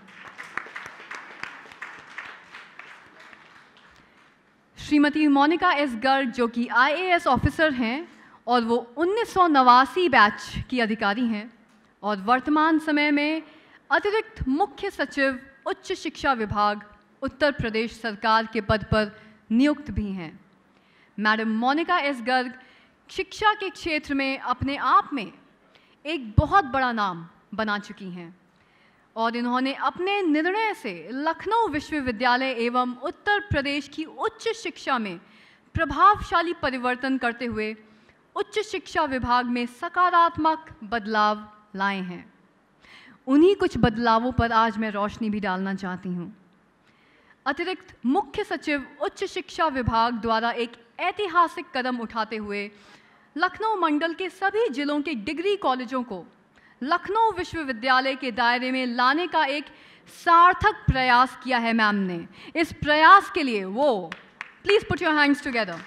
श्रीमती मोनिका एस गर्ग जो कि IAS ऑफिसर हैं और वो 1989 बैच की अधिकारी हैं और वर्तमान समय में अतिरिक्त मुख्य सचिव उच्च शिक्षा विभाग उत्तर प्रदेश सरकार के पद पर नियुक्त भी हैं। मैडम मोनिका एस गर्ग शिक्षा के क्षेत्र में अपने आप में एक बहुत बड़ा नाम बना चुकी हैं और इन्होंने अपने निर्णय से लखनऊ विश्वविद्यालय एवं उत्तर प्रदेश की उच्च शिक्षा में प्रभावशाली परिवर्तन करते हुए उच्च शिक्षा विभाग में सकारात्मक बदलाव लाए हैं। उन्हीं कुछ बदलावों पर आज मैं रोशनी भी डालना चाहती हूँ। अतिरिक्त मुख्य सचिव उच्च शिक्षा विभाग द्वारा एक ऐतिहासिक कदम उठाते हुए लखनऊ मंडल के सभी जिलों के डिग्री कॉलेजों को लखनऊ विश्वविद्यालय के दायरे में लाने का एक सार्थक प्रयास किया है मैम ने। इस प्रयास के लिए वो please put your hands together.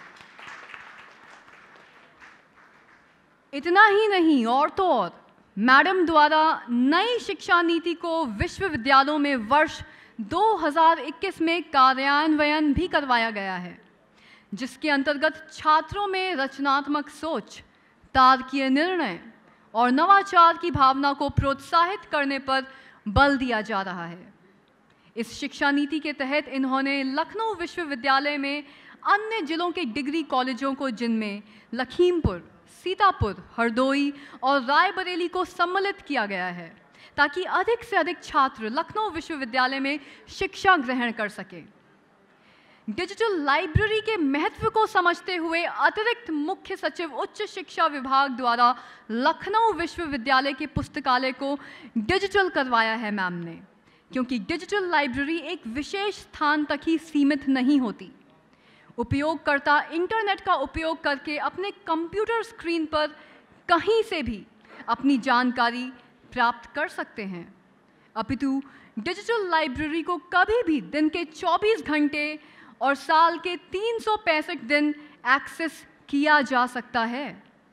इतना ही नहीं और तो और मैडम द्वारा नई शिक्षा नीति को विश्वविद्यालयों में वर्ष 2021 में कार्यान्वयन भी करवाया गया है, जिसके अंतर्गत छात्रों में रचनात्मक सोच, तार्किक निर्णय और नवाचार की भावना को प्रोत्साहित करने पर बल दिया जा रहा है। इस शिक्षा नीति के तहत इन्होंने लखनऊ विश्वविद्यालय में अन्य जिलों के डिग्री कॉलेजों को, जिनमें लखीमपुर, सीतापुर, हरदोई और रायबरेली को सम्मिलित किया गया है, ताकि अधिक से अधिक छात्र लखनऊ विश्वविद्यालय में शिक्षा ग्रहण कर सकें। डिजिटल लाइब्रेरी के महत्व को समझते हुए अतिरिक्त मुख्य सचिव उच्च शिक्षा विभाग द्वारा लखनऊ विश्वविद्यालय के पुस्तकालय को डिजिटल करवाया है मैम ने, क्योंकि डिजिटल लाइब्रेरी एक विशेष स्थान तक ही सीमित नहीं होती। उपयोगकर्ता इंटरनेट का उपयोग करके अपने कंप्यूटर स्क्रीन पर कहीं से भी अपनी जानकारी प्राप्त कर सकते हैं, अपितु डिजिटल लाइब्रेरी को कभी भी दिन के 24 घंटे और साल के 365 दिन एक्सेस किया जा सकता है।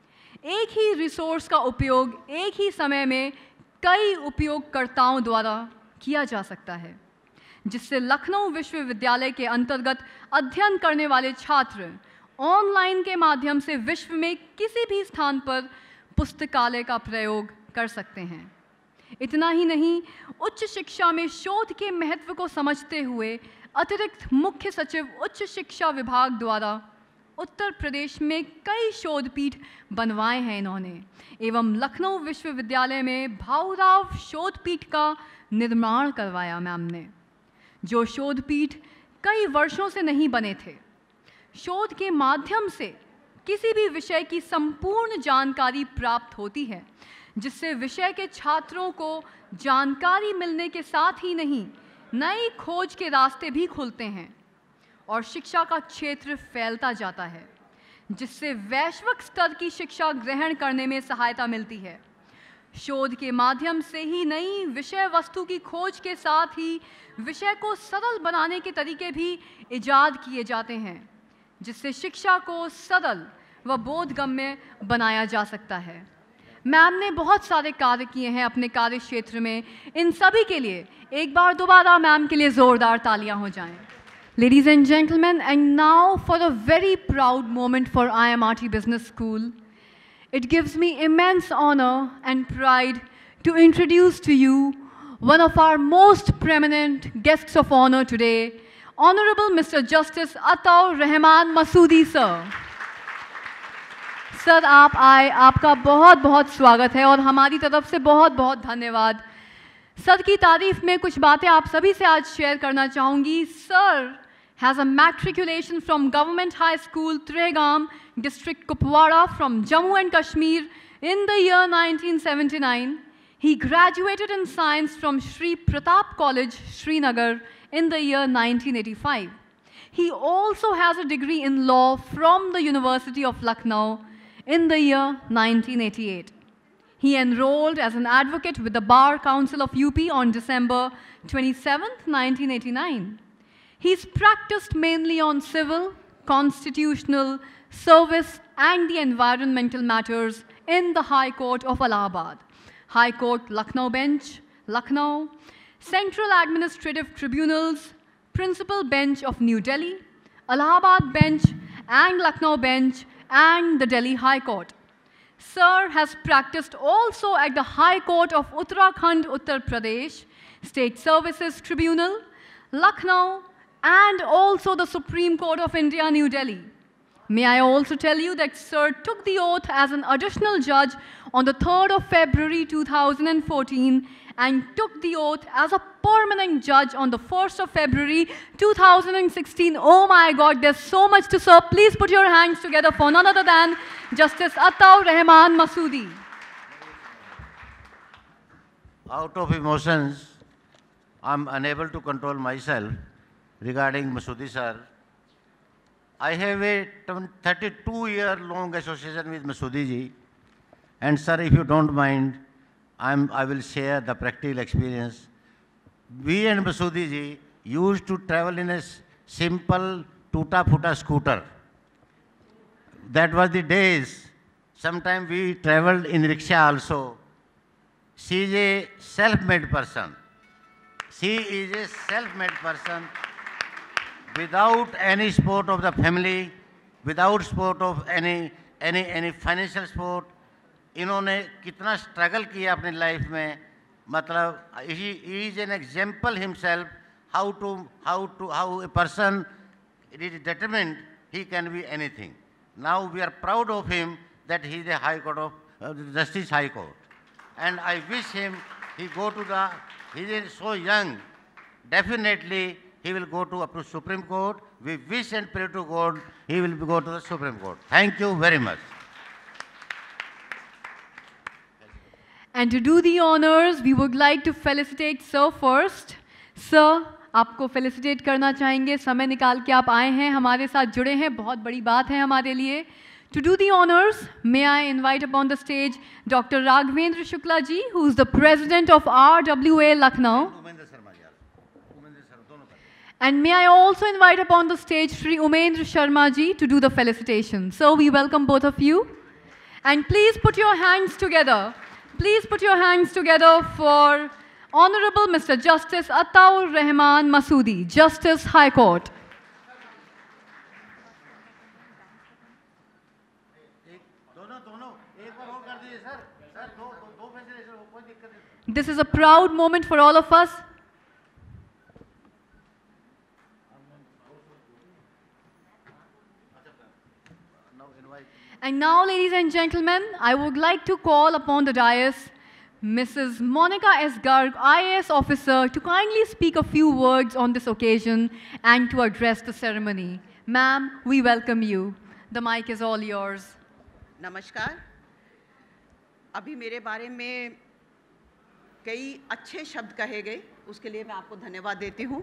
एक ही रिसोर्स का उपयोग एक ही समय में कई उपयोगकर्ताओं द्वारा किया जा सकता है, जिससे लखनऊ विश्वविद्यालय के अंतर्गत अध्ययन करने वाले छात्र ऑनलाइन के माध्यम से विश्व में किसी भी स्थान पर पुस्तकालय का प्रयोग कर सकते हैं। इतना ही नहीं, उच्च शिक्षा में शोध के महत्व को समझते हुए अतिरिक्त मुख्य सचिव उच्च शिक्षा विभाग द्वारा उत्तर प्रदेश में कई शोध पीठ बनवाए हैं इन्होंने, एवं लखनऊ विश्वविद्यालय में भाऊराव शोध पीठ का निर्माण करवाया मैम ने, जो शोध पीठ कई वर्षों से नहीं बने थे। शोध के माध्यम से किसी भी विषय की संपूर्ण जानकारी प्राप्त होती है, जिससे विषय के छात्रों को जानकारी मिलने के साथ ही नहीं, नई खोज के रास्ते भी खुलते हैं और शिक्षा का क्षेत्र फैलता जाता है, जिससे वैश्विक स्तर की शिक्षा ग्रहण करने में सहायता मिलती है। शोध के माध्यम से ही नई विषय वस्तु की खोज के साथ ही विषय को सरल बनाने के तरीके भी इजाद किए जाते हैं, जिससे शिक्षा को सरल व बोधगम्य बनाया जा सकता है। मैम ने बहुत सारे कार्य किए हैं अपने कार्य क्षेत्र में। इन सभी के लिए एक बार दोबारा मैम के लिए जोरदार तालियां हो जाएं। Ladies and gentlemen, and now for a very proud moment for IMRT Business School, it gives me immense honor and pride to introduce to you one of our most prominent guests of honor today, Honorable Mr. Justice Ataur Rahman Masoodi sir. Sir आप आए, आपका बहुत बहुत स्वागत है और हमारी तरफ से बहुत बहुत धन्यवाद। सर की तारीफ में कुछ बातें आप सभी से आज शेयर करना चाहूँगी। Sir has a matriculation from Government High School, Trehgaam, District Kupwara from Jammu and Kashmir in the year 1979. He graduated in science from Sri Pratap College, Srinagar in the year 1985. He also has a degree in law from the University of Lucknow in the year 1988. He enrolled as an advocate with the Bar Council of UP on December 27, 1989. He's practiced mainly on civil, constitutional, service and the environmental matters in the High Court of Allahabad, High Court Lucknow Bench, Lucknow, Central Administrative Tribunals, Principal Bench of New Delhi, Allahabad Bench and Lucknow Bench and the Delhi High Court. Sir has practiced also at the High Court of Uttarakhand, Uttar Pradesh, State Services Tribunal, Lucknow, and also the Supreme Court of India, New Delhi. May I also tell you that Sir took the oath as an additional judge on the 3rd of February 2014 and took the oath as a permanent judge on the 1st of February 2016. Oh my God, there's so much to Sir. Please put your hands together for none other than Justice Ataur Rahman Masoodi. Out of emotions, I'm unable to control myself regarding Masoodi sir. I have a 32-year-long association with Masoodi ji. And sir, if you don't mind, I will share the practical experience. We and Masoodi ji used to travel in a simple tuta-futa scooter. That was the days. Sometimes we traveled in rickshaw also. She is a self-made person. She is a self-made person without any support of the family, without support of any financial support. इन्होंने कितना struggle किया अपनी life में, मतलब he is an example himself how a person is determined he can be anything. Now we are proud of him that he is a High Court of Justice High Court, and I wish him he is so young, definitely he will go to Supreme Court. We wish and pray to God he will go to the Supreme Court. Thank you very much. And to do the honors, we would like to felicitate Sir first. Sir, आपको felicitate करना चाहेंगे, समय निकाल के आप आए हैं, हमारे साथ जुड़े हैं, बहुत बड़ी बात है हमारे लिए. To do the honors, may I invite upon the stage Dr. Raghavendra Shukla ji, who is the President of RWA Lucknow. And may I also invite upon the stage Shri Umendra Sharma ji to do the felicitation. So we welcome both of you. And please put your hands together. Please put your hands together for Honorable Mr. Justice Ataur Rahman Masoodi, Justice High Court. This is a proud moment for all of us. And now, ladies and gentlemen, I would like to call upon the dais Mrs. Monica S. Garg, IAS officer, to kindly speak a few words on this occasion and to address the ceremony. Ma'am, we welcome you. The mic is all yours. नमस्कार. अभी मेरे बारे में कई अच्छे शब्द कहे गए, उसके लिए मैं आपको धन्यवाद देती हूँ.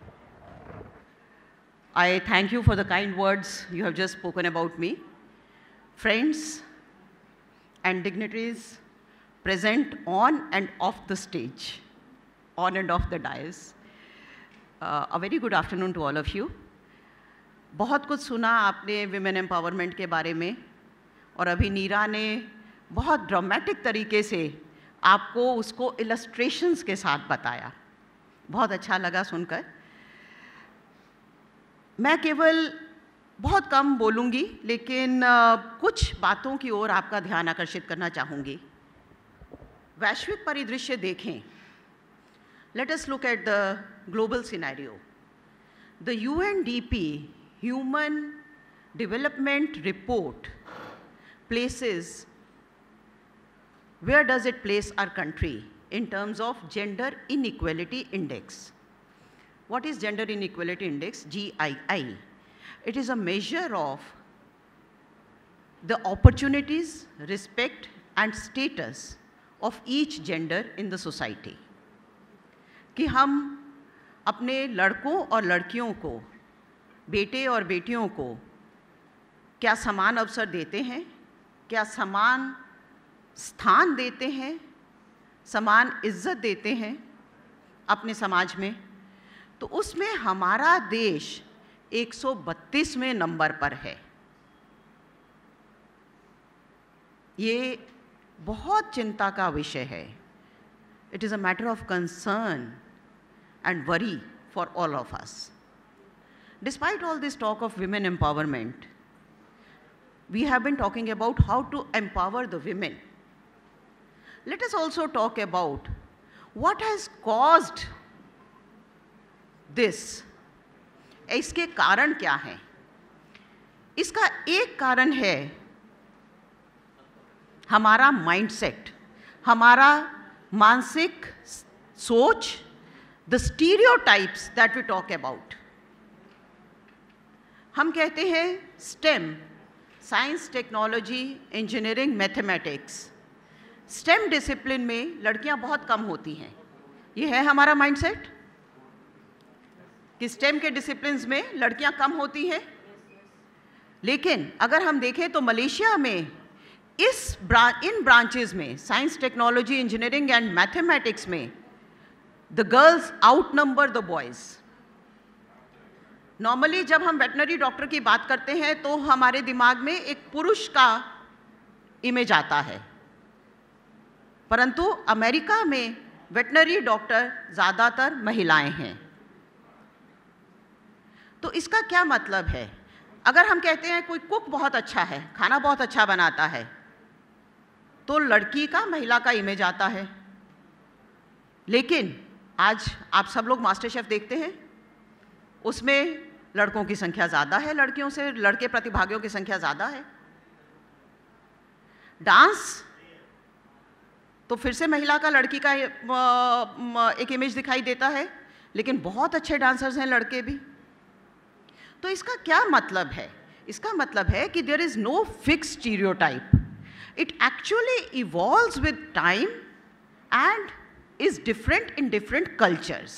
I thank you for the kind words you have just spoken about me. Friends and dignitaries present on and off the stage, on and off the dais. A very good afternoon to all of you. बहुत कुछ सुना आपने women empowerment के बारे में, और अभी नीरा ने बहुत ड्रामेटिक तरीके से आपको उसको illustrations के साथ बताया. बहुत अच्छा लगा सुनकर. मैं केवल बहुत कम बोलूँगी, लेकिन कुछ बातों की ओर आपका ध्यान आकर्षित करना चाहूँगी. वैश्विक परिदृश्य देखें. Let us look at the global scenario. The UNDP Human Development Report places, where does it place our country in terms of Gender Inequality Index? What is Gender Inequality Index? GII. It is a measure of the opportunities, respect, and status of each gender in the society. कि हम अपने लड़कों और लड़कियों को, बेटे और बेटियों को क्या समान अवसर देते हैं, क्या समान स्थान देते हैं, समान इज्जत देते हैं अपने समाज में. तो उसमें हमारा देश 132वें नंबर पर है. ये बहुत चिंता का विषय है. It is a matter of concern and worry for all of us. Despite all this talk of women empowerment, we have been talking about how to empower the women. Let us also talk about what has caused this. इसके कारण क्या हैं? इसका एक कारण है हमारा mindset, हमारा मानसिक सोच, the stereotypes that we talk about. हम कहते हैं STEM, science, technology, engineering, mathematics. STEM discipline में लड़कियां बहुत कम होती हैं. ये है हमारा माइंडसेट कि STEM के डिसिप्लिन्स में लड़कियां कम होती हैं. लेकिन अगर हम देखें तो मलेशिया में इन ब्रांचेस में, science, technology, engineering and mathematics में, the girls outnumber the boys. Normally जब हम वेटनरी डॉक्टर की बात करते हैं तो हमारे दिमाग में एक पुरुष का इमेज आता है, परंतु अमेरिका में वेटनरी डॉक्टर ज़्यादातर महिलाएं हैं. तो इसका क्या मतलब है? अगर हम कहते हैं कोई कुक बहुत अच्छा है, खाना बहुत अच्छा बनाता है, तो लड़की का, महिला का इमेज आता है. लेकिन आज आप सब लोग मास्टर शेफ देखते हैं, उसमें लड़कों की संख्या ज़्यादा है, लड़कियों से लड़के प्रतिभागियों की संख्या ज़्यादा है. डांस तो फिर से महिला का, लड़की का एक इमेज दिखाई देता है, लेकिन बहुत अच्छे डांसर्स हैं लड़के भी. तो इसका क्या मतलब है? इसका मतलब है कि there is no fixed stereotype. It actually evolves with time and is different in different cultures.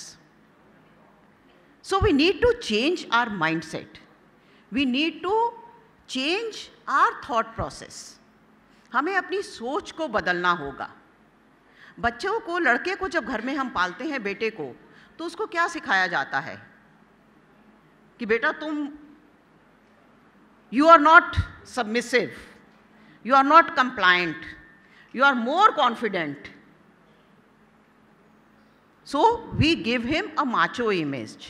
So we need to change our mindset. We need to change our thought process. हमें अपनी सोच को बदलना होगा. बच्चों को, लड़के को जब घर में हम पालते हैं, बेटे को, तो उसको क्या सिखाया जाता है कि बेटा तुम, you are not submissive, you are not compliant, you are more confident. So we give him a macho image.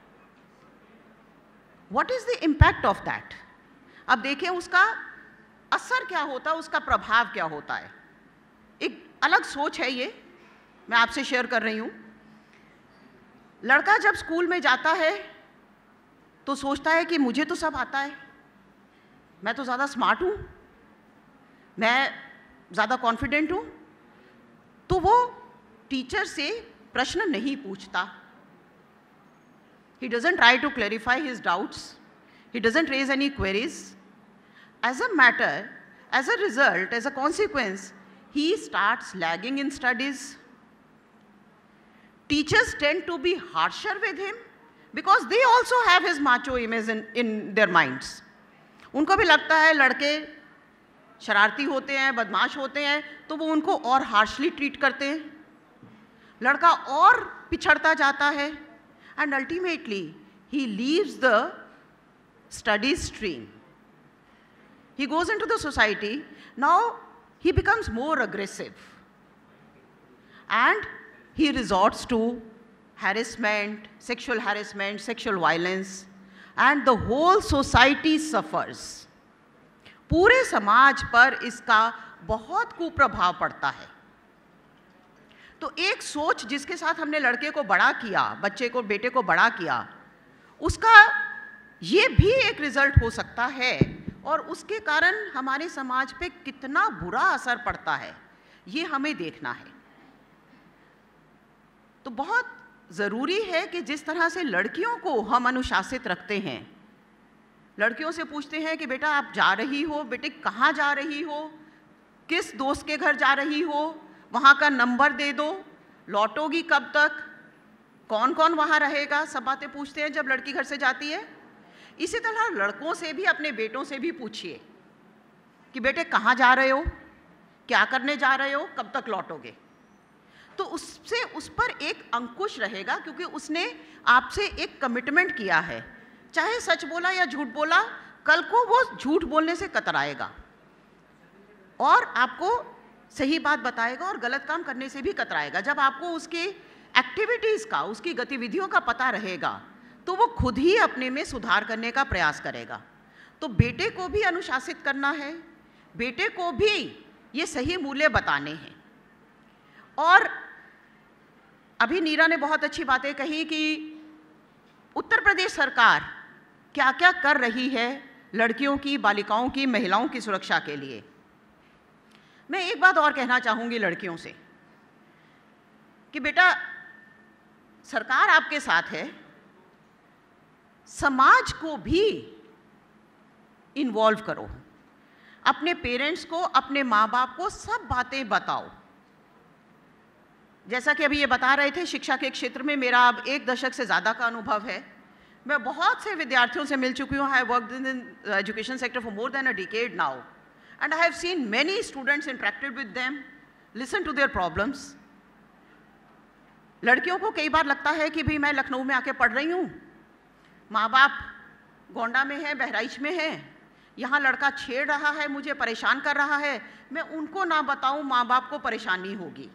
What is the impact of that? अब देखें उसका असर क्या होता है, उसका प्रभाव क्या होता है. एक अलग सोच है ये, मैं आपसे शेयर कर रही हूँ. लड़का जब स्कूल में जाता है तो सोचता है कि मुझे तो सब आता है, मैं तो ज़्यादा स्मार्ट हूँ, मैं ज़्यादा कॉन्फिडेंट हूँ. तो वो टीचर से प्रश्न नहीं पूछता. He doesn't try to clarify his doubts. He doesn't raise any queries. As a result, as a consequence, he starts lagging in studies. Teachers tend to be harsher with him because they also have his macho image in their minds. उनको भी लगता है लड़के शरारती होते हैं, बदमाश होते हैं, तो वो उनको और हार्शली ट्रीट करते हैं. लड़का और पिछड़ता जाता है, and ultimately he leaves the study stream. He goes into the society. Now he becomes more aggressive and he resorts to harassment, sexual violence, and the whole society suffers. पूरे समाज पर इसका बहुत कुप्रभाव पड़ता है. तो एक सोच जिसके साथ हमने लड़के को बड़ा किया, बच्चे को, बेटे को बड़ा किया, उसका ये भी एक रिजल्ट हो सकता है, और उसके कारण हमारे समाज पे कितना बुरा असर पड़ता है ये हमें देखना है. तो बहुत ज़रूरी है कि जिस तरह से लड़कियों को हम अनुशासित रखते हैं, लड़कियों से पूछते हैं कि बेटा आप जा रही हो, बेटे कहाँ जा रही हो, किस दोस्त के घर जा रही हो, वहाँ का नंबर दे दो, लौटोगी कब तक, कौन कौन वहाँ रहेगा, सब बातें पूछते हैं जब लड़की घर से जाती है. इसी तरह लड़कों से भी, अपने बेटों से भी पूछिए कि बेटे कहाँ जा रहे हो, क्या करने जा रहे हो, कब तक लौटोगे. तो उससे उस पर एक अंकुश रहेगा, क्योंकि उसने आपसे एक कमिटमेंट किया है. चाहे सच बोला या झूठ बोला, कल को वो झूठ बोलने से कतराएगा और आपको सही बात बताएगा और गलत काम करने से भी कतराएगा। जब आपको उसके एक्टिविटीज़ का, उसकी गतिविधियों का पता रहेगा तो वो खुद ही अपने में सुधार करने का प्रयास करेगा। तो बेटे को भी अनुशासित करना है, बेटे को भी ये सही मूल्य बताने हैं। और अभी नीरा ने बहुत अच्छी बातें कही कि उत्तर प्रदेश सरकार क्या क्या कर रही है लड़कियों की, बालिकाओं की, महिलाओं की सुरक्षा के लिए। मैं एक बात और कहना चाहूँगी लड़कियों से कि बेटा, सरकार आपके साथ है, समाज को भी इन्वॉल्व करो, अपने पेरेंट्स को, अपने माँ बाप को सब बातें बताओ। जैसा कि अभी ये बता रहे थे, शिक्षा के क्षेत्र में मेरा अब 1 दशक से ज़्यादा का अनुभव है। मैं बहुत से विद्यार्थियों से मिल चुकी हूँ। I worked in education sector for more than a decade now and I have seen many students interacted with them, listen to their problems. लड़कियों को कई बार लगता है कि भाई मैं लखनऊ में आके पढ़ रही हूँ, माँ बाप गोंडा में है, बहराइच में है, यहाँ लड़का छेड़ रहा है, मुझे परेशान कर रहा है, मैं उनको ना बताऊँ, माँ बाप को परेशानी होगी।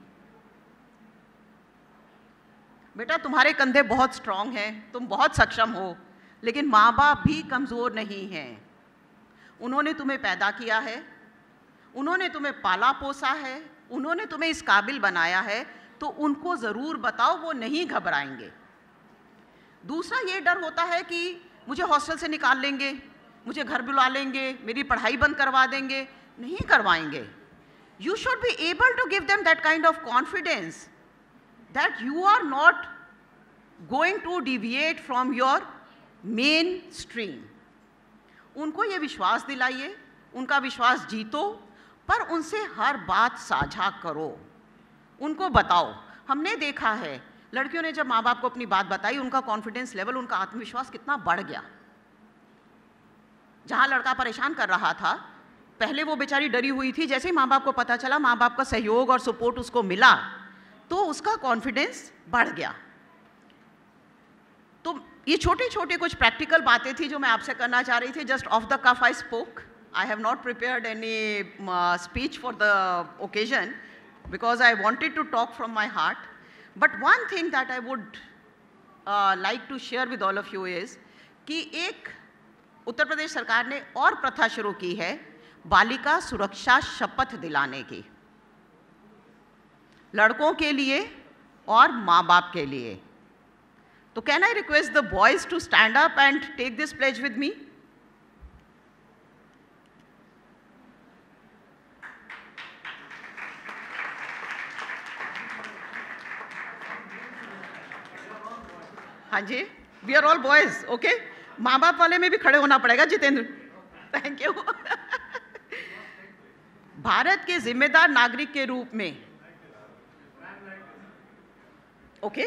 बेटा, तुम्हारे कंधे बहुत स्ट्रांग हैं, तुम बहुत सक्षम हो, लेकिन माँ बाप भी कमज़ोर नहीं हैं। उन्होंने तुम्हें पैदा किया है, उन्होंने तुम्हें पाला पोसा है, उन्होंने तुम्हें इस काबिल बनाया है, तो उनको ज़रूर बताओ, वो नहीं घबराएंगे। दूसरा ये डर होता है कि मुझे हॉस्टल से निकाल लेंगे, मुझे घर बुला लेंगे, मेरी पढ़ाई बंद करवा देंगे। नहीं करवाएंगे। You should be able to give them that kind of confidence that you are not going to deviate from your main stream. उनको ये विश्वास दिलाइए, उनका विश्वास जीतो, पर उनसे हर बात साझा करो, उनको बताओ। हमने देखा है लड़कियों ने जब माँ बाप को अपनी बात बताई, उनका कॉन्फिडेंस लेवल, उनका आत्मविश्वास कितना बढ़ गया। जहाँ लड़का परेशान कर रहा था, पहले वो बेचारी डरी हुई थी, जैसे ही माँ बाप को पता चला, माँ बाप का सहयोग और सपोर्ट उसको मिला, तो उसका कॉन्फिडेंस बढ़ गया। तो ये छोटे छोटे कुछ प्रैक्टिकल बातें थी जो मैं आपसे करना चाह रही थी। Just off the cuff I spoke. I have not prepared any speech for the occasion because I wanted to talk from my heart. But one thing that I would like to share with all of you is कि एक उत्तर प्रदेश सरकार ने और प्रथा शुरू की है बालिका सुरक्षा शपथ दिलाने की, लड़कों के लिए और माँ बाप के लिए। तो can I request the boys to stand up and take this pledge with me. हाँ जी, we are all boys, okay. माँ बाप वाले में भी खड़े होना पड़ेगा जितेंद्र। Thank you. भारत के जिम्मेदार नागरिक के रूप में, okay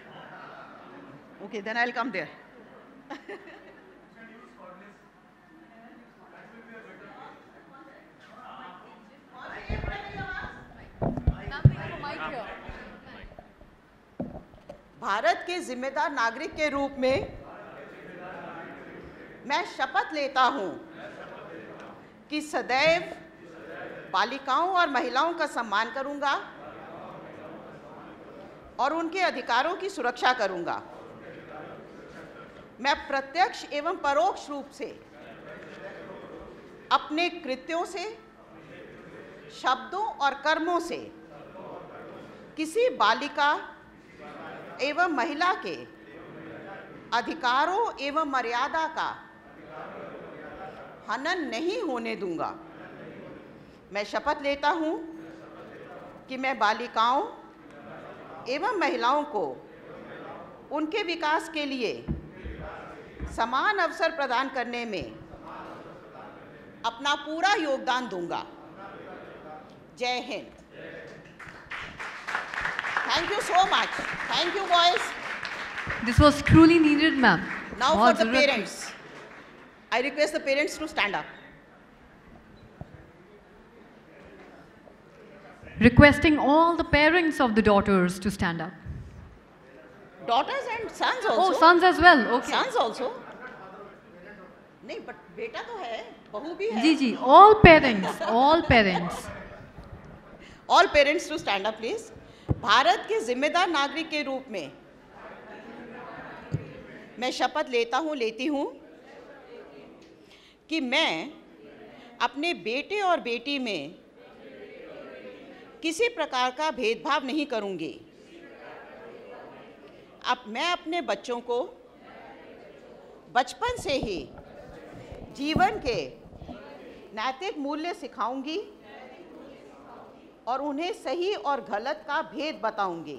then I'll come there. Bharat के जिम्मेदार नागरिक के रूप में मैं शपथ लेता हूं कि सदैव बालिकाओं और महिलाओं का सम्मान करूंगा और उनके अधिकारों की सुरक्षा करूंगा। मैं प्रत्यक्ष एवं परोक्ष रूप से अपने कृत्यों से, शब्दों और कर्मों से किसी बालिका एवं महिला के अधिकारों एवं मर्यादा का हनन नहीं होने दूंगा। मैं शपथ लेता हूं कि मैं बालिकाओं एवं महिलाओं को उनके विकास के लिए समान अवसर प्रदान करने में अपना पूरा योगदान दूंगा। जय Hind. Thank you so much. Thank you, boys. This was truly needed, ma'am. Now for the parents. I request the parents to stand up. Requesting all the parents of the daughters to stand up. Daughters and sons also. Oh, sons as well. Okay. Sons also. नहीं, but बेटा तो है, बहू भी है. जी जी, all parents, all parents. All parents to stand up please. Bharat के जिम्मेदार नागरिक के रूप में मैं शपथ लेती हूँ कि मैं अपने बेटे और बेटी में किसी प्रकार का भेदभाव नहीं करूँगी। अब मैं अपने बच्चों को बचपन से ही जीवन के नैतिक मूल्य सिखाऊंगी और उन्हें सही और गलत का भेद बताऊंगी।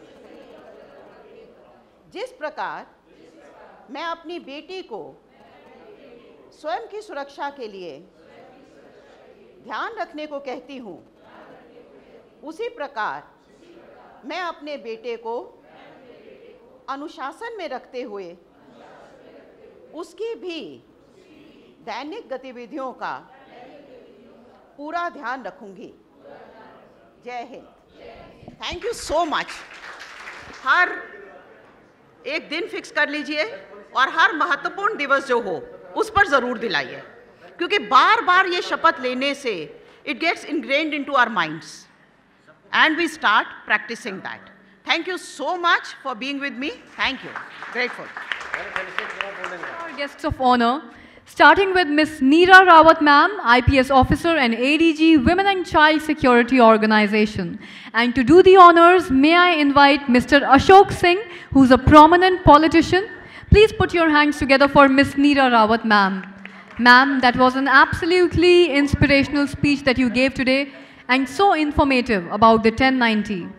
जिस प्रकार मैं अपनी बेटी को स्वयं की सुरक्षा के लिए ध्यान रखने को कहती हूँ, उसी प्रकार मैं अपने बेटे को अनुशासन में रखते हुए उसकी भी दैनिक गतिविधियों का पूरा ध्यान रखूंगी। जय Hind. Thank you so much. हर एक दिन फिक्स कर लीजिए और हर महत्वपूर्ण दिवस जो हो उस पर जरूर दिलाइए, क्योंकि बार बार ये शपथ लेने से it gets ingrained into our minds and we start practicing that. Thank you so much for being with me. Thank you. Grateful. Our guests of honor, starting with Ms. Neera Rawat ma'am, IPS officer and ADG Women and Child Security Organization. And to do the honors, may I invite Mr. Ashok Singh, who's a prominent politician. Please put your hands together for Ms. Neera Rawat ma'am. Ma'am, that was an absolutely inspirational speech that you gave today, and so informative about the 1090.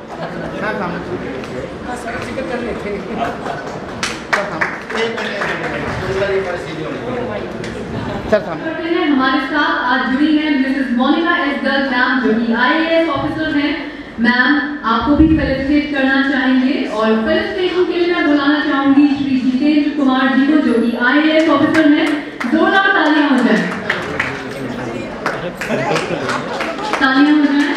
हमारे साथ आज जुड़ी हैं Mrs Monika S Garg ma'am, जो कि IAS officer हैं। Ma'am, आपको भी फेलिसिटेट करना चाहेंगे और फेलिसिटेशन के लिए मैं बुलाना चाहूंगी श्री जितेंद्र कुमार जी को, जो कि IAS ऑफिसर हैं। जोरदार तालियां हो जाए। तालियां हो जाए।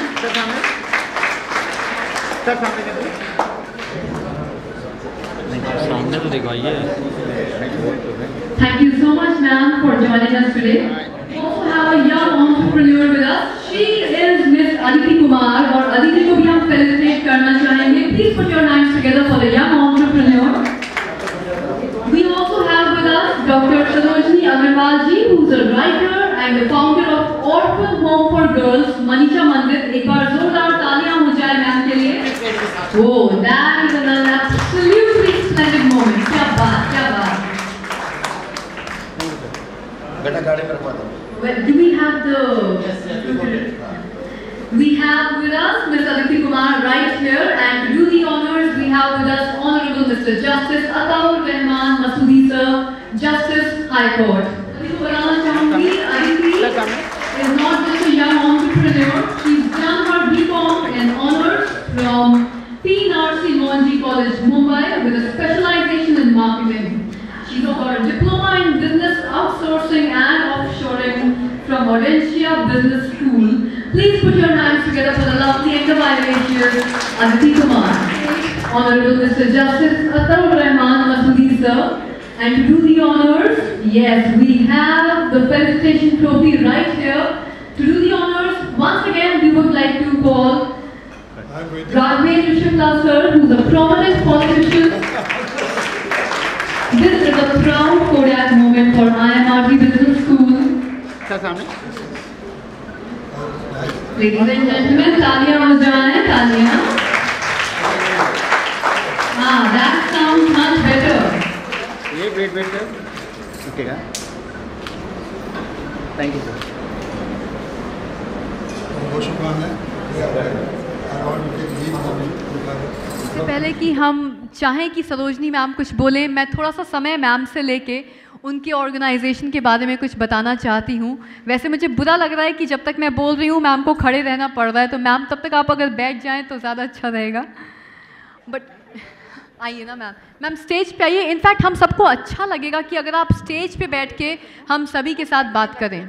सामने तो दिखाइए। Thank you so much, ma'am, for joining us today. We also have a young entrepreneur with us. She is Miss Aditi Kumar, और अदिति को भी हम फेलिसिटेट करना चाहेंगे। Please put your hands together for the young entrepreneur. We also have with us Dr. Sarojini Agarwal ji, who's a writer and the founder of Orphan Home for Girls, Manisha Mandir. एक बार जोरदार तालियां हो जाए ma'am के लिए। Oh, that is an absolutely splendid moment. क्या बात, क्या बात। बेटा गाड़ी में रखवा दो। Well, do we have the? We have with us Ms. Aditi Kumar right here, and to do the honors, we have with us Honorable Mr. Justice Ataur Rahman Masoodi sir, Justice High Court. अभी तो बताना चाहूँगी, Aditi is not just a young entrepreneur. She's done her BCom in honors from P.Narsi Mohanji College, Mumbai, with a specialization in marketing. She's got a diploma in business outsourcing and offshoring from Audencia Business School. Please put your hands together for the lovely and the vivacious Aditi Kumar. Honorable Mr. Justice Ataur Rahman Masoodi sir. And to do the honors, yes, we have the felicitation trophy right here. To do the honors, once again we would like to call Raghavendra Shukla sir, who's a prominent politician. This is a proud Kodak moment for IMRT Business School. Ladies and gentlemen, तालियां हो जाएं, तालियां। That sounds much better. ये wait कर, रुकेगा। Thank you sir. बहुत शुक्राना इससे पहले कि हम चाहें कि सरोजनी मैम कुछ बोलें, मैं थोड़ा सा समय मैम से लेके उनकी ऑर्गेनाइजेशन के बारे में कुछ बताना चाहती हूँ। वैसे मुझे बुरा लग रहा है कि जब तक मैं बोल रही हूँ मैम को खड़े रहना पड़ रहा है, तो मैम तब तक आप अगर बैठ जाएं तो ज़्यादा अच्छा रहेगा। बट आइए ना मैम, मैम स्टेज पे आइए। इनफैक्ट हम सबको अच्छा लगेगा कि अगर आप स्टेज पे बैठ के हम सभी के साथ बात करें।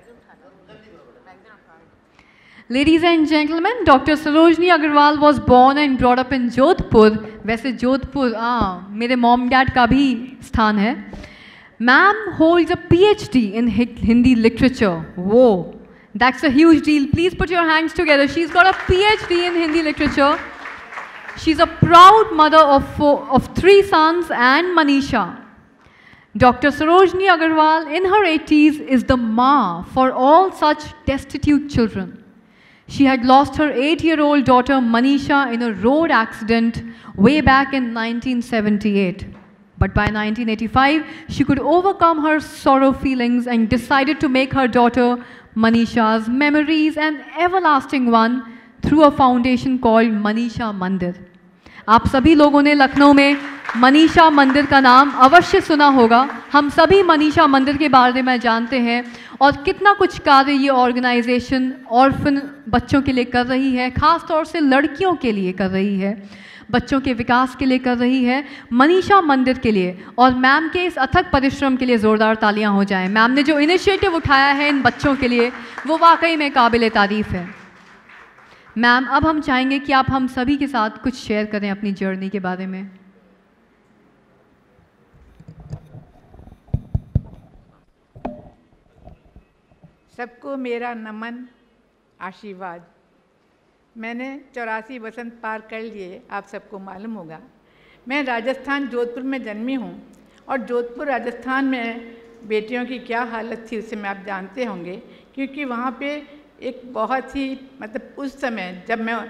Ladies and gentlemen, Dr. Sarojini Agarwal was born and brought up in Jodhpur. वैसे जोधपुर मेरे मॉम डैड का भी स्थान है। Ma'am holds a PhD in Hindi literature. Whoa, That's a huge deal. Please put your hands together. She's got a PhD in Hindi literature. She's a proud mother of 3 sons and Manisha. Dr. Sarojini Agarwal, in her 80s, is the ma for all such destitute children. She had lost her 8-year-old daughter Manisha in a road accident way back in 1978. But by 1985, she could overcome her sorrow feelings and decided to make her daughter Manisha's memories an everlasting one through a foundation called Manisha Mandir. आप सभी लोगों ने लखनऊ में मनीषा मंदिर का नाम अवश्य सुना होगा। हम सभी मनीषा मंदिर के बारे में जानते हैं और कितना कुछ कार्य ये ऑर्गेनाइजेशन ऑर्फन बच्चों के लिए कर रही है, ख़ास तौर से लड़कियों के लिए कर रही है, बच्चों के विकास के लिए कर रही है, मनीषा मंदिर के लिए। और मैम के इस अथक परिश्रम के लिए ज़ोरदार तालियां हो जाएं। मैम ने जो इनिशिएटिव उठाया है इन बच्चों के लिए वो वाकई में काबिल तारीफ़ है। मैम, अब हम चाहेंगे कि आप हम सभी के साथ कुछ शेयर करें अपनी जर्नी के बारे में। सबको मेरा नमन, आशीर्वाद। मैंने 84 वसंत पार कर लिए, आप सबको मालूम होगा। मैं राजस्थान जोधपुर में जन्मी हूँ और जोधपुर राजस्थान में बेटियों की क्या हालत थी उसे मैं आप जानते होंगे, क्योंकि वहाँ पे एक बहुत ही मतलब उस समय जब मैं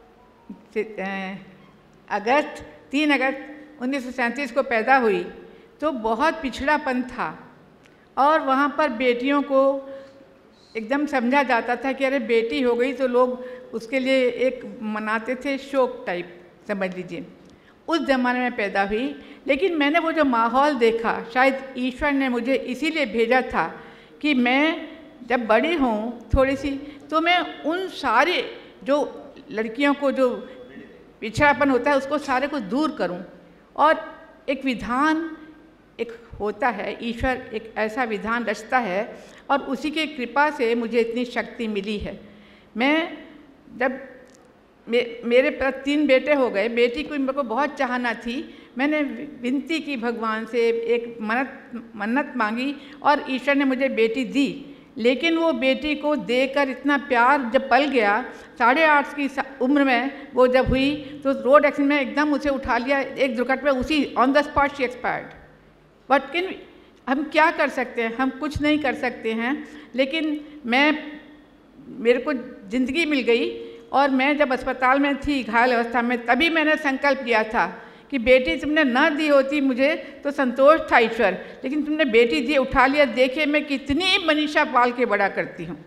3 अगस्त 1937 को पैदा हुई तो बहुत पिछड़ापन था और वहाँ पर बेटियों को एकदम समझा जाता था कि अरे बेटी हो गई तो लोग उसके लिए एक मनाते थे, शोक टाइप समझ लीजिए। उस ज़माने में पैदा हुई, लेकिन मैंने वो जो माहौल देखा, शायद ईश्वर ने मुझे इसीलिए भेजा था कि मैं जब बड़ी हूँ थोड़ी सी तो मैं उन सारे जो लड़कियों को जो पिछड़ापन होता है उसको सारे को दूर करूँ। और एक विधान एक होता है, ईश्वर एक ऐसा विधान रचता है और उसी के कृपा से मुझे इतनी शक्ति मिली है। मैं जब मेरे 3 बेटे हो गए, बेटी को मेरे को बहुत चाहना थी, मैंने विनती की भगवान से, एक मन्नत मांगी और ईश्वर ने मुझे बेटी दी। लेकिन वो बेटी को देकर इतना प्यार जब पल गया, 8.5 की उम्र में वो जब हुई तो रोड एक्सीडेंट में एकदम उसे उठा लिया, एक दुर्घटना में उसी on the spot she expired. But हम क्या कर सकते हैं, हम कुछ नहीं कर सकते हैं। लेकिन मेरे को ज़िंदगी मिल गई और मैं जब अस्पताल में थी घायल अवस्था में, तभी मैंने संकल्प लिया था कि बेटी तुमने न दी होती मुझे तो संतोष था ईश्वर, लेकिन तुमने बेटी दी, उठा लिया, देखिए मैं कितनी मनीषा पाल के बड़ा करती हूँ।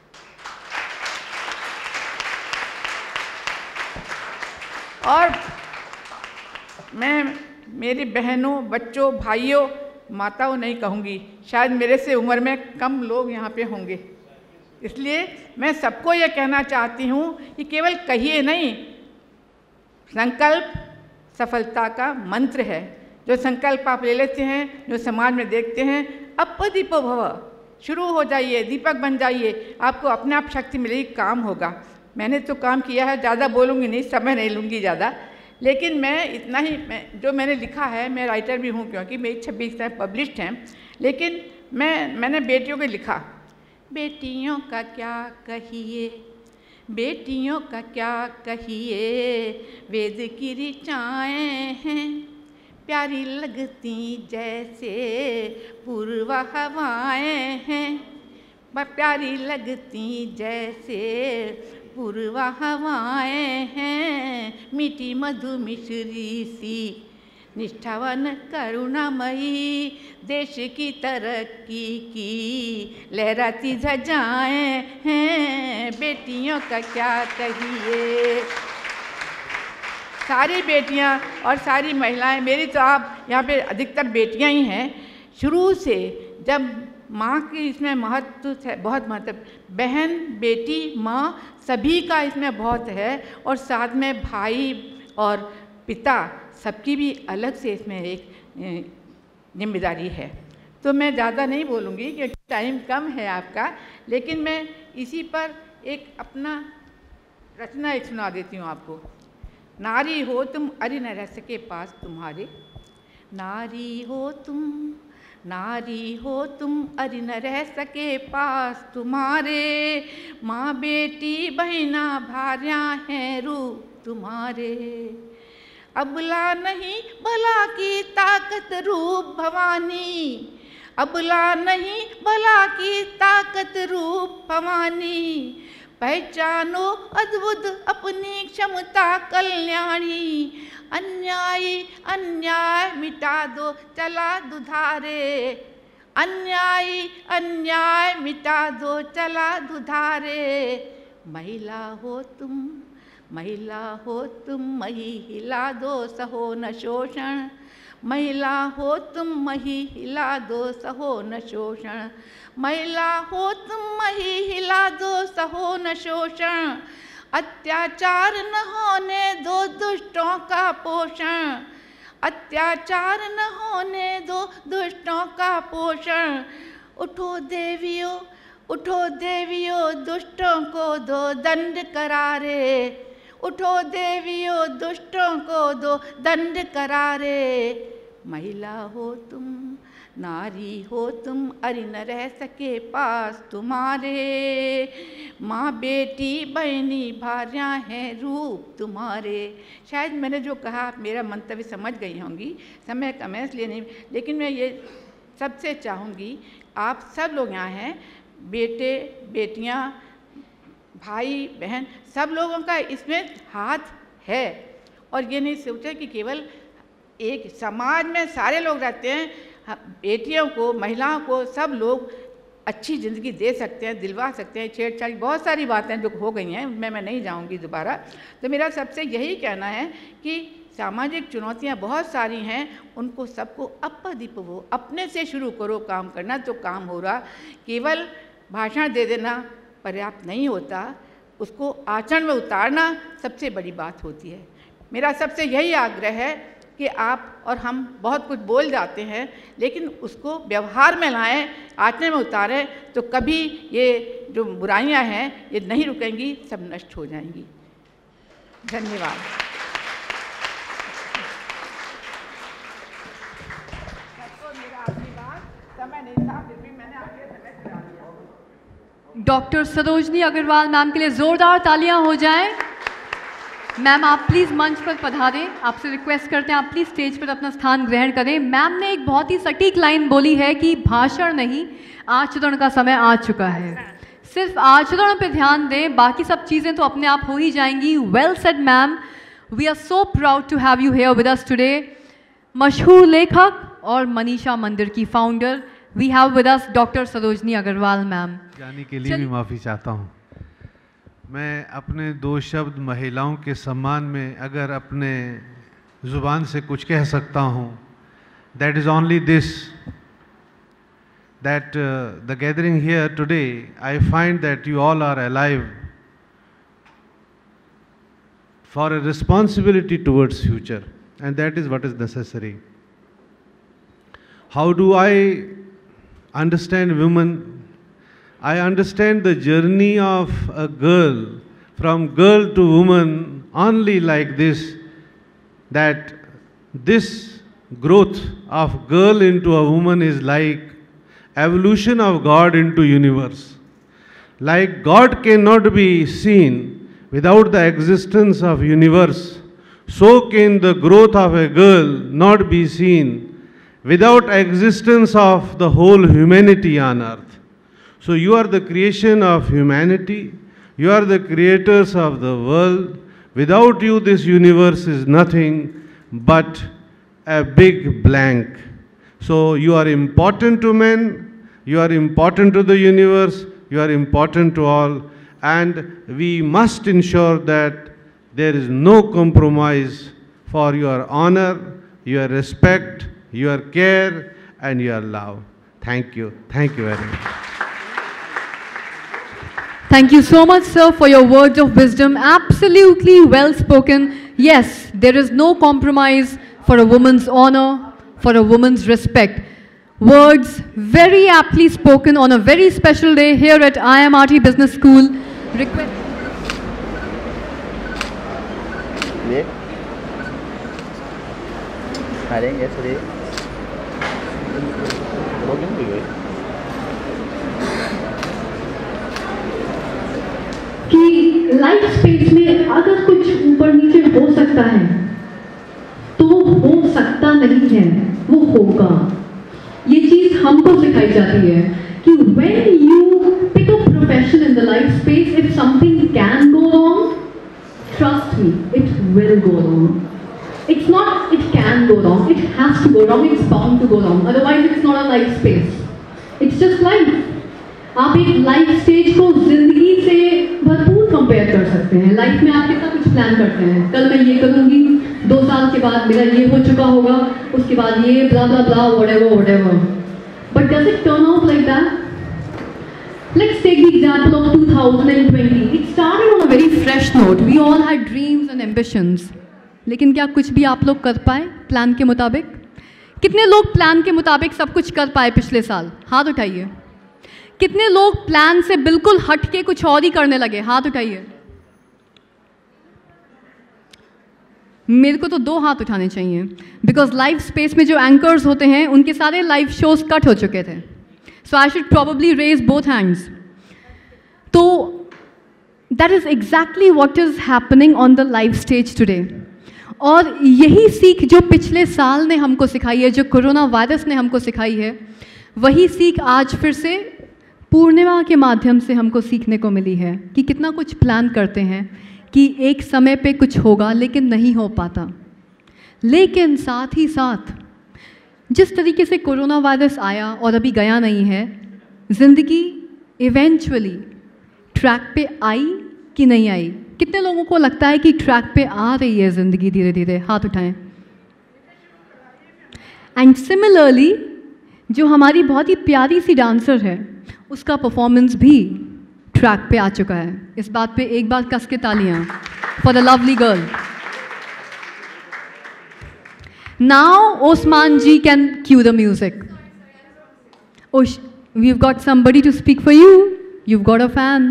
और मैं मेरी बहनों, बच्चों, भाइयों, माताओं नहीं कहूँगी, शायद मेरे से उम्र में कम लोग यहाँ पे होंगे, इसलिए मैं सबको ये कहना चाहती हूँ कि केवल कहिए नहीं, संकल्प सफलता का मंत्र है। जो संकल्प आप ले लेते हैं, जो समाज में देखते हैं, अपदीपो भव, शुरू हो जाइए, दीपक बन जाइए, आपको अपने आप शक्ति मिलेगी, काम होगा। मैंने तो काम किया है, ज़्यादा बोलूँगी नहीं, समय नहीं लूँगी ज़्यादा, लेकिन मैं इतना ही जो मैंने लिखा है, मैं राइटर भी हूँ क्योंकि मेरी 26 किताबें पब्लिश्ड हैं, लेकिन मैंने बेटियों के लिखा। बेटियों का क्या कहिए, बेटियों का क्या कहिए, वेद की ऋचाएँ हैं, प्यारी लगती जैसे पूर्व हवाएँ हैं, प्यारी लगती जैसे पूर्व हवाएँ हैं, मीठी मधु मिश्री सी निष्ठावान करुणामयी, देश की तरक्की की लहराती ध्वजाएँ हैं, बेटियों का क्या कहिए। सारी बेटियां और सारी महिलाएं, मेरी तो आप यहाँ पे अधिकतर बेटियां ही हैं। शुरू से जब माँ की इसमें महत्व है, बहुत महत्व, बहन, बेटी, माँ, सभी का इसमें बहुत है, और साथ में भाई और पिता, सबकी भी अलग से इसमें एक जिम्मेदारी है। तो मैं ज़्यादा नहीं बोलूँगी क्योंकि टाइम कम है आपका, लेकिन मैं इसी पर एक अपना रचना एक सुना देती हूँ आपको। नारी हो तुम अरि न रह सके पास तुम्हारे, नारी हो तुम नारी हो तुम अरि न रह सके पास तुम्हारे, माँ बेटी बहना भार्या हैं रूप तुम्हारे। अबला नहीं भला की ताकत रूप भवानी, अबला नहीं भला की ताकत रूप भवानी। पहचानो अद्भुत अपनी क्षमता कल्याणी, अन्यायी अन्याय मिटा दो चला दुधारे, अन्यायी अन्याय मिटा दो चला दुधारे। महिला हो तुम, महिला हो तुम मही हिला दो सहो न शोषण, महिला हो तुम मही हिला दो सहो न शोषण, महिला हो तुम मही हिला दो सहो न शोषण। अत्याचार न होने दो दुष्टों का पोषण, अत्याचार न होने दो दुष्टों का पोषण। उठो देवियों, उठो देवियों दुष्टों को दो दंड करारे, उठो देवियों दुष्टों को दो दंड करारे। महिला हो तुम, नारी हो तुम अरि न रह सके पास तुम्हारे, माँ बेटी बहनी भार्या हैं रूप तुम्हारे। शायद मैंने जो कहा मेरा मंतव्य समझ गई होंगी, समय कम है इसलिए नहीं, लेकिन मैं ये सबसे चाहूँगी आप सब लोग यहाँ हैं, बेटे बेटियाँ भाई बहन सब लोगों का इसमें हाथ है। और ये नहीं सोचा कि केवल एक समाज में सारे लोग रहते हैं, बेटियों को महिलाओं को सब लोग अच्छी ज़िंदगी दे सकते हैं, दिलवा सकते हैं। छेड़छाड़ बहुत सारी बातें जो हो गई हैं उनमें मैं नहीं जाऊंगी दोबारा। तो मेरा सबसे यही कहना है कि सामाजिक चुनौतियाँ बहुत सारी हैं, उनको सबको अपदीप वो अपने से शुरू करो काम करना, तो काम हो रहा। केवल भाषण दे देना पर्याप्त नहीं होता, उसको आचरण में उतारना सबसे बड़ी बात होती है। मेरा सबसे यही आग्रह है कि आप और हम बहुत कुछ बोल जाते हैं, लेकिन उसको व्यवहार में लाएं, आचरण में उतारें, तो कभी ये जो बुराइयां हैं ये नहीं रुकेंगी, सब नष्ट हो जाएंगी। धन्यवाद। डॉक्टर सरोजनी अग्रवाल मैम के लिए जोरदार तालियां हो जाएं। मैम आप प्लीज़ मंच पर पधारें, आपसे रिक्वेस्ट करते हैं आप प्लीज़ स्टेज पर अपना स्थान ग्रहण करें। मैम ने एक बहुत ही सटीक लाइन बोली है कि भाषण नहीं, आचरण का समय आ चुका है। सिर्फ आचरण पे ध्यान दें, बाकी सब चीज़ें तो अपने आप हो ही जाएंगी। Well said ma'am, we are so proud to have you here with us today. मशहूर लेखक और मनीषा मंदिर की founder, we have with us doctor Sarojini Agarwal ma'am. जाने के लिए भी माफ़ी चाहता हूँ। मैं अपने दो शब्द महिलाओं के सम्मान में अगर अपने ज़ुबान से कुछ कह सकता हूँ, that is only this, that the gathering here today, I find that you all are alive for a responsibility towards future, and that is what is necessary. How do I understand women? I understand the journey of a girl, from girl to woman, only like this, that this growth of girl into a woman is like evolution of God into universe. Like God cannot be seen without the existence of universe, so can the growth of a girl not be seen without existence of the whole humanity on earth. So you are the creation of humanity, you are the creators of the world. Without you this universe is nothing but a big blank. So you are important to men, you are important to the universe, you are important to all, and we must ensure that there is no compromise for your honor, your respect, your care and your love. Thank you. Thank you very much. Thank you so much, sir, for your words of wisdom. Absolutely well spoken. Yes, there is no compromise for a woman's honor, for a woman's respect. Words very aptly spoken on a very special day here at IMRT Business School. Request. कि life space में अगर कुछ ऊपर नीचे हो सकता है तो हो सकता नहीं है, वो होगा। ये चीज हमको सिखाई जाती है कि when you pick a profession in the life space, if something can go wrong, trust me, it will go wrong. It's not it can go wrong, it has to go wrong, it's bound to go wrong, otherwise it's not a life space, it's just life. आप एक life stage को जिंदगी से भरपूर compare कर सकते हैं। Life में आप कितना कुछ प्लान करते हैं, कल मैं ये करूँगी, 2 साल के बाद मेरा ये हो चुका होगा, उसके बाद ये ब्ला ब्ला ब्ला whatever. But does it turn out like that? Let's take the example of 2020. It started on a very fresh note. We all had dreams and ambitions. लेकिन क्या कुछ भी आप लोग कर पाए प्लान के मुताबिक? कितने लोग प्लान के मुताबिक सब कुछ कर पाए पिछले साल? हाथ उठाइए। कितने लोग प्लान से बिल्कुल हट के कुछ और ही करने लगे? हाथ उठाइए। मेरे को तो 2 हाथ उठाने चाहिए, बिकॉज लाइफ स्पेस में जो एंकर्स होते हैं उनके सारे लाइव शोज कट हो चुके थे, so I should probably raise both hands. तो that is exactly what is happening on the live stage today. और यही सीख जो पिछले साल ने हमको सिखाई है, जो कोरोना वायरस ने हमको सिखाई है, वही सीख आज फिर से पूर्णिमा के माध्यम से हमको सीखने को मिली है कि कितना कुछ प्लान करते हैं कि एक समय पे कुछ होगा लेकिन नहीं हो पाता। लेकिन साथ ही साथ जिस तरीके से कोरोना वायरस आया और अभी गया नहीं है, ज़िंदगी इवेंचुअली ट्रैक पे आई कि नहीं आई? कितने लोगों को लगता है कि ट्रैक पे आ रही है ज़िंदगी धीरे धीरे? हाथ उठाएं। एंड सिमिलरली जो हमारी बहुत ही प्यारी सी डांसर है, उसका परफॉर्मेंस भी ट्रैक पे आ चुका है। इस बात पे एक बार कस के तालियां for the lovely girl. Now Osman ji can cue the music. We've got somebody to speak for you. You've got a fan.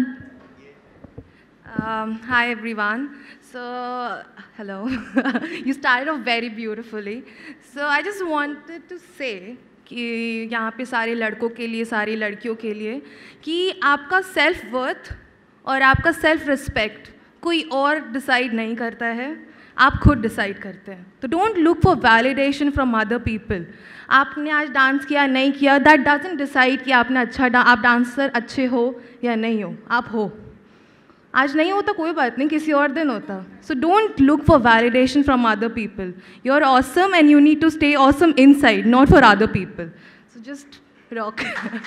Hi everyone. So, hello. You started off very beautifully. So I just wanted to say कि यहाँ पे सारे लड़कों के लिए, सारी लड़कियों के लिए, कि आपका सेल्फ वर्थ और आपका सेल्फ रिस्पेक्ट कोई और डिसाइड नहीं करता है, आप खुद डिसाइड करते हैं। तो don't look for validation from other people. आपने आज डांस किया, नहीं किया, दैट डजंट डिसाइड कि आपने आप डांसर अच्छे हो या नहीं हो। आप हो, आज नहीं होता कोई बात नहीं, किसी और दिन होता। So don't look for validation from other people. You are awesome and you need to stay awesome inside, not for other people. So just rock.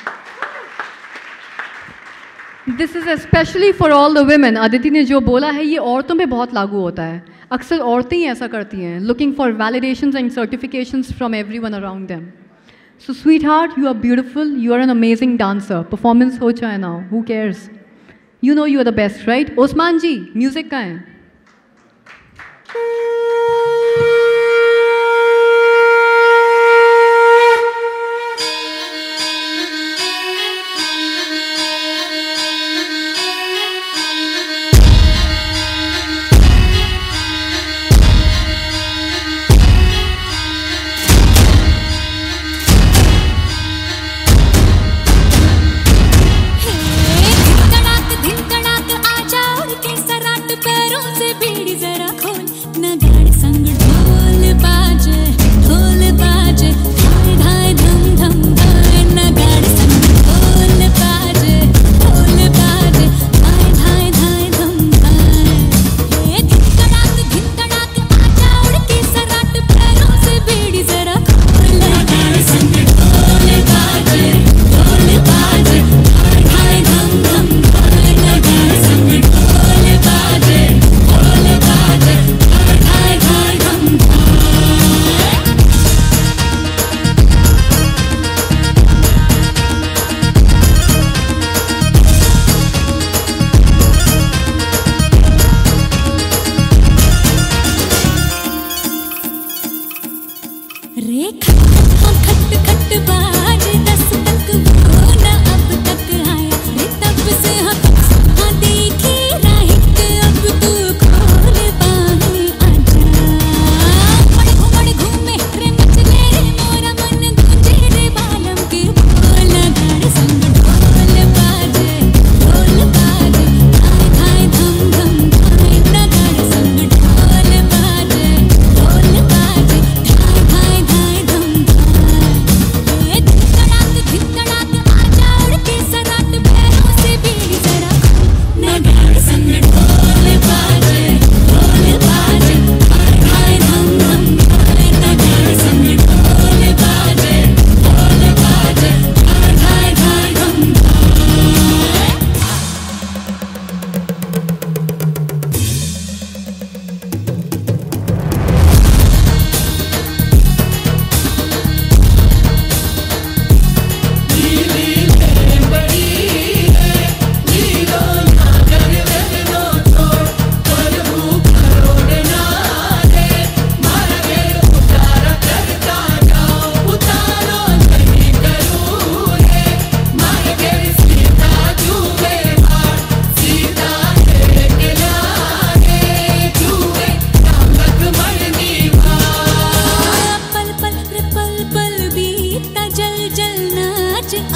This is specially for all the women. Aditi ने जो बोला है ये औरतों पे बहुत लागू होता है। अक्सर औरतें ही ऐसा करती हैं, looking for validations and certifications from everyone around them. So sweetheart, you are beautiful, you are an amazing dancer. Performance हो चाहे ना हो, who cares? You know you are the best, right? Osman ji, music का है।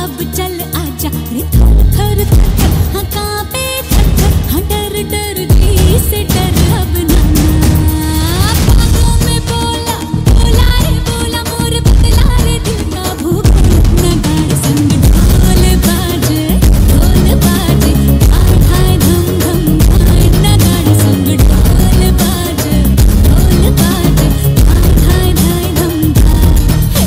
अब चल आजा रे थर थर थर हाँ कांपे थर थर हाँ डर डर जी से डर अब नाना बागों में बोला बोला रे बोला मोर बदला रे दिल का भूगोल नगाड़े संग ढोल बाजे हाय हाय धम धम हाय नगाड़े संग ढोल बाजे हाय हाय हाय धम धाय।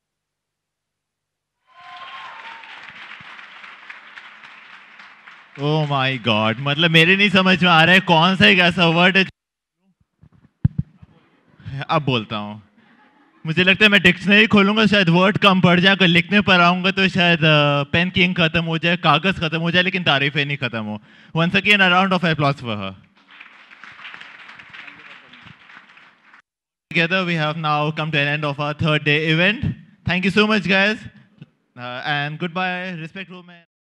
ओह माय गॉड, मतलब मेरे नहीं समझ में आ रहा है कौन सा एक ऐसा वर्ड है। अब बोलता हूँ, मुझे लगता है मैं डिक्शनरी खोलूंगा शायद वर्ड कम पड़ जाए, अगर लिखने पर आऊंगा तो शायद पेन की इंक खत्म हो जाए, कागज खत्म हो जाए, लेकिन तारीफें नहीं खत्म हो। Once again a round of applause for her. Together we have now come to an end of our third day event. Thank you so much guys, and goodbye, respect women.